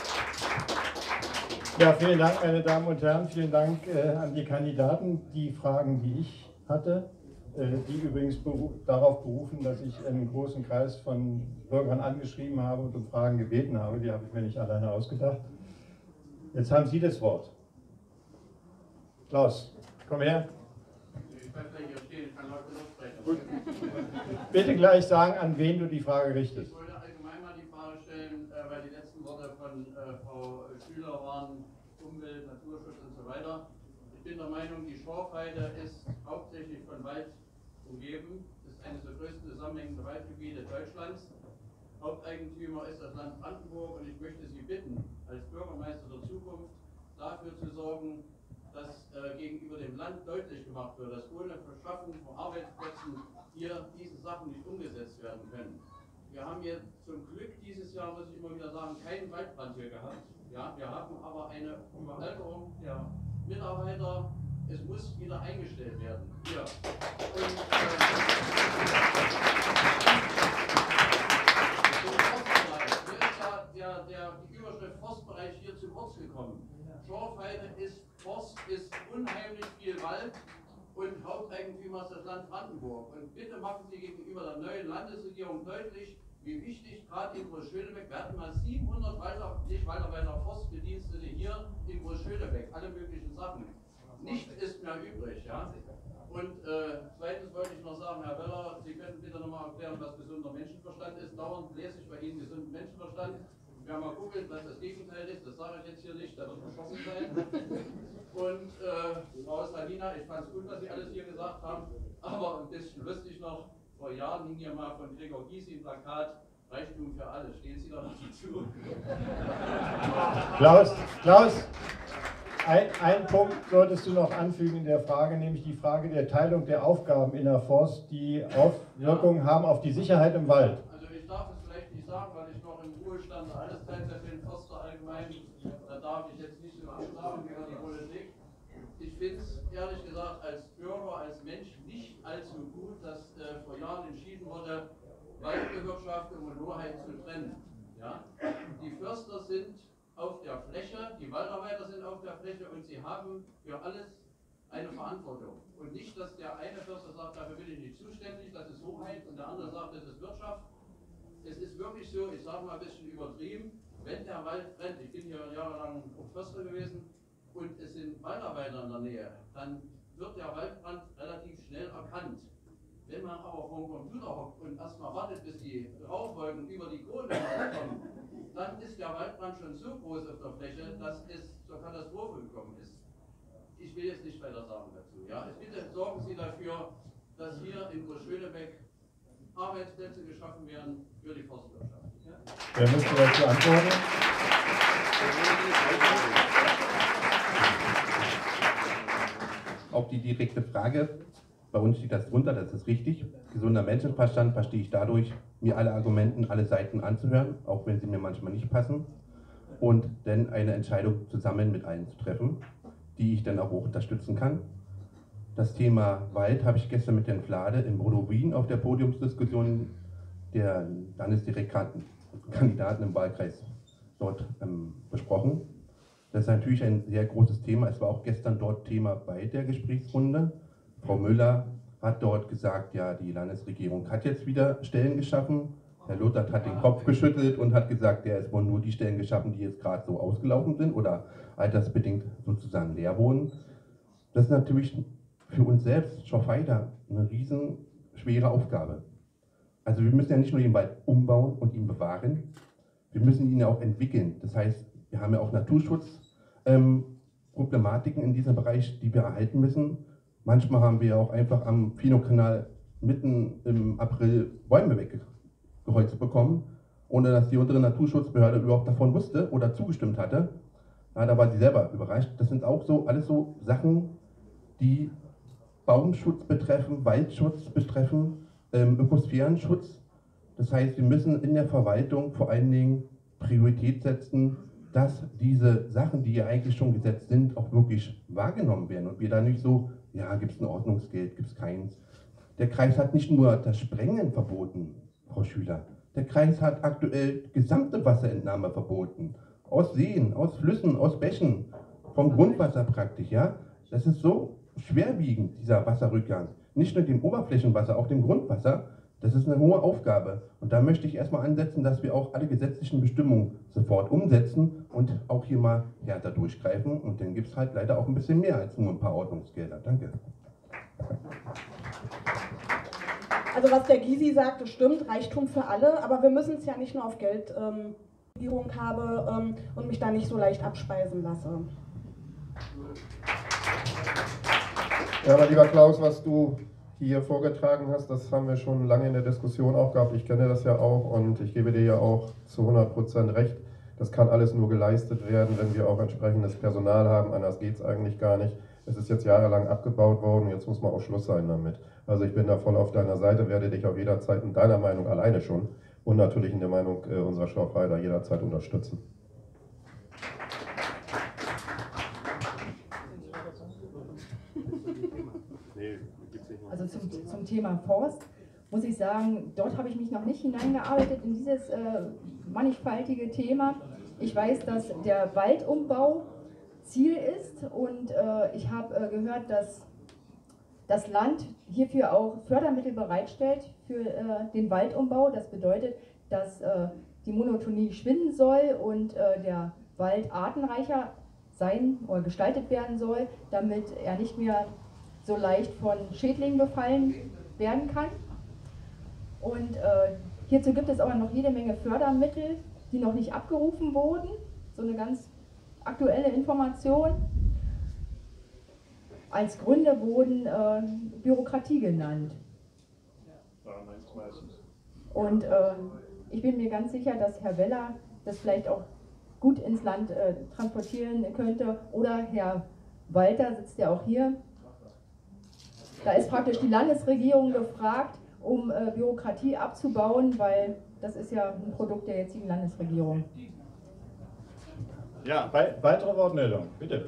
Ja, vielen Dank, meine Damen und Herren. Vielen Dank äh, an die Kandidaten. Die Fragen, die ich hatte, äh, die übrigens beru darauf berufen, dass ich einen großen Kreis von Bürgern angeschrieben habe und um Fragen gebeten habe, die habe ich mir nicht alleine ausgedacht. Jetzt haben Sie das Wort. Klaus, komm her. Ich weiß nicht, hier stehen, ich kann laut genug sprechen. Gut. Bitte gleich sagen, an wen du die Frage richtest. Ich wollte allgemein mal die Frage stellen, äh, weil die letzten Worte von äh, Frau Schüler waren, Umwelt, Naturschutz und so weiter. Ich bin der Meinung, die Schorfheide ist hauptsächlich von Wald umgeben. Das ist eines der größten zusammenhängenden Waldgebiete Deutschlands. Haupteigentümer ist das Land Brandenburg und ich möchte Sie bitten, als Bürgermeister der Zukunft dafür zu sorgen, dass äh, gegenüber dem Land deutlich gemacht wird, dass ohne Verschaffung von Arbeitsplätzen hier diese Sachen nicht umgesetzt werden können. Wir haben jetzt zum Glück dieses Jahr, muss ich immer wieder sagen, keinen Waldbrand hier gehabt. Ja, wir haben aber eine Überalterung der Mitarbeiter. Es muss wieder eingestellt werden. Hier. Und, äh, der, der, die Überschrift Forstbereich hier zu kommen. Schorfheide ist Forst, ist unheimlich viel Wald und Haupteigentümer ist das Land Brandenburg. Und bitte machen Sie gegenüber der neuen Landesregierung deutlich, wie wichtig gerade in Groß-Schönebeck, wir hatten mal siebenhundert Walter, nicht Waldarbeiter, Forstbedienstete hier in Groß-Schönebeck, alle möglichen Sachen. Nichts ist mehr übrig. Ja? Und äh, zweitens wollte ich noch sagen, Herr Weller, Sie könnten bitte nochmal erklären, was gesunder Menschenverstand ist. Dauernd lese ich bei Ihnen gesunden Menschenverstand. Wer mal googelt, was das Gegenteil ist, das sage ich jetzt hier nicht, da wird verschossen sein. Und äh, Frau Slanina, ich fand es gut, was Sie alles hier gesagt haben, aber ein bisschen lustig noch, vor Jahren hing hier mal von Gregor Gysi ein Plakat, Reichtum für alle. Stehen Sie da noch dazu? Klaus, Klaus, ein, ein Punkt solltest du noch anfügen in der Frage, nämlich die Frage der Teilung der Aufgaben in der Forst, die Auswirkungen haben auf die Sicherheit im Wald. Also ich darf es vielleicht nicht sagen, weil ich noch im Ruhestand alles Teilzeit bin, Förster allgemein, da darf ich jetzt nicht so absagen über die Politik. Ich finde es ehrlich gesagt als Bürger, als Mensch nicht allzu gut, dass äh, vor Jahren entschieden wurde, Waldbewirtschaftung und Hoheit zu trennen. Ja? Die Förster sind auf der Fläche, die Waldarbeiter sind auf der Fläche und sie haben für alles eine Verantwortung. Und nicht, dass der eine Förster sagt, dafür bin ich nicht zuständig, das ist Hoheit, und der andere sagt, das ist Wirtschaft. Es ist wirklich so, ich sage mal ein bisschen übertrieben, wenn der Wald brennt, ich bin hier jahrelang Förster gewesen, und es sind Waldarbeiter in der Nähe, dann wird der Waldbrand relativ schnell erkannt. Wenn man aber vor dem Computer hockt und erstmal wartet, bis die Rauchwolken über die Krone kommen, dann ist der Waldbrand schon so groß auf der Fläche, dass es zur Katastrophe gekommen ist. Ich will jetzt nicht weiter sagen dazu. Ja? Bitte sorgen Sie dafür, dass hier in Groß-Schönebeck Arbeitsplätze geschaffen werden für die Forstwirtschaft. Ja? Wer möchte dazu antworten? Auf die direkte Frage, bei uns steht das drunter, das ist richtig. Gesunder Menschenverstand verstehe ich dadurch, mir alle Argumenten, alle Seiten anzuhören, auch wenn sie mir manchmal nicht passen, und dann eine Entscheidung zusammen mit allen zu treffen, die ich dann auch unterstützen kann. Das Thema Wald habe ich gestern mit Herrn Flade in Brodowin auf der Podiumsdiskussion der Landesdirektkandidaten im Wahlkreis dort ähm, besprochen. Das ist natürlich ein sehr großes Thema. Es war auch gestern dort Thema bei der Gesprächsrunde. Frau Müller hat dort gesagt, ja, die Landesregierung hat jetzt wieder Stellen geschaffen. Herr Luthert hat den Kopf geschüttelt und hat gesagt, ja, es wurden nur die Stellen geschaffen, die jetzt gerade so ausgelaufen sind oder altersbedingt sozusagen leer wurden. Das ist natürlich für uns selbst, Schorfheide, eine riesen schwere Aufgabe. Also wir müssen ja nicht nur den Wald umbauen und ihn bewahren, wir müssen ihn ja auch entwickeln. Das heißt, wir haben ja auch Naturschutzproblematiken ähm, in diesem Bereich, die wir erhalten müssen. Manchmal haben wir ja auch einfach am Fino-Kanal mitten im April Bäume weggeholzt bekommen, ohne dass die untere Naturschutzbehörde überhaupt davon wusste oder zugestimmt hatte. Ja, da war sie selber überrascht. Das sind auch so alles so Sachen, die Baumschutz betreffen, Waldschutz betreffen, ähm, Ökosphärenschutz. Das heißt, wir müssen in der Verwaltung vor allen Dingen Priorität setzen, dass diese Sachen, die ja eigentlich schon gesetzt sind, auch wirklich wahrgenommen werden und wir da nicht so, ja, gibt es ein Ordnungsgeld, gibt es keins. Der Kreis hat nicht nur das Sprengen verboten, Frau Schüler, der Kreis hat aktuell gesamte Wasserentnahme verboten, aus Seen, aus Flüssen, aus Bächen, vom Grundwasser praktisch, ja. Das ist so schwerwiegend, dieser Wasserrückgang, nicht nur dem Oberflächenwasser, auch dem Grundwasser. Das ist eine hohe Aufgabe und da möchte ich erstmal ansetzen, dass wir auch alle gesetzlichen Bestimmungen sofort umsetzen und auch hier mal härter durchgreifen und dann gibt es halt leider auch ein bisschen mehr als nur ein paar Ordnungsgelder. Danke. Also was der Gysi sagt, das stimmt, Reichtum für alle, aber wir müssen es ja nicht nur auf Geld ähm, Regierung habe ähm, und mich da nicht so leicht abspeisen lasse. Ja, aber lieber Klaus, was du hier vorgetragen hast, das haben wir schon lange in der Diskussion auch gehabt. Ich kenne das ja auch und ich gebe dir ja auch zu hundert Prozent recht. Das kann alles nur geleistet werden, wenn wir auch entsprechendes Personal haben. Anders geht es eigentlich gar nicht. Es ist jetzt jahrelang abgebaut worden, jetzt muss mal auch Schluss sein damit. Also ich bin da voll auf deiner Seite, werde dich auf jeder Zeit in deiner Meinung alleine schon und natürlich in der Meinung äh, unserer Schorfheider jederzeit unterstützen. Also zum, zum Thema Forst muss ich sagen, dort habe ich mich noch nicht hineingearbeitet in dieses äh, mannigfaltige Thema. Ich weiß, dass der Waldumbau Ziel ist und äh, ich habe äh, gehört, dass das Land hierfür auch Fördermittel bereitstellt für äh, den Waldumbau. Das bedeutet, dass äh, die Monotonie schwinden soll und äh, der Wald artenreicher sein oder gestaltet werden soll, damit er nicht mehr so leicht von Schädlingen befallen werden kann. Und äh, hierzu gibt es aber noch jede Menge Fördermittel, die noch nicht abgerufen wurden. So eine ganz aktuelle Information. Als Gründe wurden äh, Bürokratie genannt. Und äh, ich bin mir ganz sicher, dass Herr Weller das vielleicht auch gut ins Land äh, transportieren könnte. Oder Herr Walter sitzt ja auch hier. Da ist praktisch die Landesregierung gefragt, um äh, Bürokratie abzubauen, weil das ist ja ein Produkt der jetzigen Landesregierung. Ja, wei weitere Wortmeldung, bitte.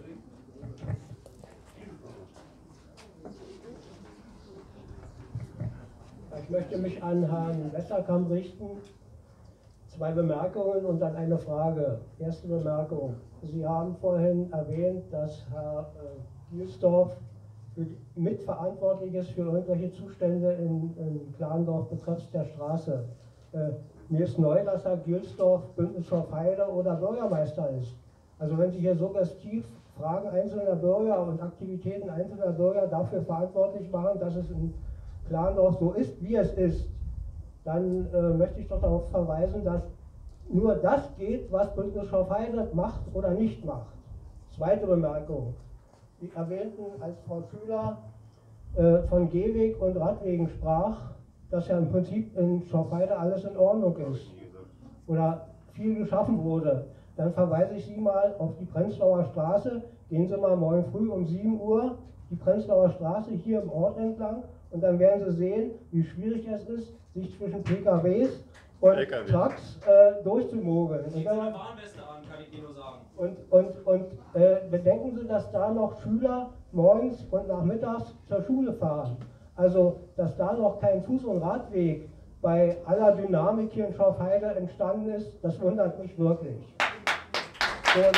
Ich möchte mich an Herrn Westerkamp richten. Zwei Bemerkungen und dann eine Frage. Erste Bemerkung. Sie haben vorhin erwähnt, dass Herr äh, Gilsdorf mitverantwortlich ist für irgendwelche Zustände in, in Klandorf betreffs der Straße. Äh, mir ist neu, dass Herr Gilsdorf Bündnis Schorfheide oder Bürgermeister ist. Also wenn Sie hier suggestiv Fragen einzelner Bürger und Aktivitäten einzelner Bürger dafür verantwortlich machen, dass es in Klandorf so ist, wie es ist, dann äh, möchte ich doch darauf verweisen, dass nur das geht, was Bündnis Schorfheide macht oder nicht macht. Zweite Bemerkung. Sie erwähnten, als Frau Schüler äh, von Gehweg und Radwegen sprach, dass ja im Prinzip in Schorfheide alles in Ordnung ist oder viel geschaffen wurde. Dann verweise ich Sie mal auf die Prenzlauer Straße. Gehen Sie mal morgen früh um sieben Uhr die Prenzlauer Straße hier im Ort entlang und dann werden Sie sehen, wie schwierig es ist, sich zwischen P K Ws und L K W. Trucks äh, durchzumogeln. Und, dann, an, kann ich dir nur sagen. und, und, und äh, bedenken Sie, dass da noch Schüler morgens und nachmittags zur Schule fahren. Also, dass da noch kein Fuß- und Radweg bei aller Dynamik hier in Schorfheide entstanden ist, das wundert mich wirklich. Und,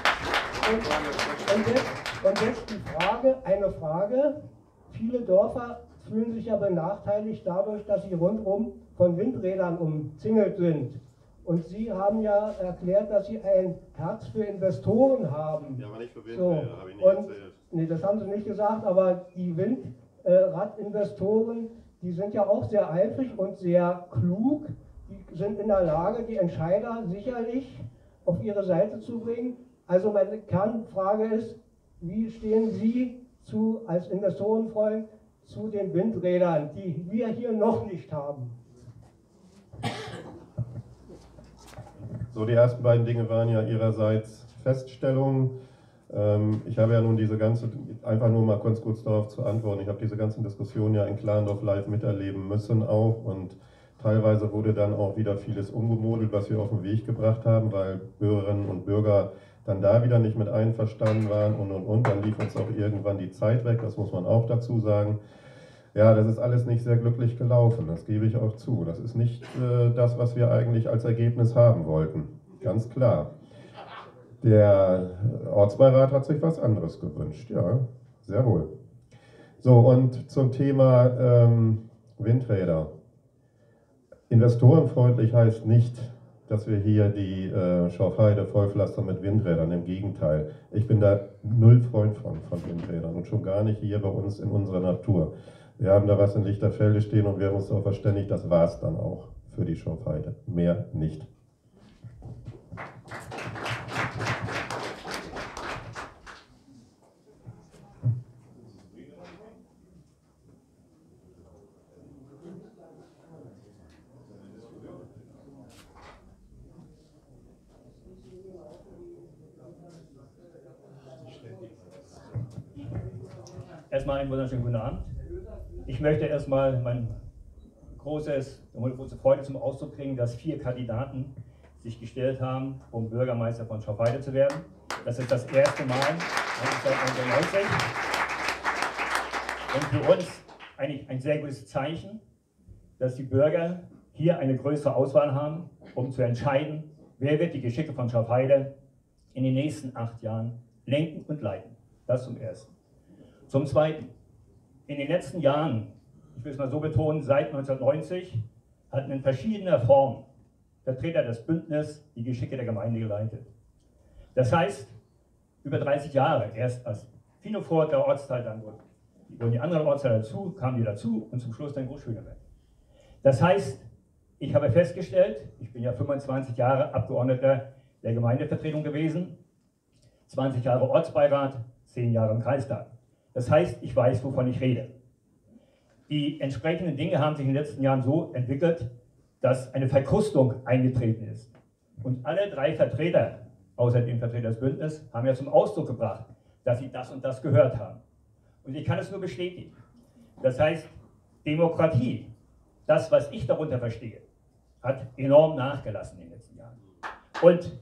und, und, jetzt, und jetzt die Frage, eine Frage. Viele Dörfer fühlen sich ja benachteiligt dadurch, dass sie rundum von Windrädern umzingelt sind. Und Sie haben ja erklärt, dass Sie ein Herz für Investoren haben. Ja, aber nicht für Windräder, so. habe ich nicht und, erzählt. Nee, das haben Sie nicht gesagt, aber die Windradinvestoren, die sind ja auch sehr eifrig und sehr klug. Die sind in der Lage, die Entscheider sicherlich auf ihre Seite zu bringen. Also meine Kernfrage ist, wie stehen Sie zu, als Investorenfreund zu den Windrädern, die wir hier noch nicht haben? So, die ersten beiden Dinge waren ja Ihrerseits Feststellungen. Ähm, ich habe ja nun diese ganze, einfach nur mal ganz kurz darauf zu antworten, ich habe diese ganzen Diskussionen ja in Klandorf live miterleben müssen auch und teilweise wurde dann auch wieder vieles umgemodelt, was wir auf den Weg gebracht haben, weil Bürgerinnen und Bürger dann da wieder nicht mit einverstanden waren und und und. Dann lief uns auch irgendwann die Zeit weg, das muss man auch dazu sagen. Ja, das ist alles nicht sehr glücklich gelaufen, das gebe ich auch zu. Das ist nicht äh, das, was wir eigentlich als Ergebnis haben wollten, ganz klar. Der Ortsbeirat hat sich was anderes gewünscht, ja, sehr wohl. So, und zum Thema ähm, Windräder. Investorenfreundlich heißt nicht, dass wir hier die äh, Schorfheide vollpflastern mit Windrädern. Im Gegenteil, ich bin da null Freund von, von Windrädern und schon gar nicht hier bei uns in unserer Natur. Wir haben da was in Lichterfelde stehen und wir haben uns darauf verständigt, das war es dann auch für die Schorfheide. Mehr nicht. Erstmal einen wunderschönen guten Abend. Ich möchte erstmal mein großes, meine große Freude zum Ausdruck bringen, dass vier Kandidaten sich gestellt haben, um Bürgermeister von Schorfheide zu werden. Das ist das erste Mal neunzehnhundertneunundneunzig. Und für uns eigentlich ein sehr gutes Zeichen, dass die Bürger hier eine größere Auswahl haben, um zu entscheiden, wer wird die Geschicke von Schafheide in den nächsten acht Jahren lenken und leiten. Das zum Ersten. Zum Zweiten, in den letzten Jahren, ich will es mal so betonen, seit neunzehnhundertneunzig hatten in verschiedener Form Vertreter des Bündnisses die Geschicke der Gemeinde geleitet. Das heißt, über dreißig Jahre, erst als Finofort der Ortsteil, dann wurden die anderen Ortsteile dazu, kamen die dazu und zum Schluss dann Groß-Schöneberg. Das heißt, ich habe festgestellt, ich bin ja fünfundzwanzig Jahre Abgeordneter der Gemeindevertretung gewesen, zwanzig Jahre Ortsbeirat, zehn Jahre im Kreistag. Das heißt, ich weiß, wovon ich rede. Die entsprechenden Dinge haben sich in den letzten Jahren so entwickelt, dass eine Verkrustung eingetreten ist. Und alle drei Vertreter, außer dem Vertreter des Bündnisses, haben ja zum Ausdruck gebracht, dass sie das und das gehört haben. Und ich kann es nur bestätigen. Das heißt, Demokratie, das, was ich darunter verstehe, hat enorm nachgelassen in den letzten Jahren. Und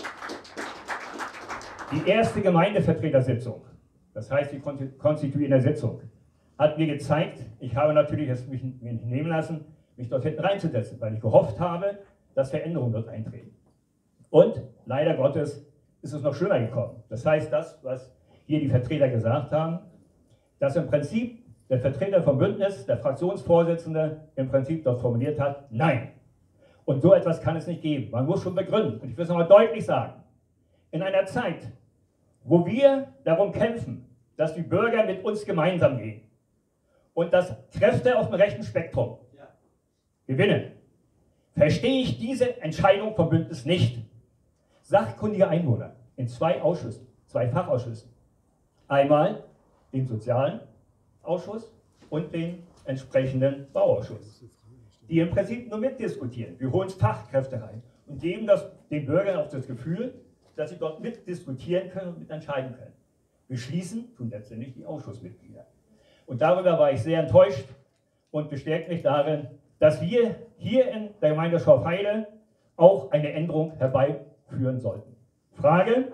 die erste Gemeindevertretersitzung, das heißt die konstituierende Sitzung, hat mir gezeigt, ich habe natürlich es mich nicht nehmen lassen, mich dort hinten reinzusetzen, weil ich gehofft habe, dass Veränderungen dort eintreten. Und leider Gottes ist es noch schlimmer gekommen. Das heißt, das, was hier die Vertreter gesagt haben, dass im Prinzip der Vertreter vom Bündnis, der Fraktionsvorsitzende, im Prinzip dort formuliert hat, nein. Und so etwas kann es nicht geben. Man muss schon begründen. Und ich will es nochmal deutlich sagen. In einer Zeit, wo wir darum kämpfen, dass die Bürger mit uns gemeinsam gehen und dass Kräfte auf dem rechten Spektrum gewinnen, verstehe ich diese Entscheidung vom Bündnis nicht. Sachkundige Einwohner in zwei Ausschüssen, zwei Fachausschüssen. Einmal den Sozialen Ausschuss und den entsprechenden Bauausschuss, die im Prinzip nur mitdiskutieren. Wir holen Fachkräfte rein und geben das, den Bürgern auch das Gefühl, dass sie dort mitdiskutieren können und mitentscheiden können. Beschließen tun letztendlich die Ausschussmitglieder. Und darüber war ich sehr enttäuscht und bestärkt mich darin, dass wir hier in der Gemeinde Schorfheide auch eine Änderung herbeiführen sollten. Frage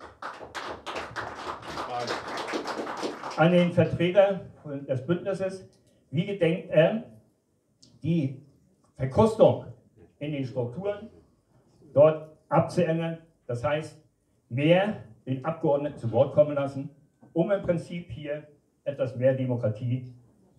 an den Vertreter des Bündnisses: Wie gedenkt er, die Verkrustung in den Strukturen dort abzuändern? Das heißt, mehr den Abgeordneten zu Wort kommen lassen, um im Prinzip hier etwas mehr Demokratie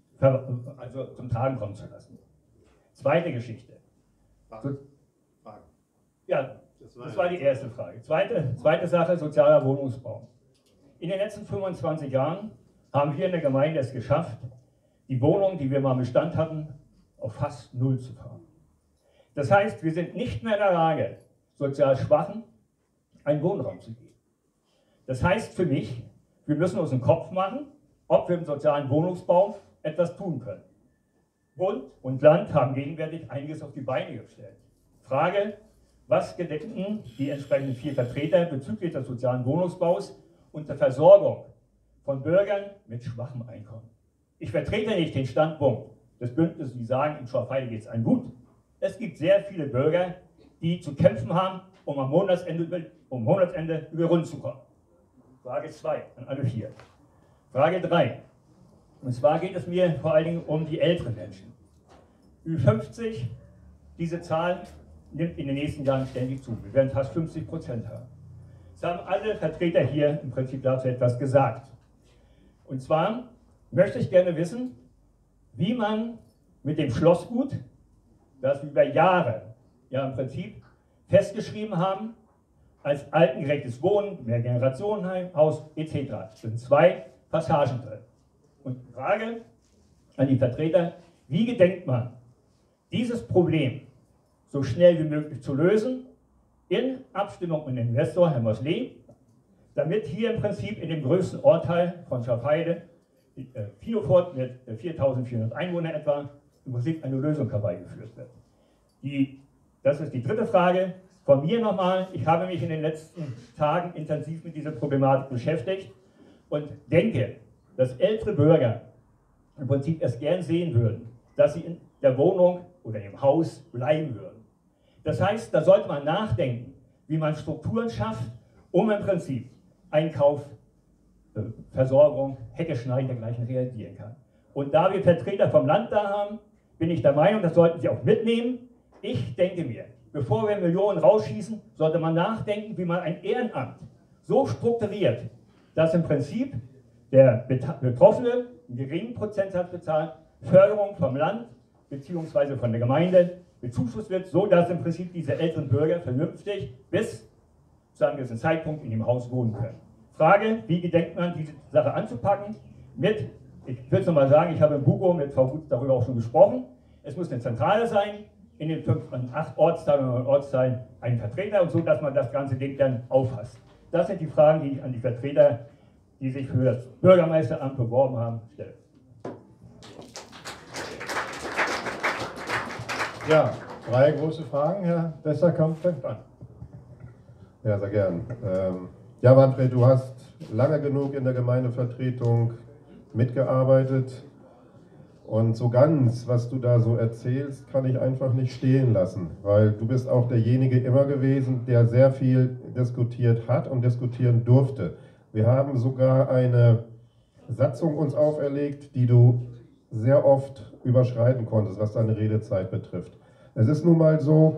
also zum Tragen kommen zu lassen. Zweite Geschichte. Frage. Frage. Ja, das war die erste Frage. Zweite, zweite Sache, sozialer Wohnungsbau. In den letzten fünfundzwanzig Jahren haben wir in der Gemeinde es geschafft, die Wohnungen, die wir mal im Bestand hatten, auf fast null zu fahren. Das heißt, wir sind nicht mehr in der Lage, sozial Schwachen einen Wohnraum zu geben. Das heißt für mich, wir müssen uns einen Kopf machen, ob wir im sozialen Wohnungsbau etwas tun können. Bund und Land haben gegenwärtig einiges auf die Beine gestellt. Frage: Was gedenken die entsprechenden vier Vertreter bezüglich des sozialen Wohnungsbaus und der Versorgung von Bürgern mit schwachem Einkommen? Ich vertrete nicht den Standpunkt des Bündnisses, die sagen, in Schorfheide geht es einem gut. Es gibt sehr viele Bürger, die zu kämpfen haben, um am Monatsende, um Monatsende über Runden zu kommen. Frage zwei an alle vier. Frage drei. Und zwar geht es mir vor allen Dingen um die älteren Menschen. Ü fünfzig, diese Zahl nimmt in den nächsten Jahren ständig zu. Wir werden fast fünfzig Prozent haben. Es haben alle Vertreter hier im Prinzip dazu etwas gesagt. Und zwar möchte ich gerne wissen, wie man mit dem Schlossgut, das wir über Jahre ja im Prinzip festgeschrieben haben, als altengerechtes Wohnen, Mehrgenerationenhaus et cetera. Es sind zwei Passagen drin. Und die Frage an die Vertreter: Wie gedenkt man, dieses Problem so schnell wie möglich zu lösen, in Abstimmung mit dem Investor, Herrn Mosley, damit hier im Prinzip in dem größten Ortteil von Schorfheide, äh, Finofort mit äh, viertausendvierhundert Einwohnern etwa, im Prinzip eine Lösung herbeigeführt wird. Die, das ist die dritte Frage. Von mir nochmal: Ich habe mich in den letzten Tagen intensiv mit dieser Problematik beschäftigt und denke, dass ältere Bürger im Prinzip es gern sehen würden, dass sie in der Wohnung oder im Haus bleiben würden. Das heißt, da sollte man nachdenken, wie man Strukturen schafft, um im Prinzip Einkauf, Versorgung, Hecke schneiden, dergleichen reagieren kann. Und da wir Vertreter vom Land da haben, bin ich der Meinung, das sollten Sie auch mitnehmen. Ich denke mir, bevor wir Millionen rausschießen, sollte man nachdenken, wie man ein Ehrenamt so strukturiert, dass im Prinzip der Betroffene einen geringen Prozentsatz bezahlt, Förderung vom Land bzw. von der Gemeinde bezuschusst wird, so dass im Prinzip diese älteren Bürger vernünftig bis zu einem gewissen Zeitpunkt in dem Haus wohnen können. Frage, wie gedenkt man, diese Sache anzupacken? Mit, ich will es nochmal sagen, ich habe im Bugo mit Frau Gut darüber auch schon gesprochen, es muss eine Zentrale sein, in den fünf, acht Ortsteilen oder Ortsteilen ein Vertreter und so, dass man das ganze Ding dann auffasst. Das sind die Fragen, die ich an die Vertreter, die sich für das Bürgermeisteramt beworben haben, stelle. Ja, drei große Fragen, Herr Westerkamp fängt an. Ja, sehr gern. Ähm, ja, Manfred, du hast lange genug in der Gemeindevertretung mitgearbeitet und so ganz, was du da so erzählst, kann ich einfach nicht stehen lassen, weil du bist auch derjenige immer gewesen, der sehr viel diskutiert hat und diskutieren durfte. Wir haben sogar eine Satzung uns auferlegt, die du sehr oft überschreiten konntest, was deine Redezeit betrifft. Es ist nun mal so,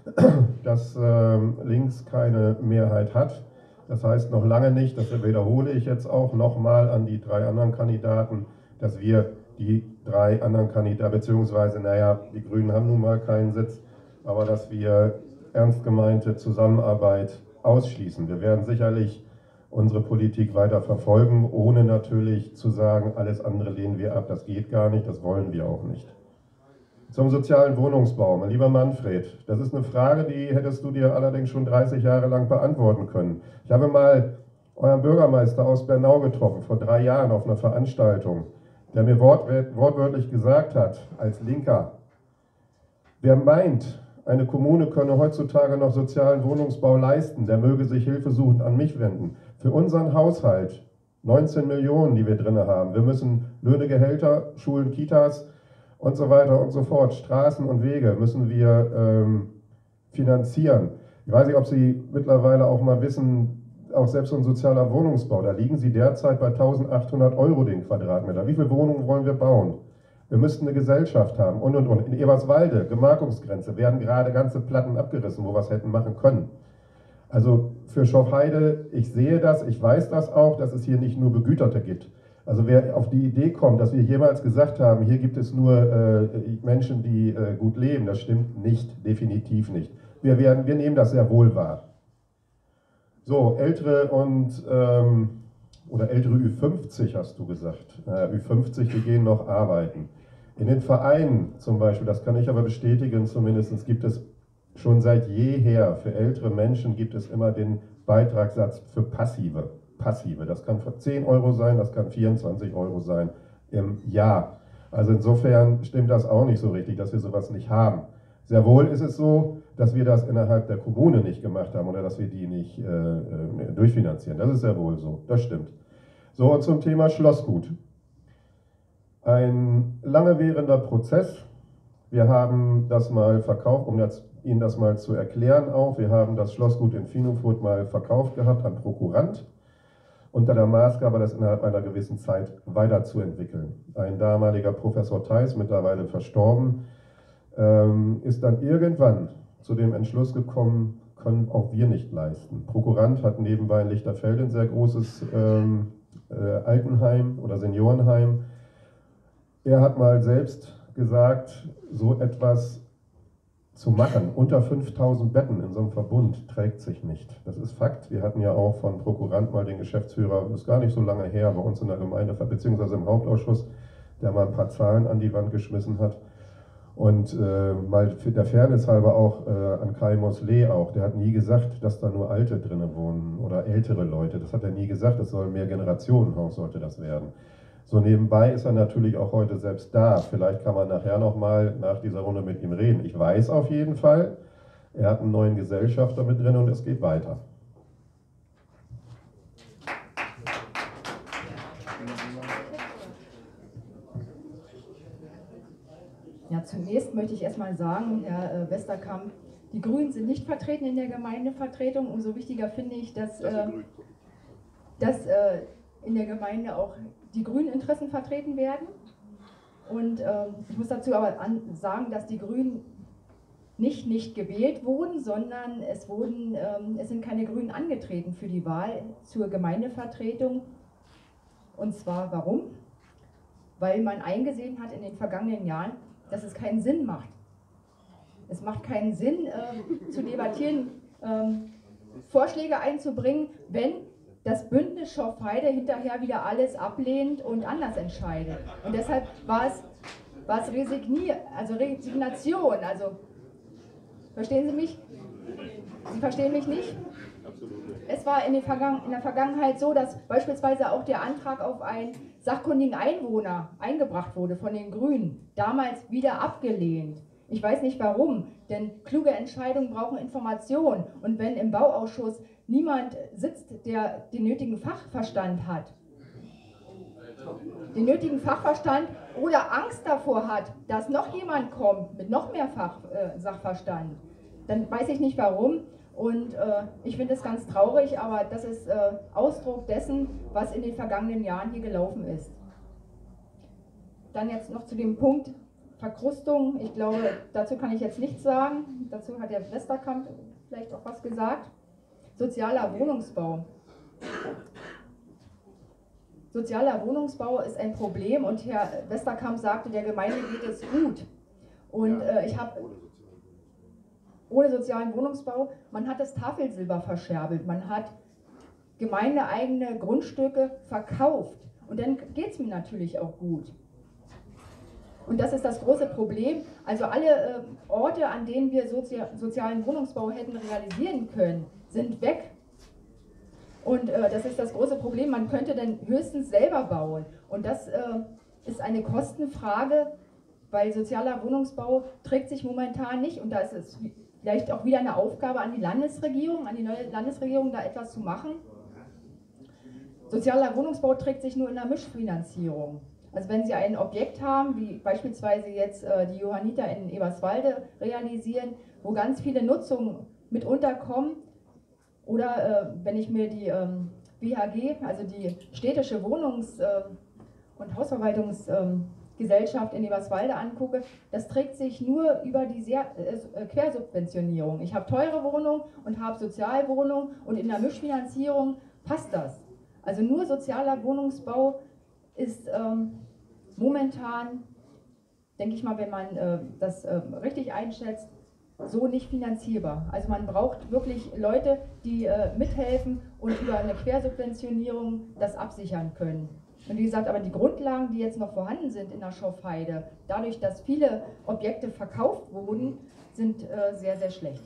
dass ähm, links keine Mehrheit hat. Das heißt noch lange nicht, das wiederhole ich jetzt auch nochmal an die drei anderen Kandidaten, dass wir die drei anderen Kandidaten, beziehungsweise, naja, die Grünen haben nun mal keinen Sitz, aber dass wir ernst gemeinte Zusammenarbeit ausschließen. Wir werden sicherlich unsere Politik weiter verfolgen, ohne natürlich zu sagen, alles andere lehnen wir ab, das geht gar nicht, das wollen wir auch nicht. Zum sozialen Wohnungsbau, mein lieber Manfred, das ist eine Frage, die hättest du dir allerdings schon dreißig Jahre lang beantworten können. Ich habe mal euren Bürgermeister aus Bernau getroffen, vor drei Jahren auf einer Veranstaltung, der mir wortwörtlich gesagt hat, als Linker, wer meint, eine Kommune könne heutzutage noch sozialen Wohnungsbau leisten, der möge sich hilfesuchend an mich wenden. Für unseren Haushalt, neunzehn Millionen, die wir drin haben, wir müssen Löhne, Gehälter, Schulen, Kitas und so weiter und so fort, Straßen und Wege müssen wir ähm, finanzieren. Ich weiß nicht, ob Sie mittlerweile auch mal wissen, auch selbst so ein sozialer Wohnungsbau, da liegen Sie derzeit bei eintausendachthundert Euro den Quadratmeter. Wie viele Wohnungen wollen wir bauen? Wir müssten eine Gesellschaft haben und und und. In Eberswalde, Gemarkungsgrenze, werden gerade ganze Platten abgerissen, wo wir es hätten machen können. Also für Schorfheide, ich sehe das, ich weiß das auch, dass es hier nicht nur Begüterte gibt. Also wer auf die Idee kommt, dass wir jemals gesagt haben, hier gibt es nur äh, Menschen, die äh, gut leben, das stimmt nicht, definitiv nicht. Wir, werden, wir nehmen das sehr wohl wahr. So, ältere und, ähm, oder ältere Ü fünfzig hast du gesagt, äh, Ü fünfzig, die gehen noch arbeiten. In den Vereinen zum Beispiel, das kann ich aber bestätigen, zumindest gibt es schon seit jeher, für ältere Menschen gibt es immer den Beitragssatz für Passive. Passive, das kann zehn Euro sein, das kann vierundzwanzig Euro sein im Jahr. Also insofern stimmt das auch nicht so richtig, dass wir sowas nicht haben. Sehr wohl ist es so, dass wir das innerhalb der Kommune nicht gemacht haben oder dass wir die nicht äh, durchfinanzieren. Das ist sehr wohl so, das stimmt. So, und zum Thema Schlossgut. Ein lange währender Prozess. Wir haben das mal verkauft, um das, Ihnen das mal zu erklären auch. Wir haben das Schlossgut in Finufurt mal verkauft gehabt an Prokurant, unter der Maßgabe, das innerhalb einer gewissen Zeit weiterzuentwickeln. Ein damaliger Professor Theis, mittlerweile verstorben, ähm, ist dann irgendwann zu dem Entschluss gekommen, können auch wir nicht leisten. Prokurant hat nebenbei in Lichterfelde ein sehr großes ähm, äh, Altenheim oder Seniorenheim. Er hat mal selbst gesagt, so etwas zu machen, unter fünftausend Betten in so einem Verbund, trägt sich nicht. Das ist Fakt. Wir hatten ja auch von Prokurant mal den Geschäftsführer, das ist gar nicht so lange her, bei uns in der Gemeinde, beziehungsweise im Hauptausschuss, der mal ein paar Zahlen an die Wand geschmissen hat. Und äh, mal für der Fairness halber auch äh, an Kai Mosley auch, der hat nie gesagt, dass da nur Alte drinnen wohnen oder ältere Leute. Das hat er nie gesagt, das soll ein Mehrgenerationenhaus, sollte das werden. So nebenbei ist er natürlich auch heute selbst da. Vielleicht kann man nachher nochmal nach dieser Runde mit ihm reden. Ich weiß auf jeden Fall, er hat einen neuen Gesellschafter mit drin und es geht weiter. Ja, zunächst möchte ich erstmal sagen, Herr Westerkamp, die Grünen sind nicht vertreten in der Gemeindevertretung. Umso wichtiger finde ich, dass, äh, dass äh, in der Gemeinde auch die grünen Interessen vertreten werden. Und ähm, ich muss dazu aber an, sagen, dass die Grünen nicht nicht gewählt wurden, sondern es, wurden, ähm, es sind keine Grünen angetreten für die Wahl zur Gemeindevertretung. Und zwar warum? Weil man eingesehen hat in den vergangenen Jahren, dass es keinen Sinn macht. Es macht keinen Sinn, äh, zu debattieren, ähm, Vorschläge einzubringen, wenn das Bündnis Schorfheide hinterher wieder alles ablehnt und anders entscheidet. Und deshalb war es, war es Resignier, also Resignation. Also, verstehen Sie mich? Sie verstehen mich nicht? Es war in, den Vergangen, in der Vergangenheit so, dass beispielsweise auch der Antrag auf einen sachkundigen Einwohner eingebracht wurde von den Grünen, damals wieder abgelehnt. Ich weiß nicht warum, denn kluge Entscheidungen brauchen Information. Und wenn im Bauausschuss niemand sitzt, der den nötigen Fachverstand hat, den nötigen Fachverstand oder Angst davor hat, dass noch jemand kommt mit noch mehr Fach, äh, Sachverstand, dann weiß ich nicht warum. Und äh, ich finde es ganz traurig, aber das ist äh, Ausdruck dessen, was in den vergangenen Jahren hier gelaufen ist. Dann jetzt noch zu dem Punkt Verkrustung. Ich glaube, dazu kann ich jetzt nichts sagen. Dazu hat der Westerkamp vielleicht auch was gesagt. Sozialer Wohnungsbau. Sozialer Wohnungsbau ist ein Problem und Herr Westerkamp sagte, der Gemeinde geht es gut. Und äh, ich habe ohne sozialen Wohnungsbau, man hat das Tafelsilber verscherbelt, man hat gemeindeeigene Grundstücke verkauft und dann geht es mir natürlich auch gut. Und das ist das große Problem. Also alle äh, Orte, an denen wir Sozi sozialen Wohnungsbau hätten realisieren können, sind weg. Und äh, das ist das große Problem. Man könnte dann höchstens selber bauen. Und das äh, ist eine Kostenfrage, weil sozialer Wohnungsbau trägt sich momentan nicht. Und da ist es vielleicht auch wieder eine Aufgabe an die Landesregierung, an die neue Landesregierung, da etwas zu machen. Sozialer Wohnungsbau trägt sich nur in der Mischfinanzierung. Also wenn Sie ein Objekt haben, wie beispielsweise jetzt äh, die Johanniter in Eberswalde realisieren, wo ganz viele Nutzungen mit unterkommen, oder äh, wenn ich mir die ähm, W H G, also die städtische Wohnungs- äh, und Hausverwaltungsgesellschaft äh, in Eberswalde angucke, das trägt sich nur über die sehr, äh, Quersubventionierung. Ich habe teure Wohnungen und habe Sozialwohnungen und in der Mischfinanzierung passt das. Also nur sozialer Wohnungsbau ist ähm, momentan, denke ich mal, wenn man äh, das äh, richtig einschätzt, so nicht finanzierbar. Also man braucht wirklich Leute, die äh, mithelfen und über eine Quersubventionierung das absichern können. Und wie gesagt, aber die Grundlagen, die jetzt noch vorhanden sind in der Schorfheide, dadurch, dass viele Objekte verkauft wurden, sind äh, sehr, sehr schlecht.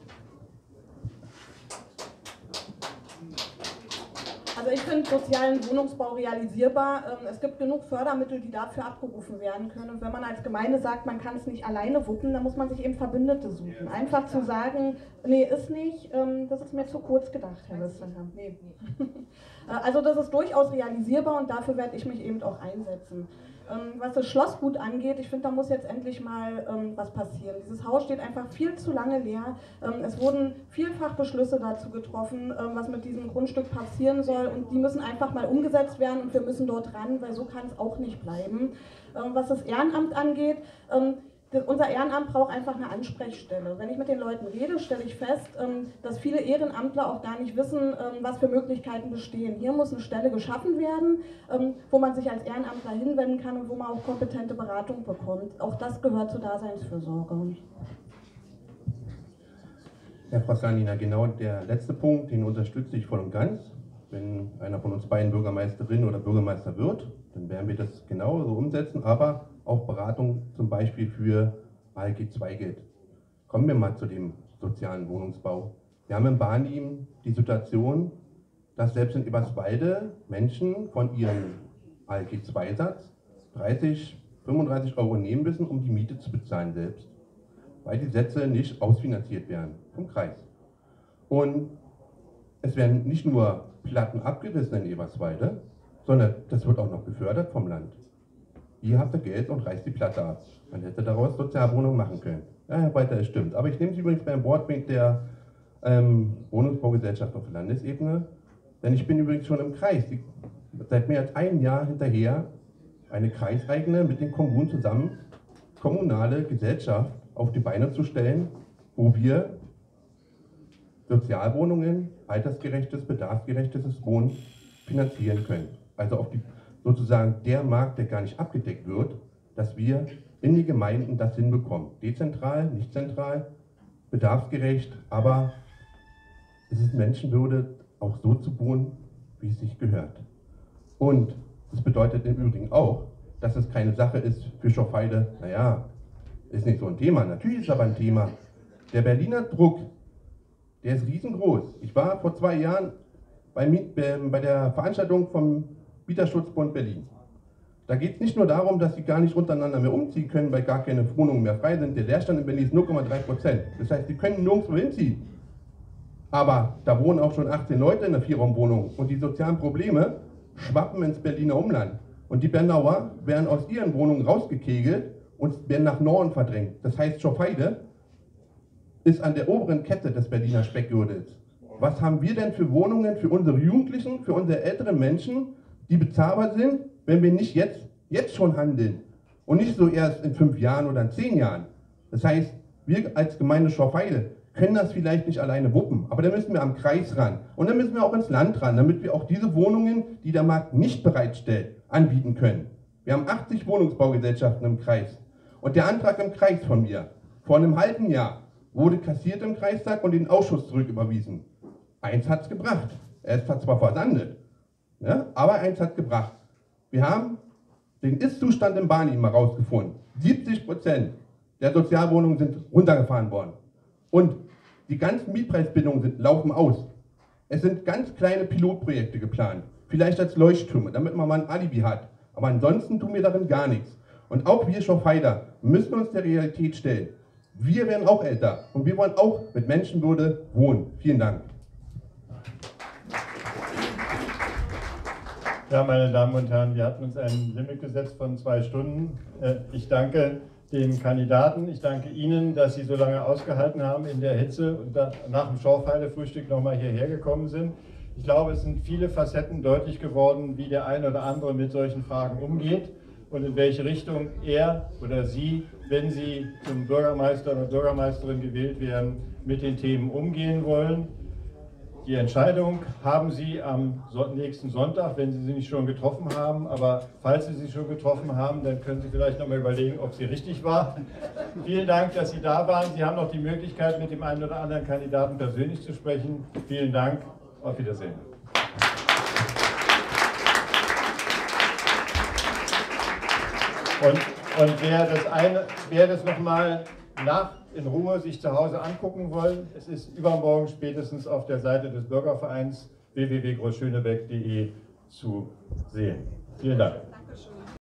Also ich finde sozialen Wohnungsbau realisierbar. Es gibt genug Fördermittel, die dafür abgerufen werden können. Und wenn man als Gemeinde sagt, man kann es nicht alleine wuppen, dann muss man sich eben Verbündete suchen. Einfach zu sagen, nee, ist nicht, das ist mir zu kurz gedacht, Herr Westerkamp. Nee. Also das ist durchaus realisierbar und dafür werde ich mich eben auch einsetzen. Was das Schlossgut angeht, ich finde, da muss jetzt endlich mal ähm, was passieren. Dieses Haus steht einfach viel zu lange leer. Ähm, es wurden vielfach Beschlüsse dazu getroffen, ähm, was mit diesem Grundstück passieren soll und die müssen einfach mal umgesetzt werden und wir müssen dort ran, weil so kann es auch nicht bleiben. Ähm, was das Ehrenamt angeht, ähm, unser Ehrenamt braucht einfach eine Ansprechstelle. Wenn ich mit den Leuten rede, stelle ich fest, dass viele Ehrenamtler auch gar nicht wissen, was für Möglichkeiten bestehen. Hier muss eine Stelle geschaffen werden, wo man sich als Ehrenamtler hinwenden kann und wo man auch kompetente Beratung bekommt. Auch das gehört zur Daseinsfürsorge. Ja, Frau Salnina, genau der letzte Punkt, den unterstütze ich voll und ganz. Wenn einer von uns beiden Bürgermeisterin oder Bürgermeister wird, dann werden wir das genauso umsetzen, aber auch Beratung zum Beispiel für A L G zwei Geld. Kommen wir mal zu dem sozialen Wohnungsbau. Wir haben in Barnim die Situation, dass selbst in Eberswalde Menschen von ihrem A L G zwei Satz dreißig, fünfunddreißig Euro nehmen müssen, um die Miete zu bezahlen selbst, weil die Sätze nicht ausfinanziert werden vom Kreis. Und es werden nicht nur Platten abgerissen in Eberswalde, sondern das wird auch noch gefördert vom Land. Ihr habt das Geld und reißt die Platte ab. Man hätte daraus Sozialwohnungen machen können. Ja, Herr Walter, es stimmt. Aber ich nehme Sie übrigens beim Wort mit der ähm, Wohnungsbaugesellschaft auf Landesebene, denn ich bin übrigens schon im Kreis. Die, seit mehr als einem Jahr hinterher eine kreiseigene, mit den Kommunen zusammen, kommunale Gesellschaft auf die Beine zu stellen, wo wir Sozialwohnungen, altersgerechtes, bedarfsgerechtes Wohnen finanzieren können. Also auf die, sozusagen der Markt, der gar nicht abgedeckt wird, dass wir in die Gemeinden das hinbekommen. Dezentral, nicht zentral, bedarfsgerecht, aber es ist Menschenwürde, auch so zu wohnen, wie es sich gehört. Und das bedeutet im Übrigen auch, dass es keine Sache ist für Schorfheide, naja, ist nicht so ein Thema, natürlich ist aber ein Thema. Der Berliner Druck, der ist riesengroß. Ich war vor zwei Jahren bei, bei der Veranstaltung vom Mieterschutzbund Berlin. Da geht es nicht nur darum, dass sie gar nicht untereinander mehr umziehen können, weil gar keine Wohnungen mehr frei sind. Der Leerstand in Berlin ist null Komma drei Prozent. Das heißt, sie können nirgendwo hinziehen. Aber da wohnen auch schon achtzehn Leute in einer Vierraumwohnung und die sozialen Probleme schwappen ins Berliner Umland. Und die Bernauer werden aus ihren Wohnungen rausgekegelt und werden nach Norden verdrängt. Das heißt, Schorfheide ist an der oberen Kette des Berliner Speckgürtels. Was haben wir denn für Wohnungen für unsere Jugendlichen, für unsere älteren Menschen, die bezahlbar sind, wenn wir nicht jetzt, jetzt schon handeln und nicht so erst in fünf Jahren oder in zehn Jahren. Das heißt, wir als Gemeinde Schorfheide können das vielleicht nicht alleine wuppen, aber da müssen wir am Kreis ran und dann müssen wir auch ins Land ran, damit wir auch diese Wohnungen, die der Markt nicht bereitstellt, anbieten können. Wir haben achtzig Wohnungsbaugesellschaften im Kreis und der Antrag im Kreis von mir vor einem halben Jahr wurde kassiert im Kreistag und in den Ausschuss zurücküberwiesen. Eins hat es gebracht. Er ist zwar versandet, ja, aber eins hat es gebracht. Wir haben den Ist-Zustand im Barni mal rausgefunden. siebzig Prozent der Sozialwohnungen sind runtergefahren worden. Und die ganzen Mietpreisbindungen sind, laufen aus. Es sind ganz kleine Pilotprojekte geplant. Vielleicht als Leuchttürme, damit man mal ein Alibi hat. Aber ansonsten tun wir darin gar nichts. Und auch wir Schorfheider müssen uns der Realität stellen. Wir werden auch älter und wir wollen auch mit Menschenwürde wohnen. Vielen Dank. Ja, meine Damen und Herren, wir hatten uns ein Limit gesetzt von zwei Stunden. Ich danke den Kandidaten, ich danke Ihnen, dass Sie so lange ausgehalten haben in der Hitze und nach dem Schorfheide-Frühstück nochmal hierher gekommen sind. Ich glaube, es sind viele Facetten deutlich geworden, wie der eine oder andere mit solchen Fragen umgeht und in welche Richtung er oder sie, wenn sie zum Bürgermeister oder Bürgermeisterin gewählt werden, mit den Themen umgehen wollen. Die Entscheidung haben Sie am nächsten Sonntag, wenn Sie sie nicht schon getroffen haben. Aber falls Sie sie schon getroffen haben, dann können Sie vielleicht noch mal überlegen, ob sie richtig war. Vielen Dank, dass Sie da waren. Sie haben noch die Möglichkeit, mit dem einen oder anderen Kandidaten persönlich zu sprechen. Vielen Dank. Auf Wiedersehen. Und, und wer das, eine, wer das noch mal nach in Ruhe sich zu Hause angucken wollen, es ist übermorgen spätestens auf der Seite des Bürgervereins w w w punkt großschönebeck punkt de zu sehen. Vielen Dank.